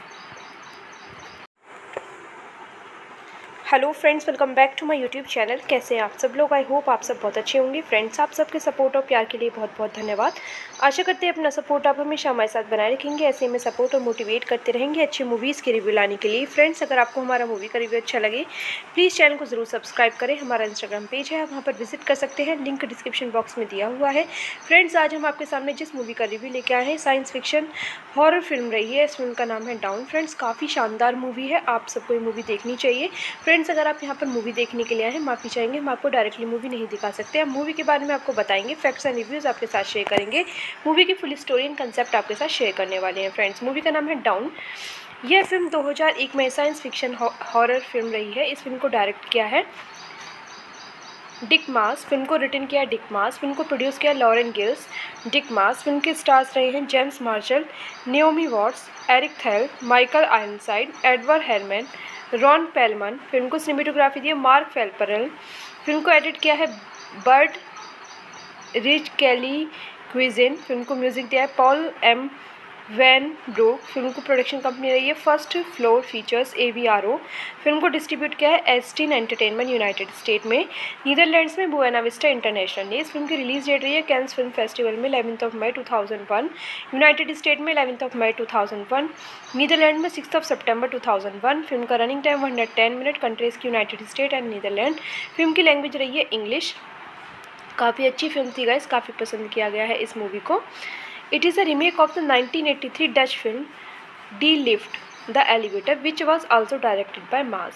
[SPEAKER 1] Hello friends, welcome back to my YouTube channel. कैसे हैं आप सब लोग? आई होप आप सब बहुत अच्छे होंगे। फ्रेंड्स, आप सबके सपोर्ट और प्यार के लिए बहुत बहुत धन्यवाद। आशा करते हैं अपना सपोर्ट आप हमेशा हमारे साथ बनाए रखेंगे, ऐसे में सपोर्ट और मोटिवेट करते रहेंगे अच्छी मूवीज़ के रिव्यू लाने के लिए। फ्रेंड्स, अगर आपको हमारा मूवी का रिव्यू अच्छा लगे प्लीज़ चैनल को ज़रूर सब्सक्राइब करें। हमारा इंस्टाग्राम पेज है, आप वहाँ पर विजिट कर सकते हैं, लिंक डिस्क्रिप्शन बॉक्स में दिया हुआ है। फ्रेंड्स, आज हम आपके सामने जिस मूवी का रिव्यू लेके आए हैं साइंस फिक्शन हॉरर फिल्म रही है। इस फिल्म का नाम है डाउन। फ्रेंड्स, काफ़ी शानदार मूवी है, आप सबको ये मूवी देखनी चाहिए। फ्रेंड्स, फ्रेंड्स, अगर आप यहाँ पर मूवी देखने के लिए आए हैं, माफ़ी चाहेंगे, हम आपको डायरेक्टली मूवी नहीं दिखा सकते। हम मूवी के बारे में आपको बताएंगे, फैक्ट्स एंड रिव्यूज़ आपके साथ शेयर करेंगे, मूवी की फुल स्टोरी एंड कंसेप्ट आपके साथ शेयर करने वाले हैं। फ्रेंड्स, मूवी का नाम है डाउन। यह फिल्म 2001 में साइंस फिक्शन हॉरर फिल्म रही है। इस फिल्म को डायरेक्ट किया है डिक मास। फिल्म को रिटन किया डिक मास। फिल्म को प्रोड्यूस किया Lauren Geels. Dick Maas. Film के स्टार्स रहे हैं James Marshall, Naomi Watts, Eric Thal, Michael Ironside, Edward Herrmann, Ron Perlman. Film को सिनेमेटोग्राफी दी है मार्क फेल्परल। फिल्म को एडिट किया है बर्ड रिच कैली क्विजिन। फिल्म को म्यूजिक दिया है Paul M van Brugge. Film को प्रोडक्शन कंपनी रही है First floor features AVRO। Film को डिस्ट्रीब्यूट किया है एस्टीन एंटरटेनमेंट यूनाइटेड स्टेट में, नीदरलैंड्स में बुएना विस्टा इंटरनेशनल ने। इस फिल्म की रिलीज डेट रही है कैंस फिल्म फेस्टिवल में 11 मई 2001, यूनाइटेड स्टेट में 11 मई 2001, नीदरलैंड में 6 सितंबर 2001। फिल्म का रनिंग टाइम 110 मिनट, कंट्रीज की United state and Netherlands. Film की लैंग्वेज रही है इंग्लिश। काफ़ी अच्छी फिल्म थी गाइस, काफ़ी पसंद किया गया है इस मूवी को। It is a remake of the 1983 Dutch film Die Lift, the Elevator, which was also directed by Maas.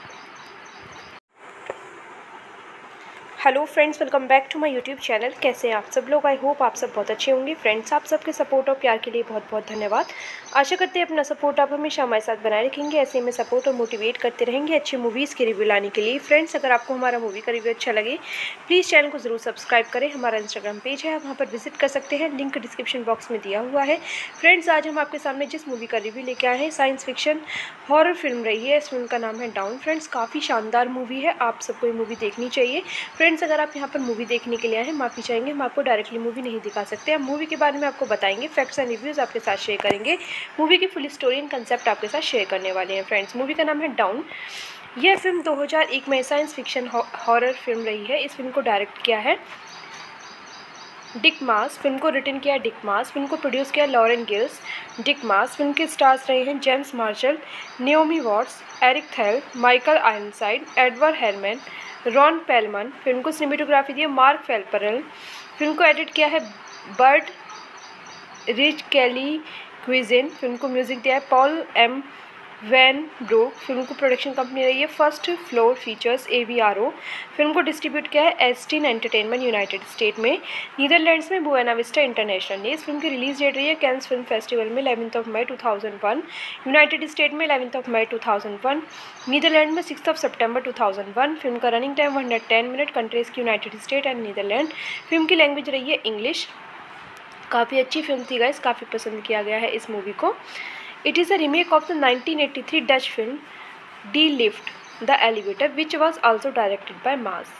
[SPEAKER 1] Hello friends, welcome back to my YouTube channel. कैसे हैं आप सब लोग? आई होप आप सब बहुत अच्छे होंगे। फ्रेंड्स, आप सबके सपोर्ट और प्यार के लिए बहुत बहुत धन्यवाद। आशा करते हैं अपना सपोर्ट आप हमेशा हमारे साथ बनाए रखेंगे, ऐसे में सपोर्ट और मोटिवेट करते रहेंगे अच्छी मूवीज़ के रिव्यू लाने के लिए। फ्रेंड्स, अगर आपको हमारा मूवी का रिव्यू अच्छा लगे, प्लीज़ चैनल को ज़रूर सब्सक्राइब करें। हमारा इंस्टाग्राम पेज है, आप वहाँ पर विजिट कर सकते हैं, लिंक डिस्क्रिप्शन बॉक्स में दिया हुआ है। फ्रेंड्स, आज हम आपके सामने जिस मूवी का रिव्यू लेके आए हैं, साइंस फिक्शन हॉरर फिल्म रही है। इस फिल्म का नाम है डाउन। फ्रेंड्स, काफ़ी शानदार मूवी है, आप सबको ये मूवी देखनी चाहिए। फ्रेंड्स, अगर आप यहाँ पर मूवी देखने के लिए आए हैं, माफ़ी चाहेंगे, हम आपको डायरेक्टली मूवी नहीं दिखा सकते। हम मूवी के बारे में आपको बताएंगे, फैक्ट्स एंड रिव्यूज़ आपके साथ शेयर करेंगे, मूवी की फुल स्टोरी एंड कंसेप्ट आपके साथ शेयर करने वाले हैं। फ्रेंड्स, मूवी का नाम है डाउन। यह फिल्म 2001 में साइंस फिक्शन हॉरर फिल्म रही है। इस फिल्म को डायरेक्ट किया है डिक मास। फिल्म को रिटन किया डिक मास। फिल्म को प्रोड्यूस किया Lauren Geels. Dick Maas. Film के स्टार्स रहे हैं James Marshall, Naomi Watts, Eric Thal, Michael Ironside, Edward Herrmann, Ron Perlman. Film को सिनेमेटोग्राफी दी है मार्क फेल्परल। फिल्म को एडिट किया है बर्ड रिच कैली क्विजिन। फिल्म को म्यूजिक दिया है Paul M van Brugge. Film को प्रोडक्शन कंपनी रही है First floor features AVRO। Film को डिस्ट्रीब्यूट किया है एस्टीन एंटरटेनमेंट यूनाइटेड स्टेट में, नीदरलैंड्स में बुएना विस्टा इंटरनेशनल ने। इस फिल्म की रिलीज डेट रही है कैंस फिल्म फेस्टिवल में 11 मई 2001, यूनाइटेड स्टेट में 11 मई 2001, नीदरलैंड में 6 सितंबर 2001। फिल्म का रनिंग टाइम 110 मिनट, कंट्रीज की United state and Netherlands. Film की लैंग्वेज रही है इंग्लिश। काफ़ी अच्छी फिल्म थी गाइस, काफ़ी पसंद किया गया है इस मूवी को। It is a remake of the 1983 Dutch film Die Lift, the Elevator, which was also directed by Maas.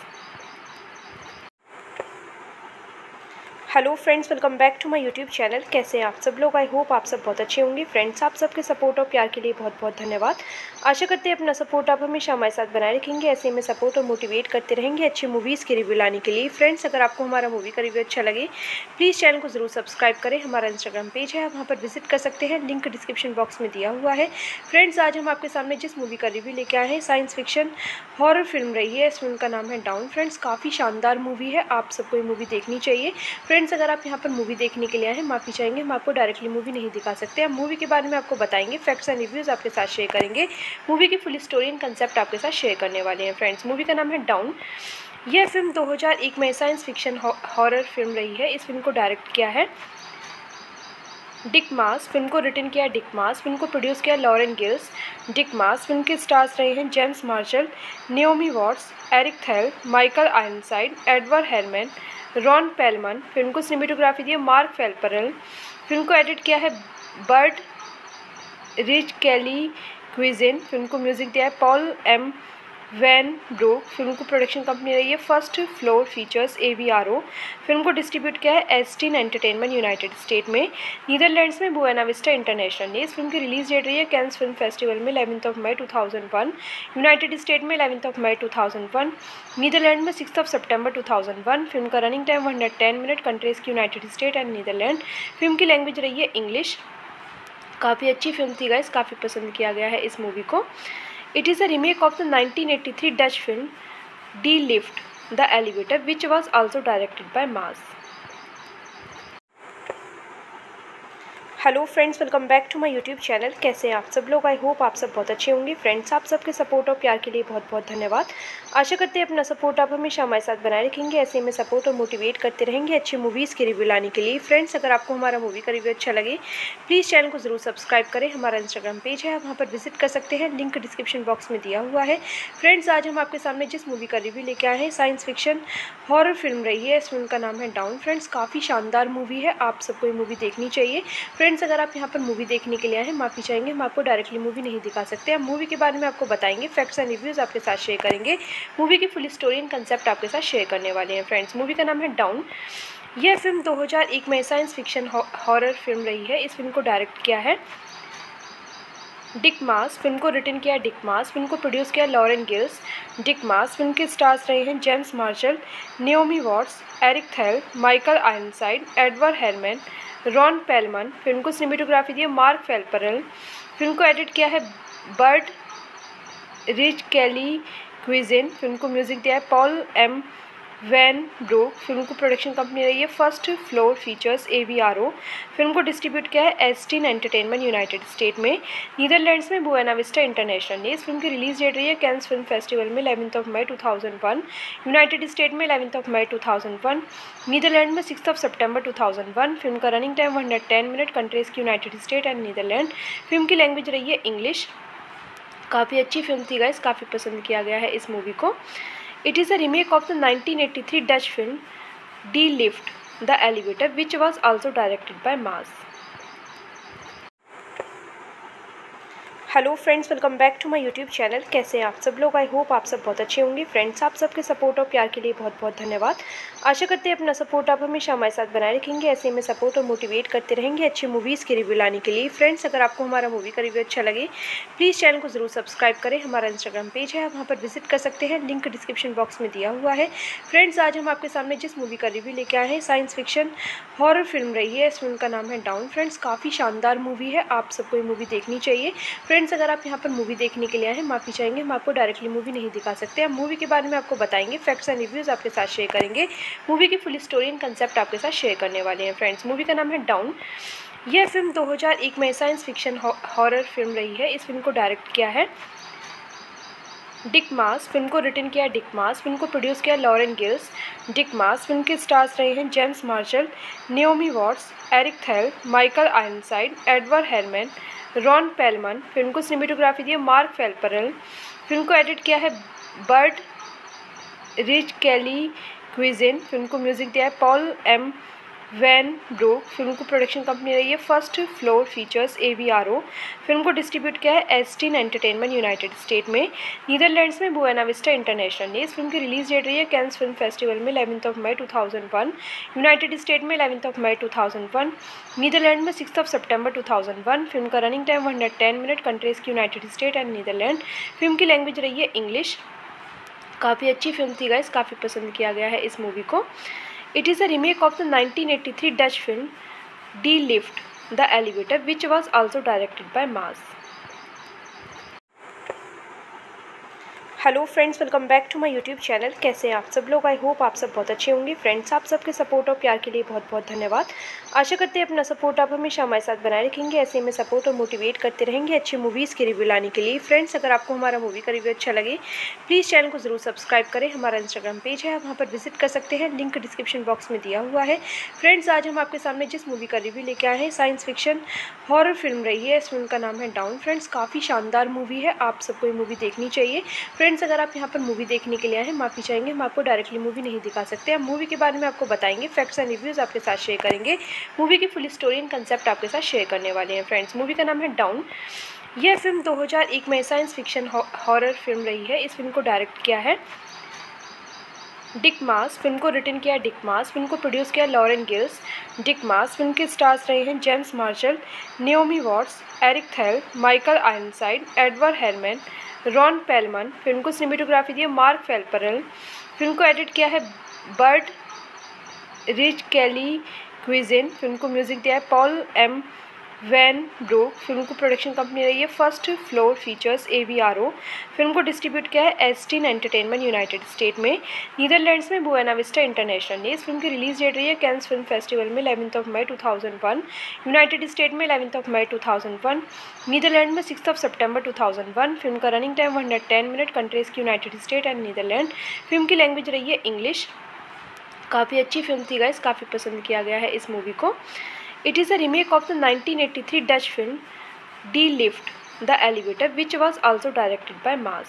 [SPEAKER 1] Hello friends, welcome back to my YouTube channel. कैसे हैं आप सब लोग? आई होप आप सब बहुत अच्छे होंगे। फ्रेंड्स, आप सबके सपोर्ट और प्यार के लिए बहुत बहुत धन्यवाद। आशा करते हैं अपना सपोर्ट आप हमेशा हमारे साथ बनाए रखेंगे, ऐसे में सपोर्ट और मोटिवेट करते रहेंगे अच्छी मूवीज़ के रिव्यू लाने के लिए। फ्रेंड्स, अगर आपको हमारा मूवी का रिव्यू अच्छा लगे, प्लीज़ चैनल को ज़रूर सब्सक्राइब करें। हमारा इंस्टाग्राम पेज है, आप वहाँ पर विजिट कर सकते हैं, लिंक डिस्क्रिप्शन बॉक्स में दिया हुआ है। फ्रेंड्स, आज हम आपके सामने जिस मूवी का रिव्यू लेके आए हैं, साइंस फिक्शन हॉरर फिल्म रही है। इस फिल्म का नाम है डाउन। फ्रेंड्स, काफ़ी शानदार मूवी है, आप सबको ये मूवी देखनी चाहिए। फ्रेंड्स, अगर आप यहाँ पर मूवी देखने के लिए आए हैं, माफ़ी चाहेंगे, हम आपको डायरेक्टली मूवी नहीं दिखा सकते। हम मूवी के बारे में आपको बताएंगे, फैक्ट्स एंड रिव्यूज़ आपके साथ शेयर करेंगे, मूवी की फुल स्टोरी एंड कंसेप्ट आपके साथ शेयर करने वाले हैं। फ्रेंड्स, मूवी का नाम है डाउन। यह फिल्म 2001 में साइंस फिक्शन हॉरर फिल्म रही है। इस फिल्म को डायरेक्ट किया है डिक मास। फिल्म को रिटन किया डिक मास। फिल्म को प्रोड्यूस किया Lauren Geels. Dick Maas. Film के स्टार्स रहे हैं James Marshall, Naomi Watts, Eric Thal, Michael Ironside, Edward Herrmann, Ron Perlman. Film को सिनेमेटोग्राफी दी है मार्क फेल्परल। फिल्म को एडिट किया है बर्ड रिच कैली क्विजिन। फिल्म को म्यूजिक दिया है Paul M van Brugge. Film को प्रोडक्शन कंपनी रही है First floor features AVRO। Film को डिस्ट्रीब्यूट किया है एस्टीन एंटरटेनमेंट यूनाइटेड स्टेट में, नीदरलैंड्स में बुएना विस्टा इंटरनेशनल ने। इस फिल्म की रिलीज डेट रही है कैंस फिल्म फेस्टिवल में 11 मई 2001, यूनाइटेड स्टेट में 11 मई 2001, नीदरलैंड में 6 सितंबर 2001। फिल्म का रनिंग टाइम 110 मिनट, कंट्रीज की United state and Netherlands. Film की लैंग्वेज रही है इंग्लिश। काफ़ी अच्छी फिल्म थी गाइस, काफ़ी पसंद किया गया है इस मूवी को। It is a remake of the 1983 Dutch film Die Lift, the Elevator, which was also directed by Maas. Hello friends, welcome back to my YouTube channel. कैसे हैं आप सब लोग? आई होप आप सब बहुत अच्छे होंगे। फ्रेंड्स, आप सबके सपोर्ट और प्यार के लिए बहुत बहुत धन्यवाद। आशा करते हैं अपना सपोर्ट आप हमेशा हमारे साथ बनाए रखेंगे, ऐसे में सपोर्ट और मोटिवेट करते रहेंगे अच्छी मूवीज़ के रिव्यू लाने के लिए। फ्रेंड्स, अगर आपको हमारा मूवी का रिव्यू अच्छा लगे प्लीज़ चैनल को ज़रूर सब्सक्राइब करें। हमारा इंस्टाग्राम पेज है, आप वहाँ पर विजिट कर सकते हैं, लिंक डिस्क्रिप्शन बॉक्स में दिया हुआ है। फ्रेंड्स, आज हम आपके सामने जिस मूवी का रिव्यू लेके आए हैं साइंस फिक्शन हॉरर फिल्म रही है। इस फिल्म का नाम है डाउन। फ्रेंड्स, काफ़ी शानदार मूवी है, आप सबको ये मूवी देखनी चाहिए। फ्रेंड्स, अगर आप यहाँ पर मूवी देखने के लिए आए हैं, माफ़ी चाहेंगे, हम आपको डायरेक्टली मूवी नहीं दिखा सकते। हम मूवी के बारे में आपको बताएंगे, फैक्ट्स एंड रिव्यूज़ आपके साथ शेयर करेंगे, मूवी की फुल स्टोरी एंड कंसेप्ट आपके साथ शेयर करने वाले हैं। फ्रेंड्स, मूवी का नाम है डाउन। यह फिल्म 2001 में साइंस फिक्शन हॉरर फिल्म रही है। इस फिल्म को डायरेक्ट किया है डिक मास। फिल्म को रिटन किया डिक मास। फिल्म को प्रोड्यूस किया Lauren Geels. Dick Maas. Film के स्टार्स रहे हैं James Marshall, Naomi Watts, Eric Thal, Michael Ironside, Edward Herrmann, Ron Perlman. Film को सिनेमेटोग्राफी दी है मार्क फेल्परल। फिल्म को एडिट किया है बर्ड रिच कैली क्विजिन। फिल्म को म्यूजिक दिया है Paul M van Brugge. Film को प्रोडक्शन कंपनी रही है First floor features AVRO। Film को डिस्ट्रीब्यूट किया है एस्टीन एंटरटेनमेंट यूनाइटेड स्टेट में, नीदरलैंड्स में बुएना विस्टा इंटरनेशनल ने। इस फिल्म की रिलीज डेट रही है कैंस फिल्म फेस्टिवल में 11 मई 2001, यूनाइटेड स्टेट में 11 मई 2001, नीदरलैंड में 6 सितंबर 2001। फिल्म का रनिंग टाइम 110 मिनट, कंट्रीज की United state and Netherlands. Film की लैंग्वेज रही है इंग्लिश। काफ़ी अच्छी फिल्म थी गाइस, काफ़ी पसंद किया गया है इस मूवी को। It is a remake of the 1983 Dutch film Die Lift, the Elevator, which was also directed by Maas. Hello friends, welcome back to my YouTube channel. कैसे हैं आप सब लोग? आई होप आप सब बहुत अच्छे होंगे। फ्रेंड्स, आप सबके सपोर्ट और प्यार के लिए बहुत बहुत धन्यवाद। आशा करते हैं अपना सपोर्ट आप हमेशा हमारे साथ बनाए रखेंगे, ऐसे में सपोर्ट और मोटिवेट करते रहेंगे अच्छी मूवीज़ के रिव्यू लाने के लिए। फ्रेंड्स, अगर आपको हमारा मूवी का रिव्यू अच्छा लगे प्लीज़ चैनल को ज़रूर सब्सक्राइब करें। हमारा इंस्टाग्राम पेज है, आप वहाँ पर विजिट कर सकते हैं, लिंक डिस्क्रिप्शन बॉक्स में दिया हुआ है। फ्रेंड्स, आज हम आपके सामने जिस मूवी का रिव्यू लेके आए हैं साइंस फिक्शन हॉरर फिल्म रही है। इस फिल्म का नाम है डाउन। फ्रेंड्स, काफ़ी शानदार मूवी है, आप सबको ये मूवी देखनी चाहिए। फ्रेंड्स, अगर आप यहाँ पर मूवी देखने के लिए आए हैं, माफ़ी चाहेंगे, हम आपको डायरेक्टली मूवी नहीं दिखा सकते। हम मूवी के बारे में आपको बताएंगे, फैक्ट्स एंड रिव्यूज़ आपके साथ शेयर करेंगे, मूवी की फुल स्टोरी एंड कंसेप्ट आपके साथ शेयर करने वाले हैं। फ्रेंड्स, मूवी का नाम है डाउन। यह फिल्म 2001 में साइंस फिक्शन हॉरर फिल्म रही है। इस फिल्म को डायरेक्ट किया है डिक मास। फिल्म को रिटन किया डिक मास। फिल्म को प्रोड्यूस किया Lauren Geels. Dick Maas. Film के स्टार्स रहे हैं James Marshall, Naomi Watts, Eric Thal, Michael Ironside, Edward Herrmann, Ron Perlman. Film को सिनेमेटोग्राफी दी है मार्क फेल्परल। फिल्म को एडिट किया है बर्ड रिच कैली क्विजिन। फिल्म को म्यूजिक दिया है Paul M van Brugge. Film को प्रोडक्शन कंपनी रही है First floor features AVRO। Film को डिस्ट्रीब्यूट किया है एस्टीन एंटरटेनमेंट यूनाइटेड स्टेट में, नीदरलैंड्स में बुएना विस्टा इंटरनेशनल ने। इस फिल्म की रिलीज डेट रही है कैंस फिल्म फेस्टिवल में 11 मई 2001, यूनाइटेड स्टेट में 11 मई 2001, नीदरलैंड में 6 सितंबर 2001। फिल्म का रनिंग टाइम 110 मिनट, कंट्रीज की United state and Netherlands. Film की लैंग्वेज रही है इंग्लिश। काफ़ी अच्छी फिल्म थी गाइस, काफ़ी पसंद किया गया है इस मूवी को। It is a remake of the 1983 Dutch film Die Lift, the Elevator, which was also directed by Maas. Hello friends, welcome back to my YouTube channel. कैसे हैं आप सब लोग? आई होप आप सब बहुत अच्छे होंगे। फ्रेंड्स, आप सबके सपोर्ट और प्यार के लिए बहुत बहुत धन्यवाद। आशा करते हैं अपना सपोर्ट आप हमेशा हमारे साथ बनाए रखेंगे, ऐसे में सपोर्ट और मोटिवेट करते रहेंगे अच्छी मूवीज़ के रिव्यू लाने के लिए। फ्रेंड्स, अगर आपको हमारा मूवी का रिव्यू अच्छा लगे प्लीज़ चैनल को ज़रूर सब्सक्राइब करें। हमारा इंस्टाग्राम पेज है, आप वहाँ पर विजिट कर सकते हैं, लिंक डिस्क्रिप्शन बॉक्स में दिया हुआ है। फ्रेंड्स, आज हम आपके सामने जिस मूवी का रिव्यू लेके आए हैं साइंस फिक्शन हॉरर फिल्म रही है। इस फिल्म का नाम है डाउन। फ्रेंड्स, काफ़ी शानदार मूवी है, आप सबको ये मूवी देखनी चाहिए। फ्रेंड्स, अगर आप यहाँ पर मूवी देखने के लिए आए हैं, माफ़ी चाहेंगे, हम आपको डायरेक्टली मूवी नहीं दिखा सकते। हम मूवी के बारे में आपको बताएंगे, फैक्ट्स एंड रिव्यूज़ आपके साथ शेयर करेंगे, मूवी की फुल स्टोरी एंड कंसेप्ट आपके साथ शेयर करने वाले हैं। फ्रेंड्स, मूवी का नाम है डाउन। यह फिल्म 2001 में साइंस फिक्शन हॉरर फिल्म रही है। इस फिल्म को डायरेक्ट किया है डिक मास। फिल्म को रिटन किया डिक मास। फिल्म को प्रोड्यूस किया Lauren Geels. Dick Maas. Film के स्टार्स रहे हैं James Marshall, Naomi Watts, Eric Thal, Michael Ironside, Edward Herrmann, Ron Perlman. Film को सिनेमेटोग्राफी दी है मार्क फेल्परल। फिल्म को एडिट किया है बर्ड रिच कैली क्विजिन। फिल्म को म्यूजिक दिया है Paul M van Brugge film को प्रोडक्शन कंपनी रही है First floor features AVRO। Film को डिस्ट्रीब्यूट किया है एस्टीन एंटरटेनमेंट यूनाइटेड स्टेट में, नीदरलैंड्स में बुएना विस्टा इंटरनेशनल ने। इस फिल्म की रिलीज डेट रही है कैंस फिल्म फेस्टिवल में 11 मई 2001, यूनाइटेड स्टेट में 11 मई 2001, नीदरलैंड में 6 सितंबर 2001। फिल्म का रनिंग टाइम 110 मिनट, कंट्रीज की United state and Netherlands. Film की लैंग्वेज रही है इंग्लिश। काफ़ी अच्छी फिल्म थी गाइस, काफ़ी पसंद किया गया है इस मूवी को। It is a remake of the 1983 Dutch film Die Lift, the Elevator, which was also directed by Maas.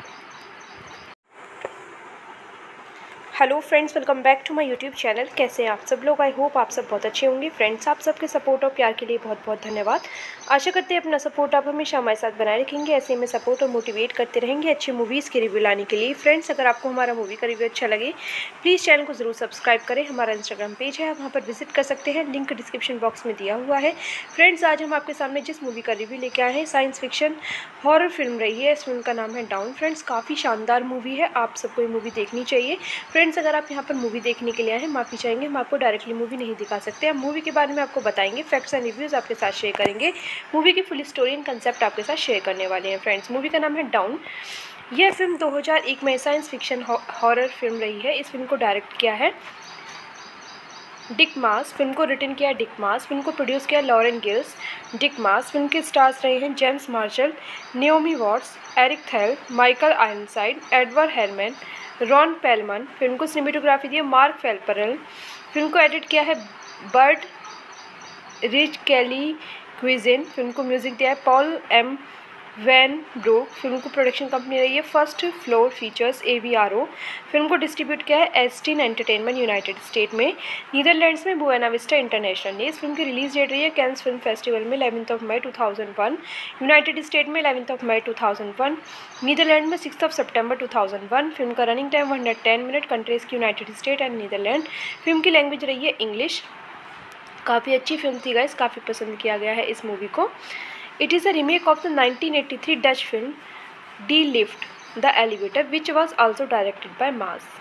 [SPEAKER 1] Hello friends, welcome back to my YouTube channel. कैसे हैं आप सब लोग? आई होप आप सब बहुत अच्छे होंगे। फ्रेंड्स, आप सबके सपोर्ट और प्यार के लिए बहुत बहुत धन्यवाद। आशा करते हैं अपना सपोर्ट आप हमेशा हमारे साथ बनाए रखेंगे, ऐसे में सपोर्ट और मोटिवेट करते रहेंगे अच्छी मूवीज़ के रिव्यू लाने के लिए। फ्रेंड्स, अगर आपको हमारा मूवी का रिव्यू अच्छा लगे प्लीज़ चैनल को ज़रूर सब्सक्राइब करें। हमारा इंस्टाग्राम पेज है, आप वहाँ पर विजिट कर सकते हैं, लिंक डिस्क्रिप्शन बॉक्स में दिया हुआ है। फ्रेंड्स, आज हम आपके सामने जिस मूवी का रिव्यू लेके आए हैं साइंस फिक्शन हॉरर फिल्म रही है। इस फिल्म का नाम है डाउन। फ्रेंड्स, काफ़ी शानदार मूवी है, आप सबको ये मूवी देखनी चाहिए। फ्रेंड्स, अगर आप यहाँ पर मूवी देखने के लिए आए हैं, माफ़ी चाहेंगे, हम आपको डायरेक्टली मूवी नहीं दिखा सकते। हम मूवी के बारे में आपको बताएंगे, फैक्ट्स एंड रिव्यूज़ आपके साथ शेयर करेंगे, मूवी की फुल स्टोरी एंड कंसेप्ट आपके साथ शेयर करने वाले हैं। फ्रेंड्स, मूवी का नाम है डाउन। यह फिल्म 2001 में साइंस फिक्शन हॉरर फिल्म रही है। इस फिल्म को डायरेक्ट किया है डिक मास। फिल्म को रिटन किया डिक मास। फिल्म को प्रोड्यूस किया Lauren Geels. Dick Maas. Film के स्टार्स रहे हैं James Marshall, Naomi Watts, Eric Thal, Michael Ironside, Edward Herrmann, Ron Perlman. Film को सिनेमेटोग्राफी दी है मार्क फेल्परल। फिल्म को एडिट किया है बर्ट रिच कैली क्विजिन। फिल्म को म्यूजिक दिया है Paul M van Brugge. Film को प्रोडक्शन कंपनी रही है First floor features AVRO। Film को डिस्ट्रीब्यूट किया है एस्टीन एंटरटेनमेंट यूनाइटेड स्टेट में, नीदरलैंड्स में बुएना विस्टा इंटरनेशनल ने। इस फिल्म की रिलीज डेट रही है कैंस फिल्म फेस्टिवल में 11 मई 2001, यूनाइटेड स्टेट में 11 मई 2001, नीदरलैंड में 6 सितंबर 2001। फिल्म का रनिंग टाइम 110 मिनट, कंट्रीज की United state and Netherlands. Film की लैंग्वेज रही है इंग्लिश। काफ़ी अच्छी फिल्म थी गाइस, काफ़ी पसंद किया गया है इस मूवी को। It is a remake of the 1983 Dutch film Die Lift, the Elevator, which was also directed by Maas.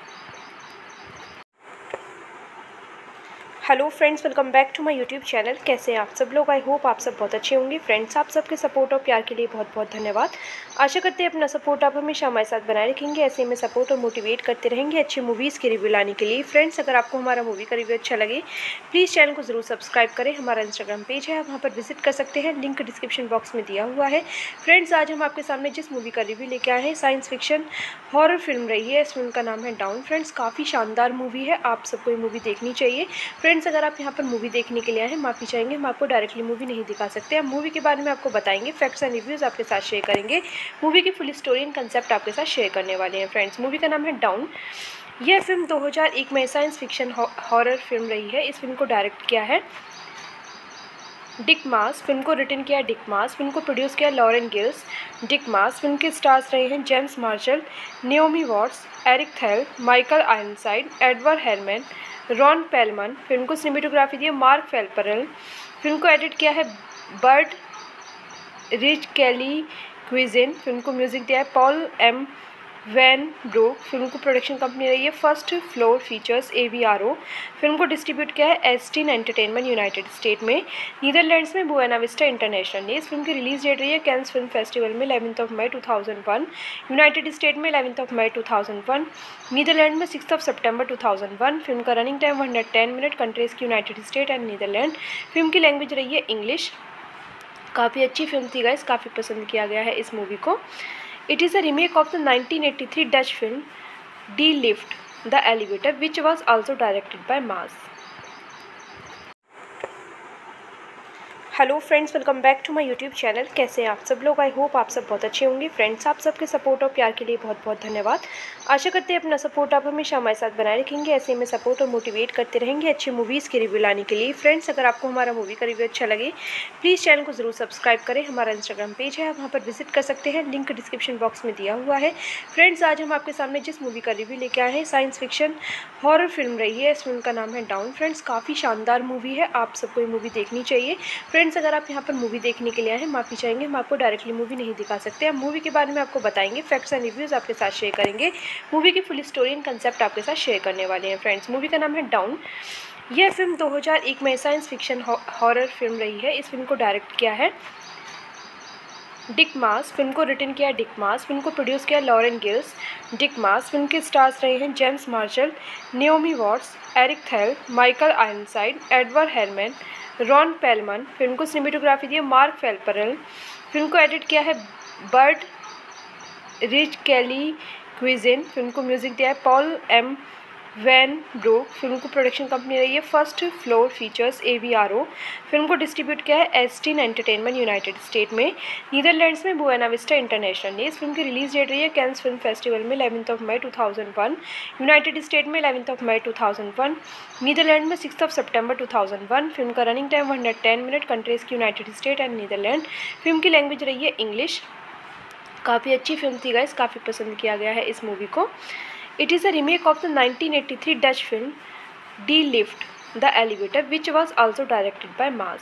[SPEAKER 1] Hello friends, welcome back to my YouTube channel. कैसे हैं आप सब लोग? आई होप आप सब बहुत अच्छे होंगे। फ्रेंड्स, आप सबके सपोर्ट और प्यार के लिए बहुत बहुत धन्यवाद। आशा करते हैं अपना सपोर्ट आप हमेशा हमारे साथ बनाए रखेंगे, ऐसे में सपोर्ट और मोटिवेट करते रहेंगे अच्छी मूवीज़ के रिव्यू लाने के लिए। फ्रेंड्स, अगर आपको हमारा मूवी का रिव्यू अच्छा लगे प्लीज़ चैनल को ज़रूर सब्सक्राइब करें। हमारा इंस्टाग्राम पेज है, आप वहाँ पर विजिट कर सकते हैं, लिंक डिस्क्रिप्शन बॉक्स में दिया हुआ है। फ्रेंड्स, आज हम आपके सामने जिस मूवी का रिव्यू लेके आए हैं साइंस फिक्शन हॉरर फिल्म रही है। इस फिल्म का नाम है डाउन। फ्रेंड्स, काफ़ी शानदार मूवी है, आप सबको ये मूवी देखनी चाहिए। फ्रेंड्स, अगर आप यहाँ पर मूवी देखने के लिए आए हैं, माफ़ी चाहेंगे, हम आपको डायरेक्टली मूवी नहीं दिखा सकते। हम मूवी के बारे में आपको बताएंगे, फैक्ट्स एंड रिव्यूज़ आपके साथ शेयर करेंगे, मूवी की फुल स्टोरी एंड कंसेप्ट आपके साथ शेयर करने वाले हैं। फ्रेंड्स, मूवी का नाम है डाउन। यह फिल्म 2001 में साइंस फिक्शन हॉरर फिल्म रही है। इस फिल्म को डायरेक्ट किया है डिक मास। फिल्म को रिटन किया डिक मास। फिल्म को प्रोड्यूस किया Lauren Geels. Dick Maas. Film के स्टार्स रहे हैं James Marshall, Naomi Watts, Eric Thal, Michael Ironside, Edward Herrmann, Ron Perlman. Film को सिनेमेटोग्राफी दी है मार्क फेल्परल। फिल्म को एडिट किया है बर्ट रिच कैली क्विजिन। फिल्म को म्यूजिक दिया है Paul M van Brugge. Film को प्रोडक्शन कंपनी रही है First floor features AVRO। Film को डिस्ट्रीब्यूट किया है एस्टीन एंटरटेनमेंट यूनाइटेड स्टेट में, नीदरलैंड्स में बुएना विस्टा इंटरनेशनल ने। इस फिल्म की रिलीज डेट रही है कैंस फिल्म फेस्टिवल में 11 मई 2001, यूनाइटेड स्टेट में 11 मई 2001, नीदरलैंड में 6 सितंबर 2001। फिल्म का रनिंग टाइम 110 मिनट, कंट्रीज की United state and Netherlands. Film की लैंग्वेज रही है इंग्लिश। काफ़ी अच्छी फिल्म थी गाइस, काफ़ी पसंद किया गया है इस मूवी को। It is a remake of the 1983 Dutch film Die Lift, the Elevator, which was also directed by Maas. Hello friends, welcome back to my YouTube channel. कैसे हैं आप सब लोग? आई होप आप सब बहुत अच्छे होंगे। फ्रेंड्स, आप सबके सपोर्ट और प्यार के लिए बहुत बहुत धन्यवाद। आशा करते हैं अपना सपोर्ट आप हमेशा हमारे साथ बनाए रखेंगे, ऐसे में सपोर्ट और मोटिवेट करते रहेंगे अच्छी मूवीज़ के रिव्यू लाने के लिए। फ्रेंड्स, अगर आपको हमारा मूवी का रिव्यू अच्छा लगे प्लीज़ चैनल को ज़रूर सब्सक्राइब करें। हमारा इंस्टाग्राम पेज है, आप वहाँ पर विजिट कर सकते हैं, लिंक डिस्क्रिप्शन बॉक्स में दिया हुआ है। फ्रेंड्स, आज हम आपके सामने जिस मूवी का रिव्यू लेके आए हैं साइंस फिक्शन हॉरर फिल्म रही है। इस फिल्म का नाम है डाउन। फ्रेंड्स, काफ़ी शानदार मूवी है, आप सबको ये मूवी देखनी चाहिए। फ्रेंड्स, अगर आप यहाँ पर मूवी देखने के लिए आए हैं, माफ़ी चाहेंगे, हम आपको डायरेक्टली मूवी नहीं दिखा सकते। हम मूवी के बारे में आपको बताएंगे, फैक्ट्स एंड रिव्यूज़ आपके साथ शेयर करेंगे, मूवी की फुल स्टोरी एंड कंसेप्ट आपके साथ शेयर करने वाले हैं। फ्रेंड्स, मूवी का नाम है डाउन। यह फिल्म 2001 में साइंस फिक्शन हॉरर फिल्म रही है। इस फिल्म को डायरेक्ट किया है डिक मास। फिल्म को रिटन किया डिक मास। फिल्म को प्रोड्यूस किया Lauren Geels. Dick Maas. Film के स्टार्स रहे हैं James Marshall, Naomi Watts, Eric Thal, Michael Ironside, Edward Herrmann, Ron Perlman. Film को सिनेमेटोग्राफी दी है मार्क फेल्परल। फिल्म को एडिट किया है बर्ट रिच कैली क्विजिन। फिल्म को म्यूजिक दिया है Paul M van Brugge. Film को प्रोडक्शन कंपनी रही है First floor features AVRO। Film को डिस्ट्रीब्यूट किया है एस्टीन एंटरटेनमेंट यूनाइटेड स्टेट में, नीदरलैंड्स में बुएना विस्टा इंटरनेशनल ने। इस फिल्म की रिलीज डेट रही है कैंस फिल्म फेस्टिवल में 11 मई 2001, यूनाइटेड स्टेट में 11 मई 2001, नीदरलैंड में 6 सितंबर 2001। फिल्म का रनिंग टाइम 110 मिनट। कंट्रीज की United state and Netherlands. Film की लैंग्वेज रही है इंग्लिश। काफ़ी अच्छी फिल्म थी गाइस, काफ़ी पसंद किया गया है इस मूवी को। It is a remake of the 1983 Dutch film Die Lift, the Elevator, which was also directed by Maas.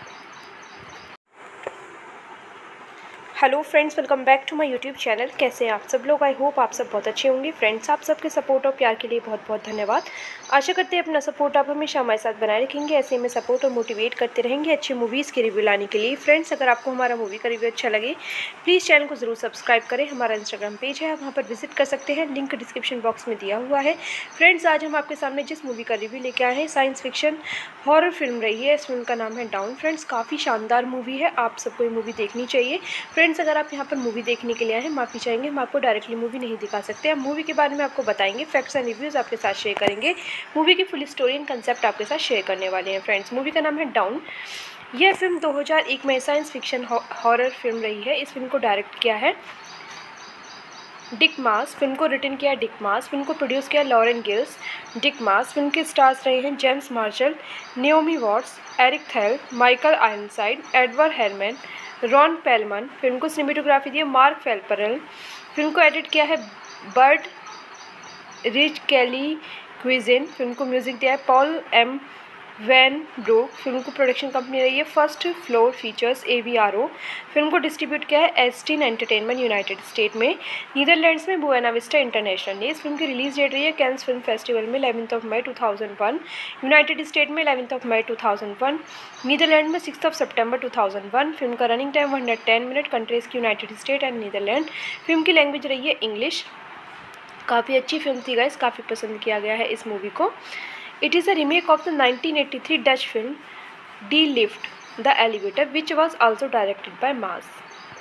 [SPEAKER 1] Hello friends, welcome back to my YouTube channel. कैसे हैं आप सब लोग? आई होप आप सब बहुत अच्छे होंगे। फ्रेंड्स, आप सबके सपोर्ट और प्यार के लिए बहुत बहुत धन्यवाद। आशा करते हैं अपना सपोर्ट आप हमेशा हमारे साथ बनाए रखेंगे, ऐसे में सपोर्ट और मोटिवेट करते रहेंगे अच्छी मूवीज़ के रिव्यू लाने के लिए। फ्रेंड्स, अगर आपको हमारा मूवी का रिव्यू अच्छा लगे प्लीज़ चैनल को ज़रूर सब्सक्राइब करें। हमारा इंस्टाग्राम पेज है, आप वहाँ पर विजिट कर सकते हैं, लिंक डिस्क्रिप्शन बॉक्स में दिया हुआ है। फ्रेंड्स, आज हम आपके सामने जिस मूवी का रिव्यू लेके आए हैं साइंस फिक्शन हॉरर फिल्म रही है। इस फिल्म का नाम है डाउन। फ्रेंड्स, काफ़ी शानदार मूवी है, आप सबको ये मूवी देखनी चाहिए। फ्रेंड्स, अगर आप यहाँ पर मूवी देखने के लिए आए हैं, माफ़ी चाहेंगे, हम आपको डायरेक्टली मूवी नहीं दिखा सकते। हम मूवी के बारे में आपको बताएंगे, फैक्ट्स एंड रिव्यूज़ आपके साथ शेयर करेंगे, मूवी की फुल स्टोरी एंड कंसेप्ट आपके साथ शेयर करने वाले हैं। फ्रेंड्स, मूवी का नाम है डाउन। यह फिल्म 2001 में साइंस फिक्शन हॉरर फिल्म रही है। इस फिल्म को डायरेक्ट किया है डिक मास। फिल्म को रिटन किया डिक मास। फिल्म को प्रोड्यूस किया Lauren Geels. Dick Maas. Film के स्टार्स रहे हैं James Marshall, Naomi Watts, Eric Thal, Michael Ironside, Edward Herrmann, Ron Perlman. Film को सिनेमेटोग्राफी दी है मार्क फेल्परल। फिल्म को एडिट किया है बर्ट रिच कैली क्विजिन। फिल्म को म्यूजिक दिया है Paul M van Brugge. Film को प्रोडक्शन कंपनी रही है First floor features AVRO। Film को डिस्ट्रीब्यूट किया है एस्टीन एंटरटेनमेंट यूनाइटेड स्टेट में, नीदरलैंड्स में बुएना विस्टा इंटरनेशनल ने। इस फिल्म की रिलीज डेट रही है कैंस फिल्म फेस्टिवल में 11 मई 2001, यूनाइटेड स्टेट में 11 मई 2001, नीदरलैंड में 6 सितंबर 2001। फिल्म का रनिंग टाइम 110 मिनट। कंट्रीज की United state and Netherlands. Film की लैंग्वेज रही है इंग्लिश। काफ़ी अच्छी फिल्म थी गाइस, काफ़ी पसंद किया गया है इस मूवी को। It is a remake of the 1983 Dutch film Die Lift, the Elevator, which was also directed by Maas.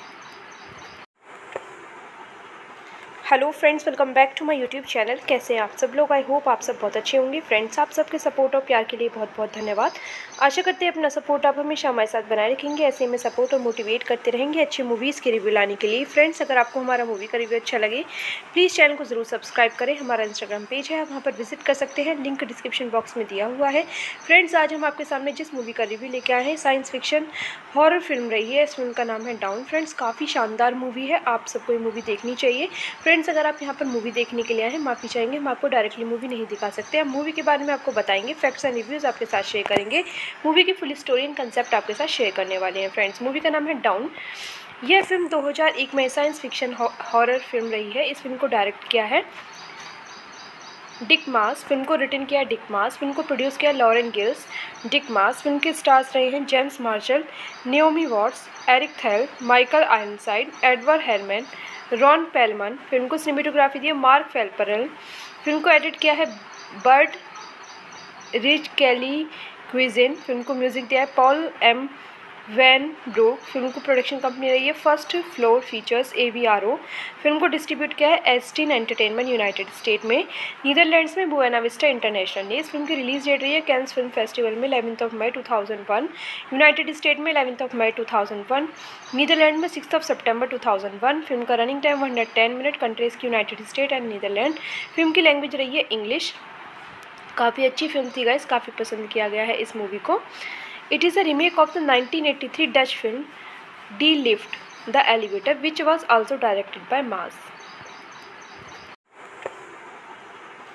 [SPEAKER 1] Hello friends, welcome back to my YouTube channel. कैसे हैं आप सब लोग? आई होप आप सब बहुत अच्छे होंगे। फ्रेंड्स, आप सबके सपोर्ट और प्यार के लिए बहुत बहुत धन्यवाद। आशा करते हैं अपना सपोर्ट आप हमेशा हमारे साथ बनाए रखेंगे, ऐसे में सपोर्ट और मोटिवेट करते रहेंगे अच्छी मूवीज़ के रिव्यू लाने के लिए। फ्रेंड्स, अगर आपको हमारा मूवी का रिव्यू अच्छा लगे प्लीज़ चैनल को ज़रूर सब्सक्राइब करें। हमारा इंस्टाग्राम पेज है, आप वहाँ पर विजिट कर सकते हैं, लिंक डिस्क्रिप्शन बॉक्स में दिया हुआ है। फ्रेंड्स, आज हम आपके सामने जिस मूवी का रिव्यू लेके आए हैं साइंस फिक्शन हॉरर फिल्म रही है। इस फिल्म का नाम है डाउन। फ्रेंड्स, काफ़ी शानदार मूवी है, आप सबको ये मूवी देखनी चाहिए। फ्रेंड्स, अगर आप यहाँ पर मूवी देखने के लिए आए हैं, माफ़ी चाहेंगे, हम आपको डायरेक्टली मूवी नहीं दिखा सकते। हम मूवी के बारे में आपको बताएंगे, फैक्ट्स एंड रिव्यूज़ आपके साथ शेयर करेंगे, मूवी की फुल स्टोरी एंड कंसेप्ट आपके साथ शेयर करने वाले हैं। फ्रेंड्स, मूवी का नाम है डाउन। यह फिल्म 2001 में साइंस फिक्शन हॉरर फिल्म रही है। इस फिल्म को डायरेक्ट किया है डिक मास। फिल्म को रिटन किया डिक मास। फिल्म को प्रोड्यूस किया Lauren Geels. Dick Maas. Film के स्टार्स रहे हैं James Marshall, Naomi Watts, Eric Thal, Michael Ironside, Edward Herrmann, Ron Perlman. Film को सिनेमेटोग्राफी दी है मार्क फेल्परल। फिल्म को एडिट किया है बर्ट रिच कैली क्विजिन। फिल्म को म्यूजिक दिया है Paul M van Brugge. Film को प्रोडक्शन कंपनी रही है First floor features AVRO। Film को डिस्ट्रीब्यूट किया है एस्टीन एंटरटेनमेंट यूनाइटेड स्टेट में, नीदरलैंड्स में बुएना विस्टा इंटरनेशनल ने। इस फिल्म की रिलीज डेट रही है कैंस फिल्म फेस्टिवल में 11 मई 2001, यूनाइटेड स्टेट में 11 मई 2001, नीदरलैंड में 6 सितंबर 2001। फिल्म का रनिंग टाइम 110 मिनट। कंट्रीज की United state and Netherlands. Film की लैंग्वेज रही है इंग्लिश। काफ़ी अच्छी फिल्म थी गाइस, काफ़ी पसंद किया गया है इस मूवी को। It is a remake of the 1983 Dutch film Die Lift, the Elevator, which was also directed by Maas.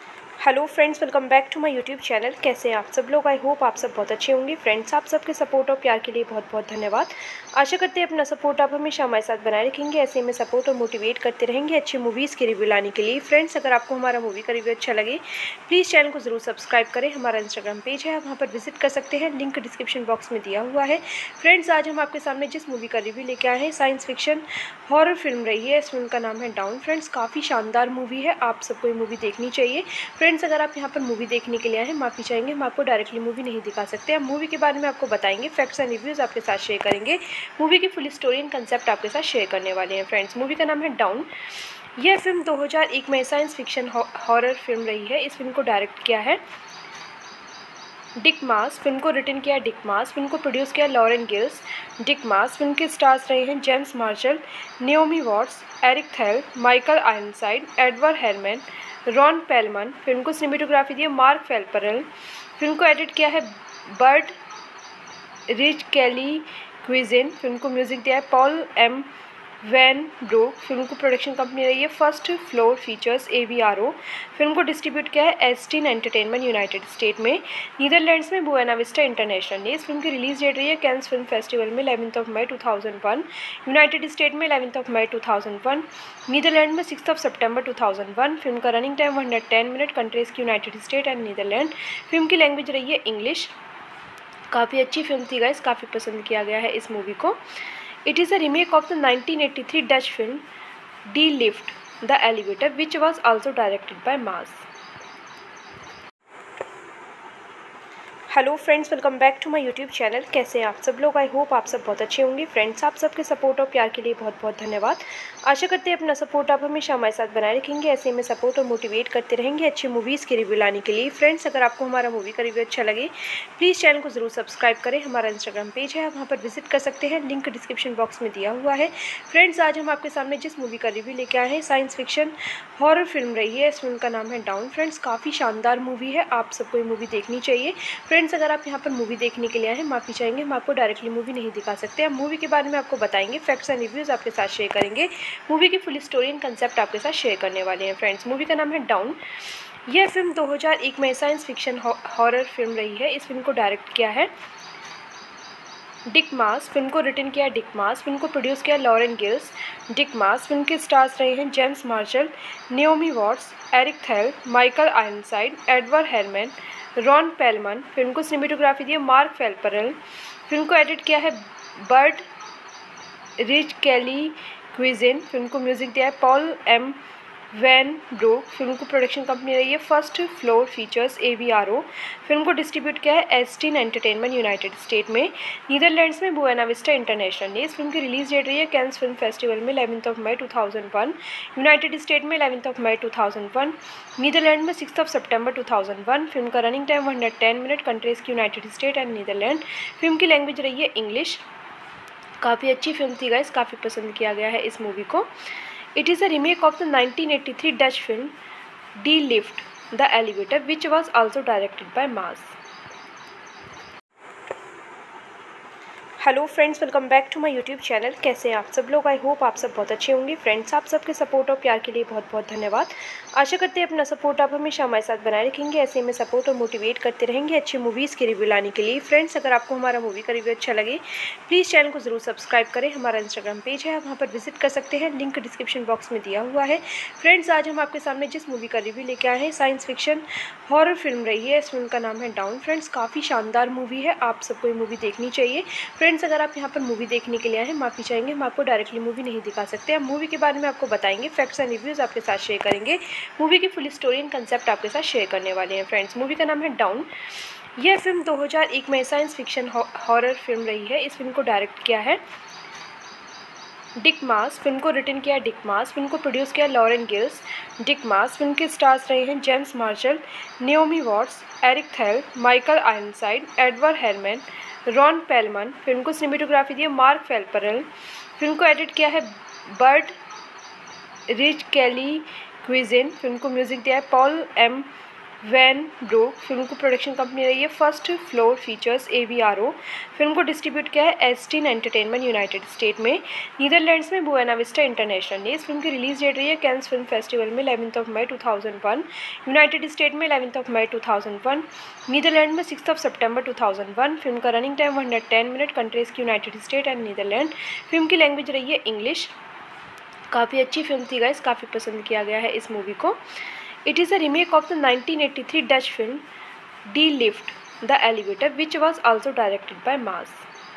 [SPEAKER 1] Hello friends, welcome back to my YouTube channel. कैसे हैं आप सब लोग? आई होप आप सब बहुत अच्छे होंगे। फ्रेंड्स, आप सबके सपोर्ट और प्यार के लिए बहुत बहुत धन्यवाद। आशा करते हैं अपना सपोर्ट आप हमेशा हमारे साथ बनाए रखेंगे, ऐसे में सपोर्ट और मोटिवेट करते रहेंगे अच्छी मूवीज़ के रिव्यू लाने के लिए। फ्रेंड्स, अगर आपको हमारा मूवी का रिव्यू अच्छा लगे प्लीज़ चैनल को ज़रूर सब्सक्राइब करें। हमारा इंस्टाग्राम पेज है, आप वहाँ पर विजिट कर सकते हैं, लिंक डिस्क्रिप्शन बॉक्स में दिया हुआ है। फ्रेंड्स, आज हम आपके सामने जिस मूवी का रिव्यू लेके आए हैं साइंस फिक्शन हॉरर फिल्म रही है। इस फिल्म का नाम है डाउन। फ्रेंड्स, काफ़ी शानदार मूवी है, आप सबको ये मूवी देखनी चाहिए। फ्रेंड्स, अगर आप यहाँ पर मूवी देखने के लिए आए हैं, माफ़ी चाहेंगे, हम आपको डायरेक्टली मूवी नहीं दिखा सकते। हम मूवी के बारे में आपको बताएंगे, फैक्ट्स एंड रिव्यूज़ आपके साथ शेयर करेंगे, मूवी की फुल स्टोरी एंड कंसेप्ट आपके साथ शेयर करने वाले हैं। फ्रेंड्स, मूवी का नाम है डाउन। यह फिल्म 2001 में साइंस फिक्शन हॉरर फिल्म रही है। इस फिल्म को डायरेक्ट किया है डिक मास। फिल्म को रिटन किया डिक मास। फिल्म को प्रोड्यूस किया Lauren Geels. Dick Maas. Film के स्टार्स रहे हैं James Marshall, Naomi Watts, Eric Thal, Michael Ironside, Edward Herrmann, Ron Perlman. Film को सिनेमेटोग्राफी दी है मार्क फेल्परल। फिल्म को एडिट किया है बर्ड रिच कैली क्विजिन। फिल्म को म्यूजिक दिया है Paul M van Brugge. Film को प्रोडक्शन कंपनी रही है First floor features AVRO। Film को डिस्ट्रीब्यूट किया है एस्टीन एंटरटेनमेंट यूनाइटेड स्टेट में, नीदरलैंड्स में बुएना विस्टा इंटरनेशनल ने। इस फिल्म की रिलीज डेट रही है कैंस फिल्म फेस्टिवल में 11 मई 2001, यूनाइटेड स्टेट में 11 मई 2001, नीदरलैंड में 6 सितंबर 2001। फिल्म का रनिंग टाइम 110 मिनट, कंट्रीज की United state and Netherlands. Film की लैंग्वेज रही है इंग्लिश। काफ़ी अच्छी फिल्म थी गाइस, काफ़ी पसंद किया गया है इस मूवी को। It is a remake of the 1983 Dutch film Die Lift, the Elevator, which was also directed by Maas. Hello friends, welcome back to my YouTube channel. कैसे हैं आप सब लोग? आई होप आप सब बहुत अच्छे होंगे। फ्रेंड्स, आप सबके सपोर्ट और प्यार के लिए बहुत बहुत धन्यवाद। आशा करते हैं अपना सपोर्ट आप हमेशा हमारे साथ बनाए रखेंगे, ऐसे में सपोर्ट और मोटिवेट करते रहेंगे अच्छी मूवीज़ के रिव्यू लाने के लिए। फ्रेंड्स, अगर आपको हमारा मूवी का रिव्यू अच्छा लगे प्लीज़ चैनल को ज़रूर सब्सक्राइब करें। हमारा इंस्टाग्राम पेज है, आप वहाँ पर विजिट कर सकते हैं, लिंक डिस्क्रिप्शन बॉक्स में दिया हुआ है। फ्रेंड्स, आज हम आपके सामने जिस मूवी का रिव्यू लेके आए हैं साइंस फिक्शन हॉरर फिल्म रही है। इस फिल्म का नाम है डाउन। फ्रेंड्स, काफ़ी शानदार मूवी है, आप सबको ये मूवी देखनी चाहिए। फ्रेंड्स, अगर आप यहाँ पर मूवी देखने के लिए आए हैं, माफ़ी चाहेंगे, हम आपको डायरेक्टली मूवी नहीं दिखा सकते। हम मूवी के बारे में आपको बताएंगे, फैक्ट्स एंड रिव्यूज़ आपके साथ शेयर करेंगे, मूवी की फुल स्टोरी एंड कंसेप्ट आपके साथ शेयर करने वाले हैं। फ्रेंड्स, मूवी का नाम है डाउन। यह फिल्म 2001 में साइंस फिक्शन हॉरर फिल्म रही है। इस फिल्म को डायरेक्ट किया है डिक मास। फिल्म को रिटन किया डिक मास। फिल्म को प्रोड्यूस किया Lauren Geels. Dick Maas. Film के स्टार्स रहे हैं James Marshall, Naomi Watts, Eric Thal, Michael Ironside, Edward Herrmann, Ron Perlman. Film को सिनेमेटोग्राफी दी है मार्क फेल्परल। फिल्म को एडिट किया है बर्ड रिच कैली क्विजिन। फिल्म को म्यूजिक दिया है Paul M van Brugge. Film को प्रोडक्शन कंपनी रही है First floor features AVRO। Film को डिस्ट्रीब्यूट किया है एस्टीन एंटरटेनमेंट यूनाइटेड स्टेट में, नीदरलैंड्स में बुएना विस्टा इंटरनेशनल ने। इस फिल्म की रिलीज डेट रही है कैंस फिल्म फेस्टिवल में 11 मई 2001, यूनाइटेड स्टेट में 11 मई 2001, नीदरलैंड में 6 सितंबर 2001। फिल्म का रनिंग टाइम 110 मिनट, कंट्रीज की United state and Netherlands. Film की लैंग्वेज रही है इंग्लिश। काफ़ी अच्छी फिल्म थी गाइस, काफ़ी पसंद किया गया है इस मूवी को। It is a remake of the 1983 Dutch film Die Lift, the Elevator, which was also directed by Maas. Hello friends, welcome back to my YouTube channel. कैसे हैं आप सब लोग? आई होप आप सब बहुत अच्छे होंगे। फ्रेंड्स, आप सबके सपोर्ट और प्यार के लिए बहुत बहुत धन्यवाद। आशा करते हैं अपना सपोर्ट आप हमेशा हमारे साथ बनाए रखेंगे, ऐसे में सपोर्ट और मोटिवेट करते रहेंगे अच्छी मूवीज़ के रिव्यू लाने के लिए। फ्रेंड्स, अगर आपको हमारा मूवी का रिव्यू अच्छा लगे प्लीज़ चैनल को ज़रूर सब्सक्राइब करें। हमारा इंस्टाग्राम पेज है, आप वहाँ पर विजिट कर सकते हैं, लिंक डिस्क्रिप्शन बॉक्स में दिया हुआ है। फ्रेंड्स, आज हम आपके सामने जिस मूवी का रिव्यू लेके आए हैं साइंस फिक्शन हॉरर फिल्म रही है। इस फिल्म का नाम है डाउन। फ्रेंड्स, काफ़ी शानदार मूवी है, आप सबको ये मूवी देखनी चाहिए। फ्रेंड्स, अगर आप यहाँ पर मूवी देखने के लिए आए हैं, माफ़ी चाहेंगे, हम आपको डायरेक्टली मूवी नहीं दिखा सकते। हम मूवी के बारे में आपको बताएंगे, फैक्ट्स एंड रिव्यूज़ आपके साथ शेयर करेंगे, मूवी की फुल स्टोरी एंड कंसेप्ट आपके साथ शेयर करने वाले हैं। फ्रेंड्स, मूवी का नाम है डाउन। यह फिल्म 2001 में साइंस फिक्शन हॉरर फिल्म रही है। इस फिल्म को डायरेक्ट किया है डिक मास। फिल्म को रिटन किया डिक मास। फिल्म को प्रोड्यूस किया Lauren Geels. Dick Maas. Film के स्टार्स रहे हैं James Marshall, Naomi Watts, Eric Thal, Michael Ironside, Edward Herrmann, Ron Perlman. Film को सिनेमेटोग्राफी दी है मार्क फेल्परल। फिल्म को एडिट किया है बर्ड रिच कैली क्विजिन। फिल्म को म्यूजिक दिया है Paul M van Brugge film को प्रोडक्शन कंपनी रही है First floor features AVRO। Film को डिस्ट्रीब्यूट किया है एस्टीन एंटरटेनमेंट यूनाइटेड स्टेट में, नीदरलैंड्स में बुएना विस्टा इंटरनेशनल ने। इस फिल्म की रिलीज डेट रही है कैंस फिल्म फेस्टिवल में 11 मई 2001, यूनाइटेड स्टेट में 11 मई 2001, नीदरलैंड में 6 सितंबर 2001। फिल्म का रनिंग टाइम 110 मिनट, कंट्रीज की United state and Netherlands. Film की लैंग्वेज रही है इंग्लिश। काफ़ी अच्छी फिल्म थी गाइस, काफ़ी पसंद किया गया है इस मूवी को। It is a remake of the 1983 Dutch film Die Lift, the Elevator, which was also directed by Maas.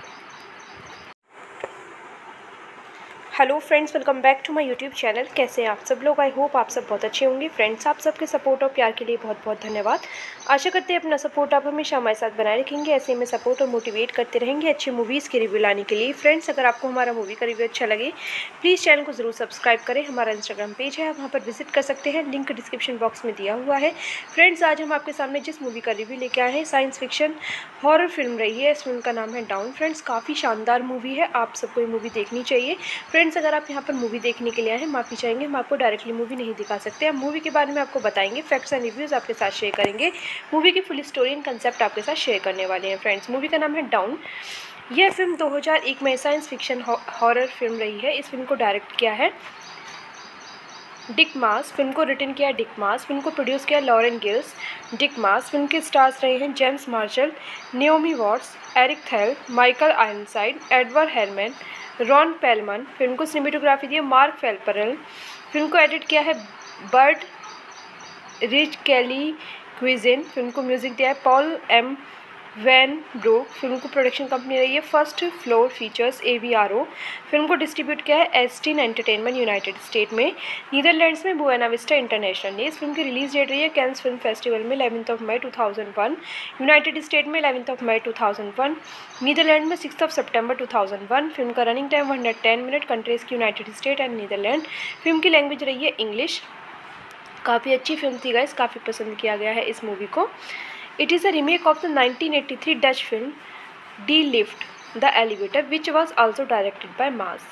[SPEAKER 1] Hello friends, welcome back to my YouTube channel. कैसे हैं आप सब लोग? आई होप आप सब बहुत अच्छे होंगे। फ्रेंड्स, आप सबके सपोर्ट और प्यार के लिए बहुत बहुत धन्यवाद। आशा करते हैं अपना सपोर्ट आप हमेशा हमारे साथ बनाए रखेंगे, ऐसे में सपोर्ट और मोटिवेट करते रहेंगे अच्छी मूवीज़ के रिव्यू लाने के लिए। फ्रेंड्स, अगर आपको हमारा मूवी का रिव्यू अच्छा लगे प्लीज़ चैनल को ज़रूर सब्सक्राइब करें। हमारा इंस्टाग्राम पेज है, आप वहाँ पर विजिट कर सकते हैं, लिंक डिस्क्रिप्शन बॉक्स में दिया हुआ है। फ्रेंड्स, आज हम आपके सामने जिस मूवी का रिव्यू लेके आए हैं साइंस फिक्शन हॉरर फिल्म रही है। इस फिल्म का नाम है डाउन। फ्रेंड्स, काफ़ी शानदार मूवी है, आप सबको ये मूवी देखनी चाहिए। फ्रेंड्स, अगर आप यहाँ पर मूवी देखने के लिए आए हैं, माफ़ी चाहेंगे, हम आपको डायरेक्टली मूवी नहीं दिखा सकते। हम मूवी के बारे में आपको बताएंगे, फैक्ट्स एंड रिव्यूज़ आपके साथ शेयर करेंगे, मूवी की फुल स्टोरी एंड कंसेप्ट आपके साथ शेयर करने वाले हैं। फ्रेंड्स, मूवी का नाम है डाउन। यह फिल्म 2001 में साइंस फिक्शन हॉरर फिल्म रही है। इस फिल्म को डायरेक्ट किया है डिक मास। फिल्म को रिटन किया डिक मास। फिल्म को प्रोड्यूस किया Lauren Geels. Dick Maas. Film के स्टार्स रहे हैं James Marshall, Naomi Watts, Eric Thal, Michael Ironside, Edward Herrmann, Ron Perlman. Film को सिनेमेटोग्राफी दी है मार्क फेल्परल। फिल्म को एडिट किया है बर्ड रिच कैली क्विजिन। फिल्म को म्यूजिक दिया है Paul M van Brugge. Film को प्रोडक्शन कंपनी रही है First floor features AVRO। Film को डिस्ट्रीब्यूट किया है एस्टीन एंटरटेनमेंट यूनाइटेड स्टेट में, नीदरलैंड्स में बुएना विस्टा इंटरनेशनल ने। इस फिल्म की रिलीज डेट रही है कैंस फिल्म फेस्टिवल में 11 मई 2001, यूनाइटेड स्टेट में 11 मई 2001, नीदरलैंड में 6 सितंबर 2001। फिल्म का रनिंग टाइम 110 मिनट, कंट्रीज की United state and Netherlands. Film की लैंग्वेज रही है इंग्लिश। काफ़ी अच्छी फिल्म थी गाइस, काफ़ी पसंद किया गया है इस मूवी को। It is a remake of the 1983 Dutch film Die Lift, the Elevator, which was also directed by Maas.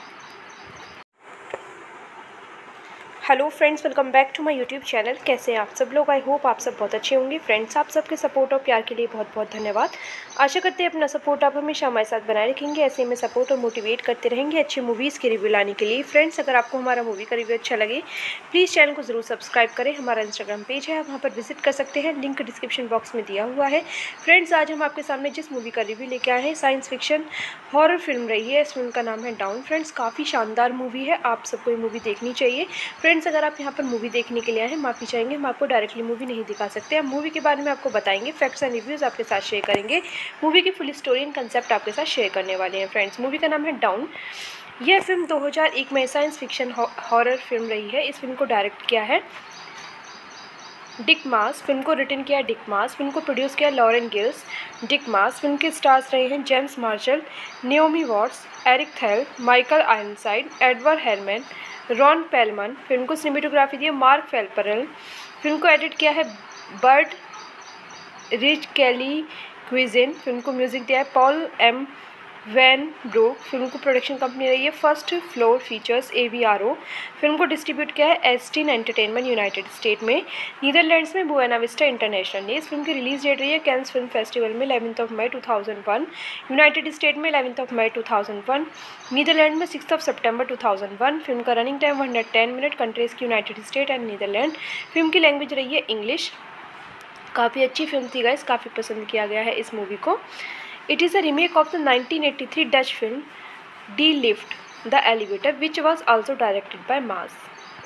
[SPEAKER 1] Hello friends, welcome back to my YouTube channel. कैसे हैं आप सब लोग? आई होप आप सब बहुत अच्छे होंगे। फ्रेंड्स, आप सबके सपोर्ट और प्यार के लिए बहुत बहुत धन्यवाद। आशा करते हैं अपना सपोर्ट आप हमेशा हमारे साथ बनाए रखेंगे, ऐसे में सपोर्ट और मोटिवेट करते रहेंगे अच्छी मूवीज़ के रिव्यू लाने के लिए। फ्रेंड्स, अगर आपको हमारा मूवी का रिव्यू अच्छा लगे प्लीज़ चैनल को ज़रूर सब्सक्राइब करें। हमारा इंस्टाग्राम पेज है, आप वहाँ पर विजिट कर सकते हैं, लिंक डिस्क्रिप्शन बॉक्स में दिया हुआ है। फ्रेंड्स, आज हम आपके सामने जिस मूवी का रिव्यू लेके आए हैं साइंस फिक्शन हॉरर फिल्म रही है। इस फिल्म का नाम है डाउन। फ्रेंड्स, काफ़ी शानदार मूवी है, आप सबको ये मूवी देखनी चाहिए। फ्रेंड्स, अगर आप यहाँ पर मूवी देखने के लिए आए हैं, माफ़ी चाहेंगे, हम आपको डायरेक्टली मूवी नहीं दिखा सकते। हम मूवी के बारे में आपको बताएंगे, फैक्ट्स एंड रिव्यूज़ आपके साथ शेयर करेंगे, मूवी की फुल स्टोरी एंड कंसेप्ट आपके साथ शेयर करने वाले हैं। फ्रेंड्स, मूवी का नाम है डाउन। यह फिल्म 2001 में साइंस फिक्शन हॉरर फिल्म रही है। इस फिल्म को डायरेक्ट किया है डिक मास। फिल्म को रिटन किया डिक मास। फिल्म को प्रोड्यूस किया Lauren Geels. Dick Maas. Film के स्टार्स रहे हैं James Marshall, Naomi Watts, Eric Thal, Michael Ironside, Edward Herrmann, Ron Perlman. Film को सिनेमेटोग्राफी दी है मार्क फेल्परल। फिल्म को एडिट किया है बर्ड रिच कैली क्विजिन। फिल्म को म्यूजिक दिया है Paul M van Brugge. Film को प्रोडक्शन कंपनी रही है First floor features AVRO। Film को डिस्ट्रीब्यूट किया है एस्टीन एंटरटेनमेंट यूनाइटेड स्टेट में, नीदरलैंड्स में बुएना विस्टा इंटरनेशनल ने। इस फिल्म की रिलीज डेट रही है कैंस फिल्म फेस्टिवल में 11 मई 2001, यूनाइटेड स्टेट में 11 मई 2001, नीदरलैंड में 6 सितंबर 2001। फिल्म का रनिंग टाइम 110 मिनट, कंट्रीज की United state and Netherlands. Film की लैंग्वेज रही है इंग्लिश। काफ़ी अच्छी फिल्म थी गाइस, काफ़ी पसंद किया गया है इस मूवी को। It is a remake of the 1983 Dutch film Die Lift, the Elevator, which was also directed by Maas.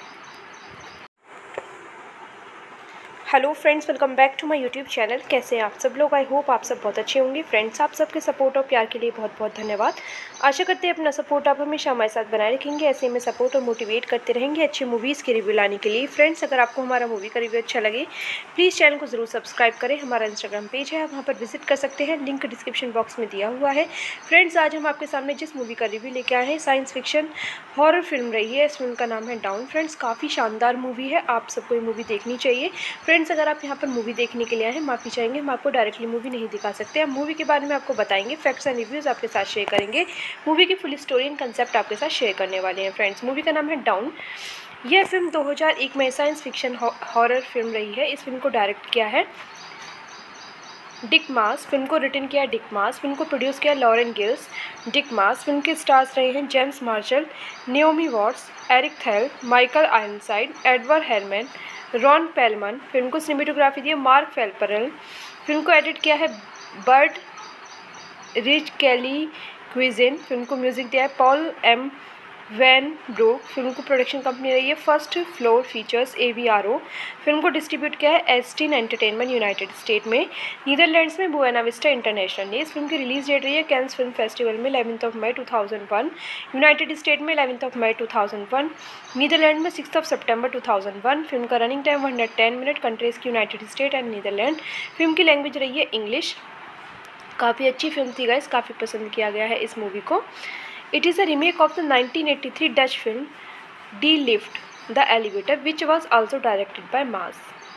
[SPEAKER 1] Hello friends, welcome back to my YouTube channel. कैसे हैं आप सब लोग? आई होप आप सब बहुत अच्छे होंगे। फ्रेंड्स, आप सबके सपोर्ट और प्यार के लिए बहुत बहुत धन्यवाद। आशा करते हैं अपना सपोर्ट आप हमेशा हमारे साथ बनाए रखेंगे, ऐसे में सपोर्ट और मोटिवेट करते रहेंगे अच्छी मूवीज़ के रिव्यू लाने के लिए। फ्रेंड्स, अगर आपको हमारा मूवी का रिव्यू अच्छा लगे प्लीज़ चैनल को ज़रूर सब्सक्राइब करें। हमारा इंस्टाग्राम पेज है, आप वहाँ पर विजिट कर सकते हैं, लिंक डिस्क्रिप्शन बॉक्स में दिया हुआ है। फ्रेंड्स, आज हम आपके सामने जिस मूवी का रिव्यू लेके आए हैं साइंस फिक्शन हॉरर फिल्म रही है। इस फिल्म का नाम है डाउन। फ्रेंड्स, काफ़ी शानदार मूवी है, आप सबको ये मूवी देखनी चाहिए। फ्रेंड्स, फ्रेंड्स, अगर आप यहाँ पर मूवी देखने के लिए आए हैं, माफ़ी चाहेंगे, हम आपको डायरेक्टली मूवी नहीं दिखा सकते। हम मूवी के बारे में आपको बताएंगे, फैक्ट्स एंड रिव्यूज़ आपके साथ शेयर करेंगे, मूवी की फुल स्टोरी एंड कंसेप्ट आपके साथ शेयर करने वाले हैं। फ्रेंड्स, मूवी का नाम है डाउन। यह फिल्म 2001 में साइंस फिक्शन हॉरर फिल्म रही है। इस फिल्म को डायरेक्ट किया है डिक मास। फिल्म को रिटन किया डिक मास। फिल्म को प्रोड्यूस किया Lauren Geels. Dick Maas. Film के स्टार्स रहे हैं James Marshall, Naomi Watts, Eric Thal, Michael Ironside, Edward Herrmann, Ron Perlman. Film को सिनेमेटोग्राफी दी है मार्क फेल्परल। फिल्म को एडिट किया है बर्ट रिच कैली क्विजिन। फिल्म को म्यूजिक दिया है Paul M van Brugge. Film को प्रोडक्शन कंपनी रही है First floor features AVRO। Film को डिस्ट्रीब्यूट किया है एस्टीन एंटरटेनमेंट यूनाइटेड स्टेट में, नीदरलैंड्स में बुएना विस्टा इंटरनेशनल ने। इस फिल्म की रिलीज डेट रही है कैंस फिल्म फेस्टिवल में 11 मई 2001, यूनाइटेड स्टेट में 11 मई 2001, नीदरलैंड में 6 सितंबर 2001। फिल्म का रनिंग टाइम 110 मिनट, कंट्रीज की United state and Netherlands. Film की लैंग्वेज रही है इंग्लिश। काफ़ी अच्छी फिल्म थी गाइस, काफ़ी पसंद किया गया है इस मूवी को। It is a remake of the 1983 Dutch film Die Lift, the Elevator, which was also directed by Maas.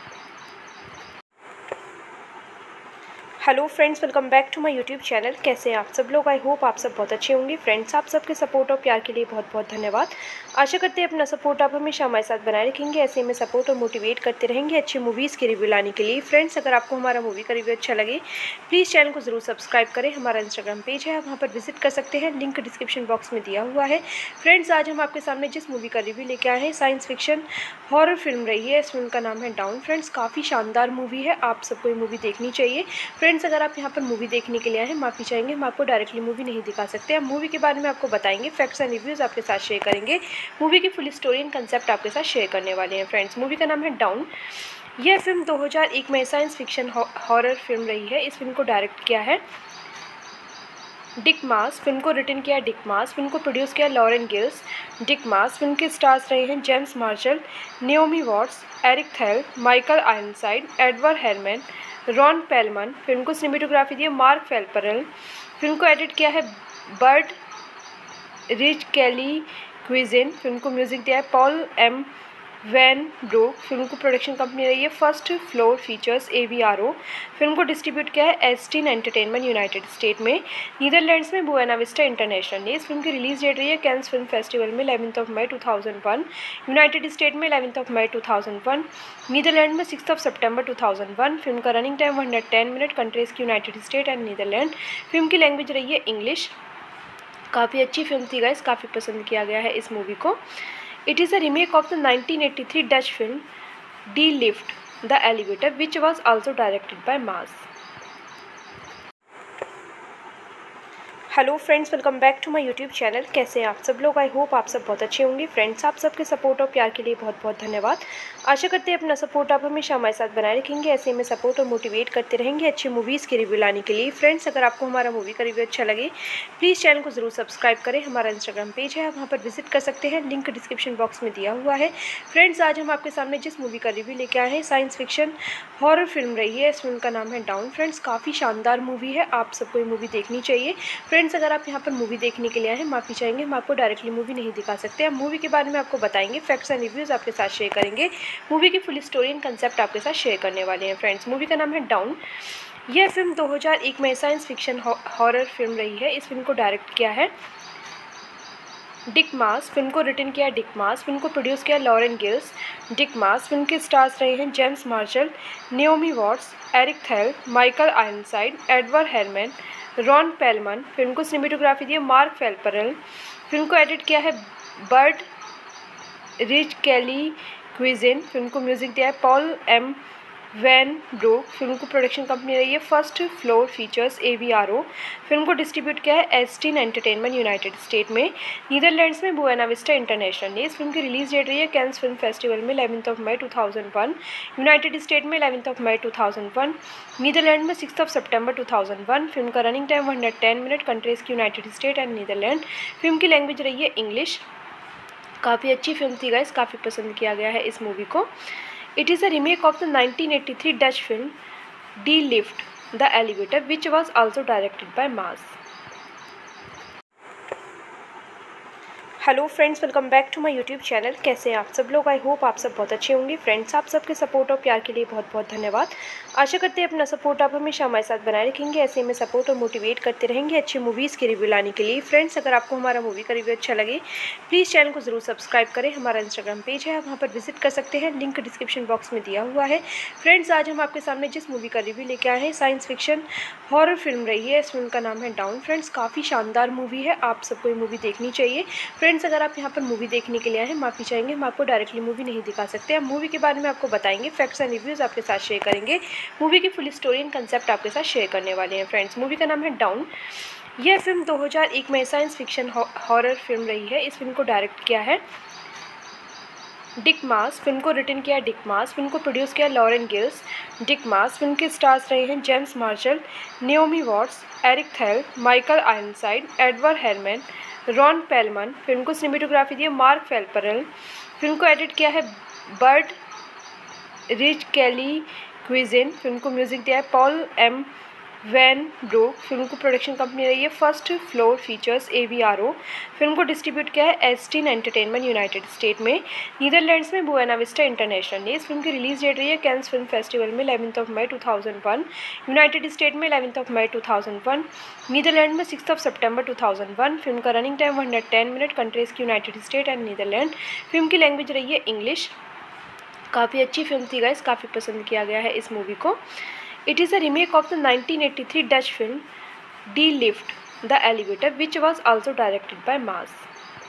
[SPEAKER 1] Hello friends, welcome back to my YouTube channel. कैसे हैं आप सब लोग? आई होप आप सब बहुत अच्छे होंगे। फ्रेंड्स, आप सबके सपोर्ट और प्यार के लिए बहुत बहुत धन्यवाद। आशा करते हैं अपना सपोर्ट आप हमेशा हमारे साथ बनाए रखेंगे, ऐसे में सपोर्ट और मोटिवेट करते रहेंगे अच्छी मूवीज़ के रिव्यू लाने के लिए। फ्रेंड्स, अगर आपको हमारा मूवी का रिव्यू अच्छा लगे, प्लीज़ चैनल को ज़रूर सब्सक्राइब करें। हमारा इंस्टाग्राम पेज है, आप वहाँ पर विजिट कर सकते हैं, लिंक डिस्क्रिप्शन बॉक्स में दिया हुआ है। फ्रेंड्स, आज हम आपके सामने जिस मूवी का रिव्यू लेके आए हैं, साइंस फिक्शन हॉरर फिल्म रही है। इस फिल्म का नाम है डाउन। फ्रेंड्स, काफ़ी शानदार मूवी है, आप सबको ये मूवी देखनी चाहिए। फ्रेंड्स, अगर आप यहाँ पर मूवी देखने के लिए आए हैं, माफ़ी चाहेंगे, हम आपको डायरेक्टली मूवी नहीं दिखा सकते। हम मूवी के बारे में आपको बताएंगे, फैक्ट्स एंड रिव्यूज़ आपके साथ शेयर करेंगे, मूवी की फुल स्टोरी एंड कंसेप्ट आपके साथ शेयर करने वाले हैं। फ्रेंड्स, मूवी का नाम है डाउन। यह फिल्म 2001 में साइंस फिक्शन हॉरर फिल्म रही है। इस फिल्म को डायरेक्ट किया है डिक मास। फिल्म को रिटन किया डिक मास। फिल्म को प्रोड्यूस किया Lauren Geels. Dick Maas. Film के स्टार्स रहे हैं James Marshall, Naomi Watts, Eric Thal, Michael Ironside, Edward Herrmann, Ron Perlman. Film को सिनेमेटोग्राफी दी है मार्क फेल्परल। फिल्म को एडिट किया है बर्ट रिच कैली क्विजिन। फिल्म को म्यूजिक दिया है Paul M van Brugge. Film को प्रोडक्शन कंपनी रही है First floor features AVRO। Film को डिस्ट्रीब्यूट किया है एस्टीन एंटरटेनमेंट यूनाइटेड स्टेट में, नीदरलैंड्स में बुएना विस्टा इंटरनेशनल ने। इस फिल्म की रिलीज डेट रही है कैंस फिल्म फेस्टिवल में 11 मई 2001, यूनाइटेड स्टेट में 11 मई 2001, नीदरलैंड में 6 सितंबर 2001। फिल्म का रनिंग टाइम 110 मिनट, कंट्रीज की United state and Netherlands. Film की लैंग्वेज रही है इंग्लिश। काफ़ी अच्छी फिल्म थी गाइस, काफ़ी पसंद किया गया है इस मूवी को। It is a remake of the 1983 Dutch film Die Lift, the Elevator, which was also directed by Maas. Hello friends, welcome back to my YouTube channel. कैसे हैं आप सब लोग? आई होप आप सब बहुत अच्छे होंगे। फ्रेंड्स, आप सबके सपोर्ट और प्यार के लिए बहुत बहुत धन्यवाद। आशा करते हैं अपना सपोर्ट आप हमेशा हमारे साथ बनाए रखेंगे, ऐसे में सपोर्ट और मोटिवेट करते रहेंगे अच्छी मूवीज़ के रिव्यू लाने के लिए। फ्रेंड्स, अगर आपको हमारा मूवी का रिव्यू अच्छा लगे, प्लीज़ चैनल को ज़रूर सब्सक्राइब करें। हमारा इंस्टाग्राम पेज है, आप वहाँ पर विजिट कर सकते हैं, लिंक डिस्क्रिप्शन बॉक्स में दिया हुआ है। फ्रेंड्स, आज हम आपके सामने जिस मूवी का रिव्यू लेके आए हैं, साइंस फिक्शन हॉरर फिल्म रही है। इस फिल्म का नाम है डाउन। फ्रेंड्स, काफ़ी शानदार मूवी है, आप सबको ये मूवी देखनी चाहिए। फ्रेंड्स, अगर आप यहाँ पर मूवी देखने के लिए आए हैं, माफ़ी चाहेंगे, हम आपको डायरेक्टली मूवी नहीं दिखा सकते। हम मूवी के बारे में आपको बताएंगे, फैक्ट्स एंड रिव्यूज़ आपके साथ शेयर करेंगे, मूवी की फुल स्टोरी एंड कंसेप्ट आपके साथ शेयर करने वाले हैं। फ्रेंड्स, मूवी का नाम है डाउन। यह फिल्म 2001 में साइंस फिक्शन हॉरर फिल्म रही है। इस फिल्म को डायरेक्ट किया है डिक मास। फिल्म को रिटन किया डिक मास। फिल्म को प्रोड्यूस किया Lauren Geels. Dick Maas. Film के स्टार्स रहे हैं James Marshall, Naomi Watts, Eric Thal, Michael Ironside, Edward Herrmann, Ron Perlman. Film को सिनेमेटोग्राफी दी है मार्क फेल्परल। फिल्म को एडिट किया है बर्ट रिच कैली क्विजिन। फिल्म को म्यूजिक दिया है Paul M van Brugge. Film को प्रोडक्शन कंपनी रही है First floor features AVRO। Film को डिस्ट्रीब्यूट किया है एस्टीन एंटरटेनमेंट यूनाइटेड स्टेट में, नीदरलैंड्स में बुएना विस्टा इंटरनेशनल ने। इस फिल्म की रिलीज डेट रही है कैंस फिल्म फेस्टिवल में 11 मई 2001, यूनाइटेड स्टेट में 11 मई 2001, नीदरलैंड में 6 सितंबर 2001। फिल्म का रनिंग टाइम 110 मिनट, कंट्रीज की United state and Netherlands. Film की लैंग्वेज रही है इंग्लिश। काफ़ी अच्छी फिल्म थी गाइस, काफ़ी पसंद किया गया है इस मूवी को। It is a remake of the 1983 Dutch film Die Lift, the Elevator, which was also directed by Maas. Hello friends, welcome back to my YouTube channel. कैसे हैं आप सब लोग? आई होप आप सब बहुत अच्छे होंगे। फ्रेंड्स, आप सबके सपोर्ट और प्यार के लिए बहुत बहुत धन्यवाद। आशा करते हैं अपना सपोर्ट आप हमेशा हमारे साथ बनाए रखेंगे, ऐसे में सपोर्ट और मोटिवेट करते रहेंगे अच्छी मूवीज़ के रिव्यू लाने के लिए। फ्रेंड्स, अगर आपको हमारा मूवी का रिव्यू अच्छा लगे प्लीज़ चैनल को ज़रूर सब्सक्राइब करें। हमारा इंस्टाग्राम पेज है, आप वहाँ पर विजिट कर सकते हैं, लिंक डिस्क्रिप्शन बॉक्स में दिया हुआ है। फ्रेंड्स, आज हम आपके सामने जिस मूवी का रिव्यू लेके आए हैं साइंस फिक्शन हॉरर फिल्म रही है। इस फिल्म का नाम है डाउन। फ्रेंड्स, काफ़ी शानदार मूवी है, आप सबको ये मूवी देखनी चाहिए। फ्रेंड्स, अगर आप यहाँ पर मूवी देखने के लिए आए हैं, माफ़ी चाहेंगे, हम आपको डायरेक्टली मूवी नहीं दिखा सकते। हम मूवी के बारे में आपको बताएंगे, फैक्ट्स एंड रिव्यूज़ आपके साथ शेयर करेंगे, मूवी की फुल स्टोरी एंड कंसेप्ट आपके साथ शेयर करने वाले हैं। फ्रेंड्स, मूवी का नाम है डाउन। यह फिल्म 2001 में साइंस फिक्शन हॉरर फिल्म रही है। इस फिल्म को डायरेक्ट किया है डिक मास। फिल्म को रिटन किया डिक मास। फिल्म को प्रोड्यूस किया Lauren Geels. Dick Maas. Film के स्टार्स रहे हैं James Marshall, Naomi Watts, Eric Thal, Michael Ironside, Edward Herrmann, Ron Perlman. Film को सिनेमेटोग्राफी दी है मार्क फेल्परल। फिल्म को एडिट किया है बर्ड रिच कैली क्विजिन। फिल्म को म्यूजिक दिया है Paul M van Brugge. Film को प्रोडक्शन कंपनी रही है First floor features AVRO। Film को डिस्ट्रीब्यूट किया है एस्टीन एंटरटेनमेंट यूनाइटेड स्टेट में, नीदरलैंड्स में बुएना विस्टा इंटरनेशनल ने। इस फिल्म की रिलीज डेट रही है कैंस फिल्म फेस्टिवल में 11 मई 2001, यूनाइटेड स्टेट में 11 मई 2001, नीदरलैंड में 6 सितंबर 2001। फिल्म का रनिंग टाइम 110 मिनट, कंट्रीज की United state and Netherlands. Film की लैंग्वेज रही है इंग्लिश। काफ़ी अच्छी फिल्म थी गाइस, काफ़ी पसंद किया गया है इस मूवी को। It is a remake of the 1983 Dutch film Die Lift, the Elevator, which was also directed by Maas.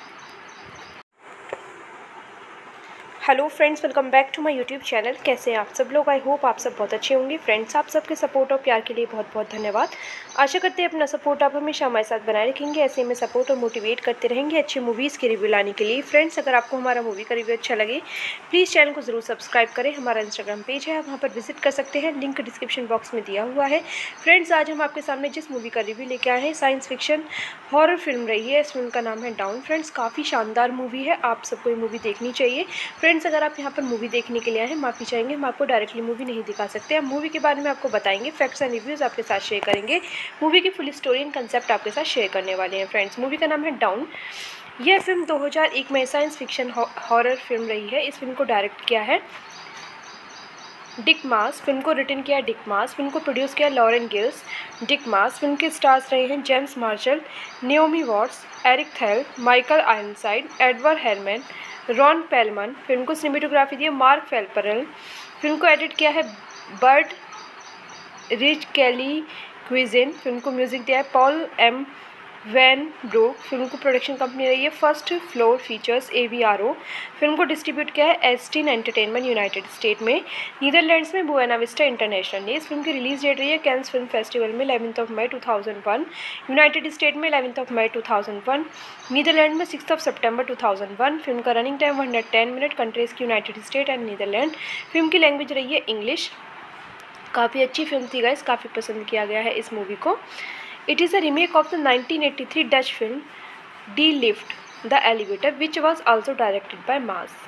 [SPEAKER 1] Hello friends, welcome back to my YouTube channel. कैसे हैं आप सब लोग? आई होप आप सब बहुत अच्छे होंगे। फ्रेंड्स, आप सबके सपोर्ट और प्यार के लिए बहुत बहुत धन्यवाद। आशा करते हैं अपना सपोर्ट आप हमेशा हमारे साथ बनाए रखेंगे, ऐसे में सपोर्ट और मोटिवेट करते रहेंगे अच्छी मूवीज़ के रिव्यू लाने के लिए। फ्रेंड्स, अगर आपको हमारा मूवी का रिव्यू अच्छा लगे प्लीज़ चैनल को ज़रूर सब्सक्राइब करें। हमारा इंस्टाग्राम पेज है, आप वहाँ पर विजिट कर सकते हैं, लिंक डिस्क्रिप्शन बॉक्स में दिया हुआ है। फ्रेंड्स, आज हम आपके सामने जिस मूवी का रिव्यू लेके आए हैं साइंस फिक्शन हॉरर फिल्म रही है। इस फिल्म का नाम है डाउन। फ्रेंड्स, काफ़ी शानदार मूवी है, आप सबको ये मूवी देखनी चाहिए। फ्रेंड्स, अगर आप यहाँ पर मूवी देखने के लिए आए हैं, माफ़ी चाहेंगे, हम आपको डायरेक्टली मूवी नहीं दिखा सकते। हम मूवी के बारे में आपको बताएंगे, फैक्ट्स एंड रिव्यूज़ आपके साथ शेयर करेंगे, मूवी की फुल स्टोरी एंड कंसेप्ट आपके साथ शेयर करने वाले हैं। फ्रेंड्स, मूवी का नाम है डाउन। यह फिल्म 2001 में साइंस फिक्शन हॉरर फिल्म रही है। इस फिल्म को डायरेक्ट किया है डिक मास। फिल्म को रिटन किया डिक मास। फिल्म को प्रोड्यूस किया Lauren Geels. Dick Maas. Film के स्टार्स रहे हैं James Marshall, Naomi Watts, Eric Thal, Michael Ironside, Edward Herrmann, Ron Perlman. Film को सिनेमेटोग्राफी दी है मार्क फेल्परल। फिल्म को एडिट किया है बर्ड रिच कैली क्विजिन। फिल्म को म्यूजिक दिया है Paul M van Brugge. Film को प्रोडक्शन कंपनी रही है First floor features AVRO। Film को डिस्ट्रीब्यूट किया है एस्टीन एंटरटेनमेंट यूनाइटेड स्टेट में, नीदरलैंड्स में बुएना विस्टा इंटरनेशनल ने। इस फिल्म की रिलीज डेट रही है कैंस फिल्म फेस्टिवल में 11 मई 2001, यूनाइटेड स्टेट में 11 मई 2001, नीदरलैंड में 6 सितंबर 2001। फिल्म का रनिंग टाइम 110 मिनट, कंट्रीज की United state and Netherlands. Film की लैंग्वेज रही है इंग्लिश। काफ़ी अच्छी फिल्म थी गाइस, काफ़ी पसंद किया गया है इस मूवी को। It is a remake of the 1983 Dutch film Die Lift, the Elevator, which was also directed by Maas.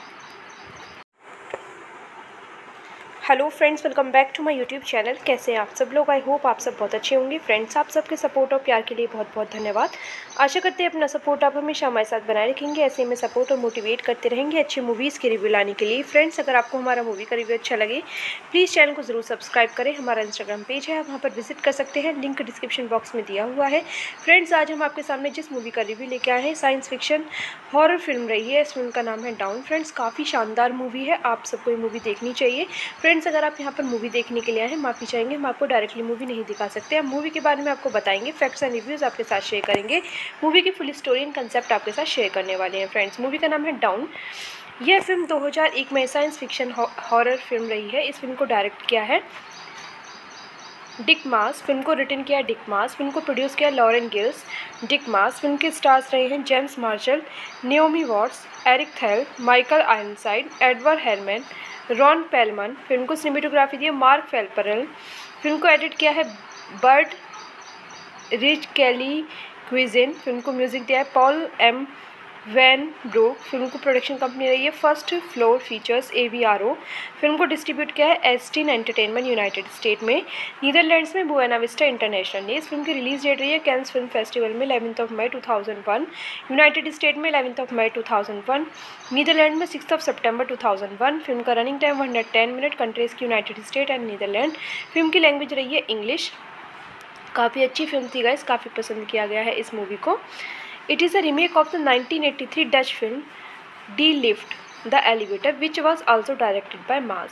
[SPEAKER 1] Hello friends, welcome back to my YouTube channel. कैसे हैं आप सब लोग? आई होप आप सब बहुत अच्छे होंगे। फ्रेंड्स, आप सबके सपोर्ट और प्यार के लिए बहुत बहुत धन्यवाद। आशा करते हैं अपना सपोर्ट आप हमेशा हमारे साथ बनाए रखेंगे, ऐसे में सपोर्ट और मोटिवेट करते रहेंगे अच्छी मूवीज़ के रिव्यू लाने के लिए। फ्रेंड्स, अगर आपको हमारा मूवी का रिव्यू अच्छा लगे प्लीज़ चैनल को ज़रूर सब्सक्राइब करें। हमारा इंस्टाग्राम पेज है, आप वहाँ पर विजिट कर सकते हैं, लिंक डिस्क्रिप्शन बॉक्स में दिया हुआ है। फ्रेंड्स, आज हम आपके सामने जिस मूवी का रिव्यू लेके आए हैं साइंस फिक्शन हॉरर फिल्म रही है। इस फिल्म का नाम है डाउन। फ्रेंड्स, काफ़ी शानदार मूवी है, आप सबको ये मूवी देखनी चाहिए। फ्रेंड्स, अगर आप यहाँ पर मूवी देखने के लिए आए हैं, माफ़ी चाहेंगे, हम आपको डायरेक्टली मूवी नहीं दिखा सकते। हम मूवी के बारे में आपको बताएंगे, फैक्ट्स एंड रिव्यूज़ आपके साथ शेयर करेंगे, मूवी की फुल स्टोरी एंड कंसेप्ट आपके साथ शेयर करने वाले हैं। फ्रेंड्स, मूवी का नाम है डाउन। यह फिल्म 2001 में साइंस फिक्शन हॉरर फिल्म रही है। इस फिल्म को डायरेक्ट किया है डिक मास। फिल्म को रिटन किया डिक मास। फिल्म को प्रोड्यूस किया Lauren Geels. Dick Maas. Film के स्टार्स रहे हैं James Marshall, Naomi Watts, Eric Thal, Michael Ironside, Edward Herrmann, Ron Perlman. Film को सिनेमेटोग्राफी दी है मार्क फेल्परल। फिल्म को एडिट किया है बर्ड रिच कैली क्विजिन। फिल्म को म्यूजिक दिया है Paul M van Brugge film को प्रोडक्शन कंपनी रही है First floor features AVRO। Film को डिस्ट्रीब्यूट किया है एस्टीन एंटरटेनमेंट यूनाइटेड स्टेट में, नीदरलैंड्स में बुएना विस्टा इंटरनेशनल ने। इस फिल्म की रिलीज डेट रही है कैंस फिल्म फेस्टिवल में 11 मई 2001, यूनाइटेड स्टेट में 11 मई 2001, नीदरलैंड में 6 सितंबर 2001। फिल्म का रनिंग टाइम 110 मिनट, कंट्रीज की United state and Netherlands. Film की लैंग्वेज रही है इंग्लिश। काफ़ी अच्छी फिल्म थी गाइस, काफ़ी पसंद किया गया है इस मूवी को। It is a remake of the 1983 Dutch film Die Lift, the Elevator, which was also directed by Maas.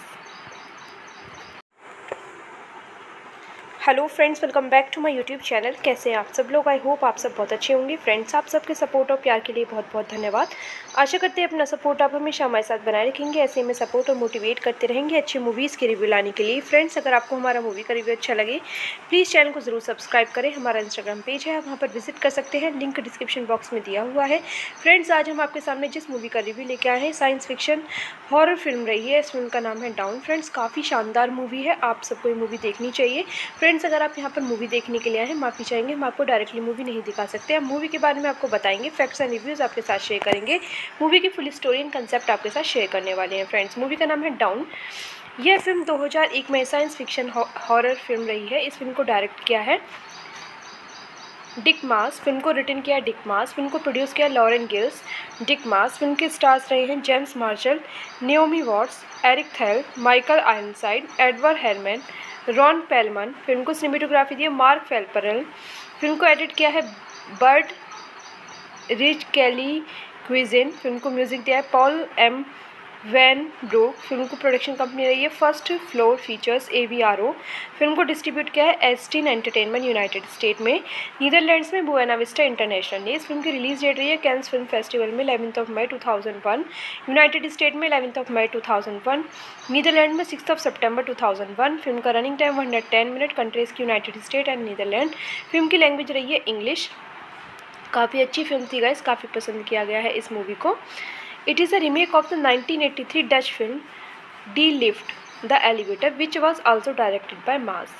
[SPEAKER 1] Hello friends, welcome back to my YouTube channel. कैसे हैं आप सब लोग? आई होप आप सब बहुत अच्छे होंगे। फ्रेंड्स, आप सबके सपोर्ट और प्यार के लिए बहुत बहुत धन्यवाद। आशा करते हैं अपना सपोर्ट आप हमेशा हमारे साथ बनाए रखेंगे, ऐसे में सपोर्ट और मोटिवेट करते रहेंगे अच्छी मूवीज़ की रिव्यू लाने के लिए। फ्रेंड्स, अगर आपको हमारा मूवी का रिव्यू अच्छा लगे प्लीज़ चैनल को ज़रूर सब्सक्राइब करें। हमारा इंस्टाग्राम पेज है, आप वहाँ पर विजिट कर सकते हैं, लिंक डिस्क्रिप्शन बॉक्स में दिया हुआ है। फ्रेंड्स, आज हम आपके सामने जिस मूवी का रिव्यू लेके आए हैं साइंस फिक्शन हॉरर फिल्म रही है। इस फिल्म का नाम है डाउन। फ्रेंड्स, काफ़ी शानदार मूवी है, आप सबको ये मूवी देखनी चाहिए। फ्रेंड्स, अगर आप यहाँ पर मूवी देखने के लिए आए हैं, माफ़ी चाहेंगे, हम आपको डायरेक्टली मूवी नहीं दिखा सकते। हम मूवी के बारे में आपको बताएंगे, फैक्ट्स एंड रिव्यूज़ आपके साथ शेयर करेंगे, मूवी की फुल स्टोरी एंड कंसेप्ट आपके साथ शेयर करने वाले हैं। फ्रेंड्स, मूवी का नाम है डाउन। यह फिल्म 2001 में साइंस फिक्शन हॉरर फिल्म रही है। इस फिल्म को डायरेक्ट किया है डिक मास। फिल्म को रिटन किया डिक मास। फिल्म को प्रोड्यूस किया Lauren Geels. Dick Maas. Film के स्टार्स रहे हैं James Marshall, Naomi Watts, Eric Thal, Michael Ironside, Edward Herrmann, Ron Perlman. Film को सिनेमेटोग्राफी दी है मार्क फेल्परल। फिल्म को एडिट किया है बर्ड रिच कैली क्विजिन। फिल्म को म्यूजिक दिया है Paul M van Brugge. Film को प्रोडक्शन कंपनी रही है First floor features AVRO। Film को डिस्ट्रीब्यूट किया है एस्टीन एंटरटेनमेंट यूनाइटेड स्टेट में, नीदरलैंड्स में बुएना विस्टा इंटरनेशनल ने। इस फिल्म की रिलीज डेट रही है कैंस फिल्म फेस्टिवल में 11 मई 2001, यूनाइटेड स्टेट में 11 मई 2001, नीदरलैंड में 6 सितंबर 2001। फिल्म का रनिंग टाइम 110 मिनट, कंट्रीज की United state and Netherlands. Film की लैंग्वेज रही है इंग्लिश। काफ़ी अच्छी फिल्म थी गाइस, काफ़ी पसंद किया गया है इस मूवी को। It is a remake of the 1983 Dutch film Die Lift, the Elevator, which was also directed by Maas.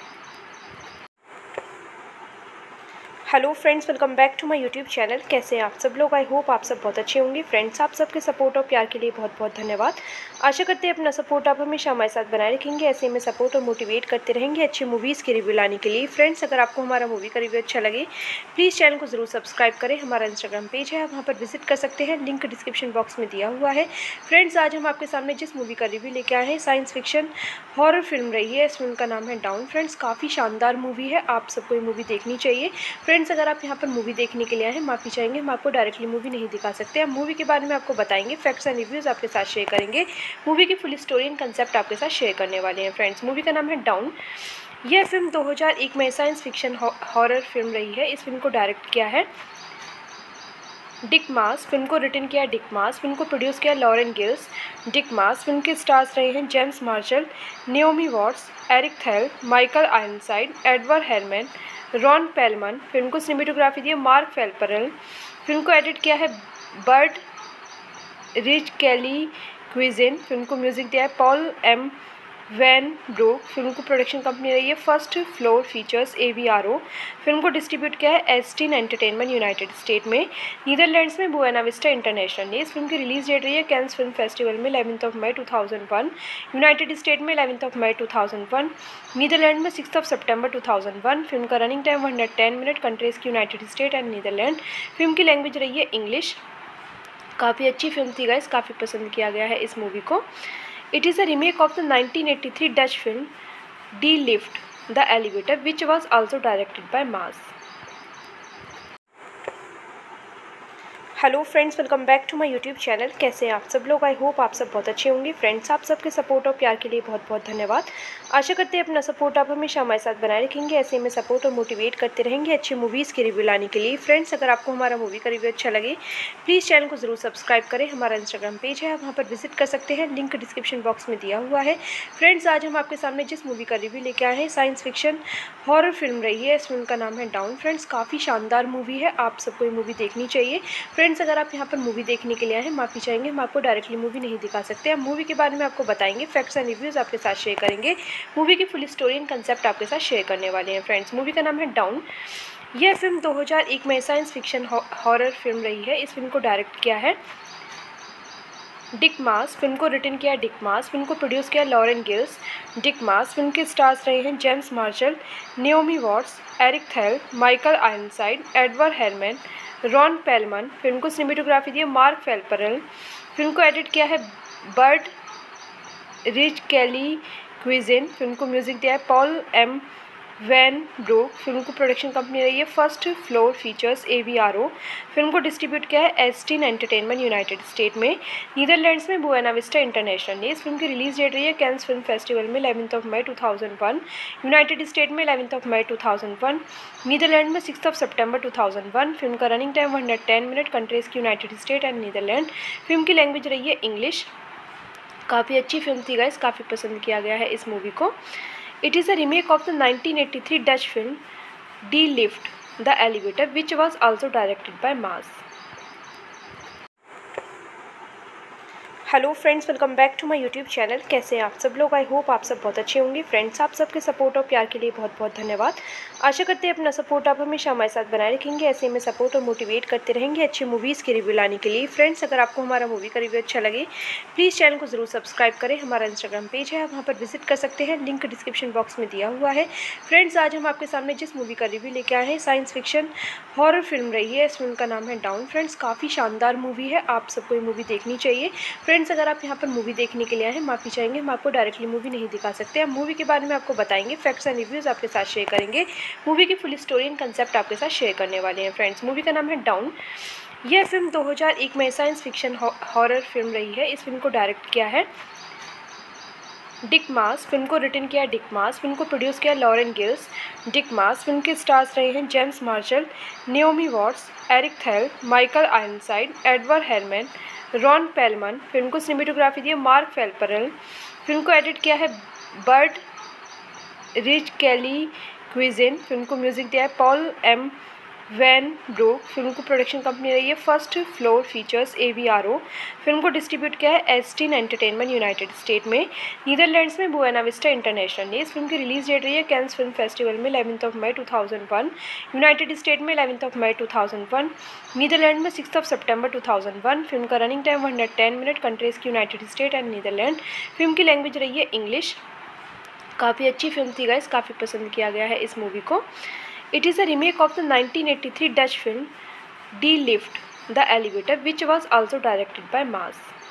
[SPEAKER 1] Hello friends, welcome back to my YouTube channel. कैसे हैं आप सब लोग? आई होप आप सब बहुत अच्छे होंगे। फ्रेंड्स, आप सबके सपोर्ट और प्यार के लिए बहुत बहुत धन्यवाद। आशा करते हैं अपना सपोर्ट आप हमेशा हमारे साथ बनाए रखेंगे, ऐसे में सपोर्ट और मोटिवेट करते रहेंगे अच्छी मूवीज़ की रिव्यू लाने के लिए। फ्रेंड्स, अगर आपको हमारा मूवी का रिव्यू अच्छा लगे प्लीज़ चैनल को ज़रूर सब्सक्राइब करें। हमारा इंस्टाग्राम पेज है, आप वहाँ पर विजिट कर सकते हैं, लिंक डिस्क्रिप्शन बॉक्स में दिया हुआ है। फ्रेंड्स, आज हम आपके सामने जिस मूवी का रिव्यू लेके आए हैं साइंस फिक्शन हॉरर फिल्म रही है। इस फिल्म का नाम है डाउन। फ्रेंड्स, काफ़ी शानदार मूवी है, आप सबको ये मूवी देखनी चाहिए। फ्रेंड्स, अगर आप यहाँ पर मूवी देखने के लिए आए हैं, माफ़ी चाहेंगे, हम आपको डायरेक्टली मूवी नहीं दिखा सकते। हम मूवी के बारे में आपको बताएंगे, फैक्ट्स एंड रिव्यूज़ आपके साथ शेयर करेंगे, मूवी की फुल स्टोरी एंड कंसेप्ट आपके साथ शेयर करने वाले हैं। फ्रेंड्स, मूवी का नाम है डाउन। यह फिल्म 2001 में साइंस फिक्शन हॉरर फिल्म रही है। इस फिल्म को डायरेक्ट किया है डिक मास। फिल्म को रिटन किया डिक मास। फिल्म को प्रोड्यूस किया Lauren Geels. Dick Maas. Film के स्टार्स रहे हैं James Marshall, Naomi Watts, Eric Thal, Michael Ironside, Edward Herrmann, Ron Perlman. Film को सिनेमेटोग्राफी दी है मार्क फेल्परल। फिल्म को एडिट किया है बर्ड रिच कैली क्विजिन। फिल्म को म्यूजिक दिया है Paul M van Brugge. Film को प्रोडक्शन कंपनी रही है First floor features AVRO। Film को डिस्ट्रीब्यूट किया है एस्टीन एंटरटेनमेंट यूनाइटेड स्टेट में, नीदरलैंड्स में बुएना विस्टा इंटरनेशनल ने। इस फिल्म की रिलीज डेट रही है कैंस फिल्म फेस्टिवल में 11 मई 2001, यूनाइटेड स्टेट में 11 मई 2001, नीदरलैंड में 6 सितंबर 2001। फिल्म का रनिंग टाइम 110 मिनट, कंट्रीज की United state and Netherlands. Film की लैंग्वेज रही है इंग्लिश। काफ़ी अच्छी फिल्म थी गाइस, काफ़ी पसंद किया गया है इस मूवी को। It is a remake of the 1983 Dutch film Die Lift, the Elevator, which was also directed by Maas. Hello friends, welcome back to my YouTube channel. कैसे हैं आप सब लोग? आई होप आप सब बहुत अच्छे होंगे। फ्रेंड्स, आप सबके सपोर्ट और प्यार के लिए बहुत बहुत धन्यवाद। आशा करते हैं अपना सपोर्ट आप हमेशा हमारे साथ बनाए रखेंगे, ऐसे में सपोर्ट और मोटिवेट करते रहेंगे अच्छी मूवीज़ की रिव्यू लाने के लिए। फ्रेंड्स, अगर आपको हमारा मूवी का रिव्यू अच्छा लगे प्लीज़ चैनल को ज़रूर सब्सक्राइब करें। हमारा इंस्टाग्राम पेज है, आप वहाँ पर विजिट कर सकते हैं, लिंक डिस्क्रिप्शन बॉक्स में दिया हुआ है। फ्रेंड्स, आज हम आपके सामने जिस मूवी का रिव्यू लेके आए हैं साइंस फिक्शन हॉरर फिल्म रही है। इस फिल्म का नाम है डाउन। फ्रेंड्स, काफ़ी शानदार मूवी है, आप सबको ये मूवी देखनी चाहिए। फ्रेंड्स, फ्रेंड्स, अगर आप यहाँ पर मूवी देखने के लिए आए हैं, माफ़ी चाहेंगे, हम आपको डायरेक्टली मूवी नहीं दिखा सकते। हम मूवी के बारे में आपको बताएंगे, फैक्ट्स एंड रिव्यूज़ आपके साथ शेयर करेंगे, मूवी की फुल स्टोरी एंड कंसेप्ट आपके साथ शेयर करने वाले हैं। फ्रेंड्स, मूवी का नाम है डाउन। यह फिल्म 2001 में साइंस फिक्शन हॉरर फिल्म रही है। इस फिल्म को डायरेक्ट किया है डिक मास, फिल्म को रिटन किया डिक मास, फिल्म को प्रोड्यूस किया Lauren Geels. Dick Maas, film के स्टार्स रहे हैं James Marshall, Naomi Watts, Eric Thal, Michael Ironside, Edward Herrmann, Ron Perlman. Film को सिनेमेटोग्राफी दी है मार्क फेल्परल। फिल्म को एडिट किया है बर्ड रिच कैली क्विजिन। फिल्म को म्यूजिक दिया है Paul M van Brugge. Film को प्रोडक्शन कंपनी रही है First floor features AVRO। Film को डिस्ट्रीब्यूट किया है एस्टीन एंटरटेनमेंट यूनाइटेड स्टेट में, नीदरलैंड्स में बुएना विस्टा इंटरनेशनल ने। इस फिल्म की रिलीज डेट रही है कैंस फिल्म फेस्टिवल में 11 मई 2001, यूनाइटेड स्टेट में 11 मई 2001, नीदरलैंड में 6 सितंबर 2001। फिल्म का रनिंग टाइम 110 मिनट, कंट्रीज की United state and Netherlands. Film की लैंग्वेज रही है इंग्लिश। काफ़ी अच्छी फिल्म थी गाइस, काफ़ी पसंद किया गया है इस मूवी को। It is a remake of the 1983 Dutch film Die Lift, the Elevator, which was also directed by Maas. Hello friends, welcome back to my YouTube channel. कैसे हैं आप सब लोग? आई होप आप सब बहुत अच्छे होंगे। फ्रेंड्स, आप सबके सपोर्ट और प्यार के लिए बहुत बहुत धन्यवाद। आशा करते हैं अपना सपोर्ट आप हमेशा हमारे साथ बनाए रखेंगे, ऐसे में सपोर्ट और मोटिवेट करते रहेंगे अच्छी मूवीज़ के रिव्यू लाने के लिए। फ्रेंड्स, अगर आपको हमारा मूवी का रिव्यू अच्छा लगे, प्लीज़ चैनल को ज़रूर सब्सक्राइब करें। हमारा इंस्टाग्राम पेज है, आप वहाँ पर विजिट कर सकते हैं, लिंक डिस्क्रिप्शन बॉक्स में दिया हुआ है। फ्रेंड्स, आज हम आपके सामने जिस मूवी का रिव्यू लेके आए हैं, साइंस फिक्शन हॉरर फिल्म रही है। इस फिल्म का नाम है डाउन। फ्रेंड्स, काफ़ी शानदार मूवी है, आप सबको ये मूवी देखनी चाहिए। फ्रेंड्स, अगर आप यहाँ पर मूवी देखने के लिए आए हैं, माफ़ी चाहेंगे, हम आपको डायरेक्टली मूवी नहीं दिखा सकते। हम मूवी के बारे में आपको बताएंगे, फैक्ट्स एंड रिव्यूज़ आपके साथ शेयर करेंगे, मूवी की फुल स्टोरी एंड कंसेप्ट आपके साथ शेयर करने वाले हैं। फ्रेंड्स, मूवी का नाम है डाउन। यह फिल्म 2001 में साइंस फिक्शन हॉरर फिल्म रही है। इस फिल्म को डायरेक्ट किया है डिक मास, फिल्म को रिटन किया डिक मास, फिल्म को प्रोड्यूस किया Lauren Geels. Dick Maas, film के स्टार्स रहे हैं James Marshall, Naomi Watts, Eric Thal, Michael Ironside, Edward Herrmann, Ron Perlman. Film को सिनेमेटोग्राफी दी है मार्क फेल्परल। फिल्म को एडिट किया है बर्ड रिच कैली क्विजिन। फिल्म को म्यूजिक दिया है Paul M van Brugge. Film को प्रोडक्शन कंपनी रही है First floor features AVRO। Film को डिस्ट्रीब्यूट किया है एस्टीन एंटरटेनमेंट यूनाइटेड स्टेट में, नीदरलैंड्स में बुएना विस्टा इंटरनेशनल ने। इस फिल्म की रिलीज डेट रही है कैंस फिल्म फेस्टिवल में 11 मई 2001, यूनाइटेड स्टेट में 11 मई 2001, नीदरलैंड में 6 सितंबर 2001। फिल्म का रनिंग टाइम 110 मिनट, कंट्रीज की United state and Netherlands. Film की लैंग्वेज रही है इंग्लिश। काफ़ी अच्छी फिल्म थी गाइस, काफ़ी पसंद किया गया है इस मूवी को। It is a remake of the 1983 Dutch film Die Lift, the Elevator, which was also directed by Maas.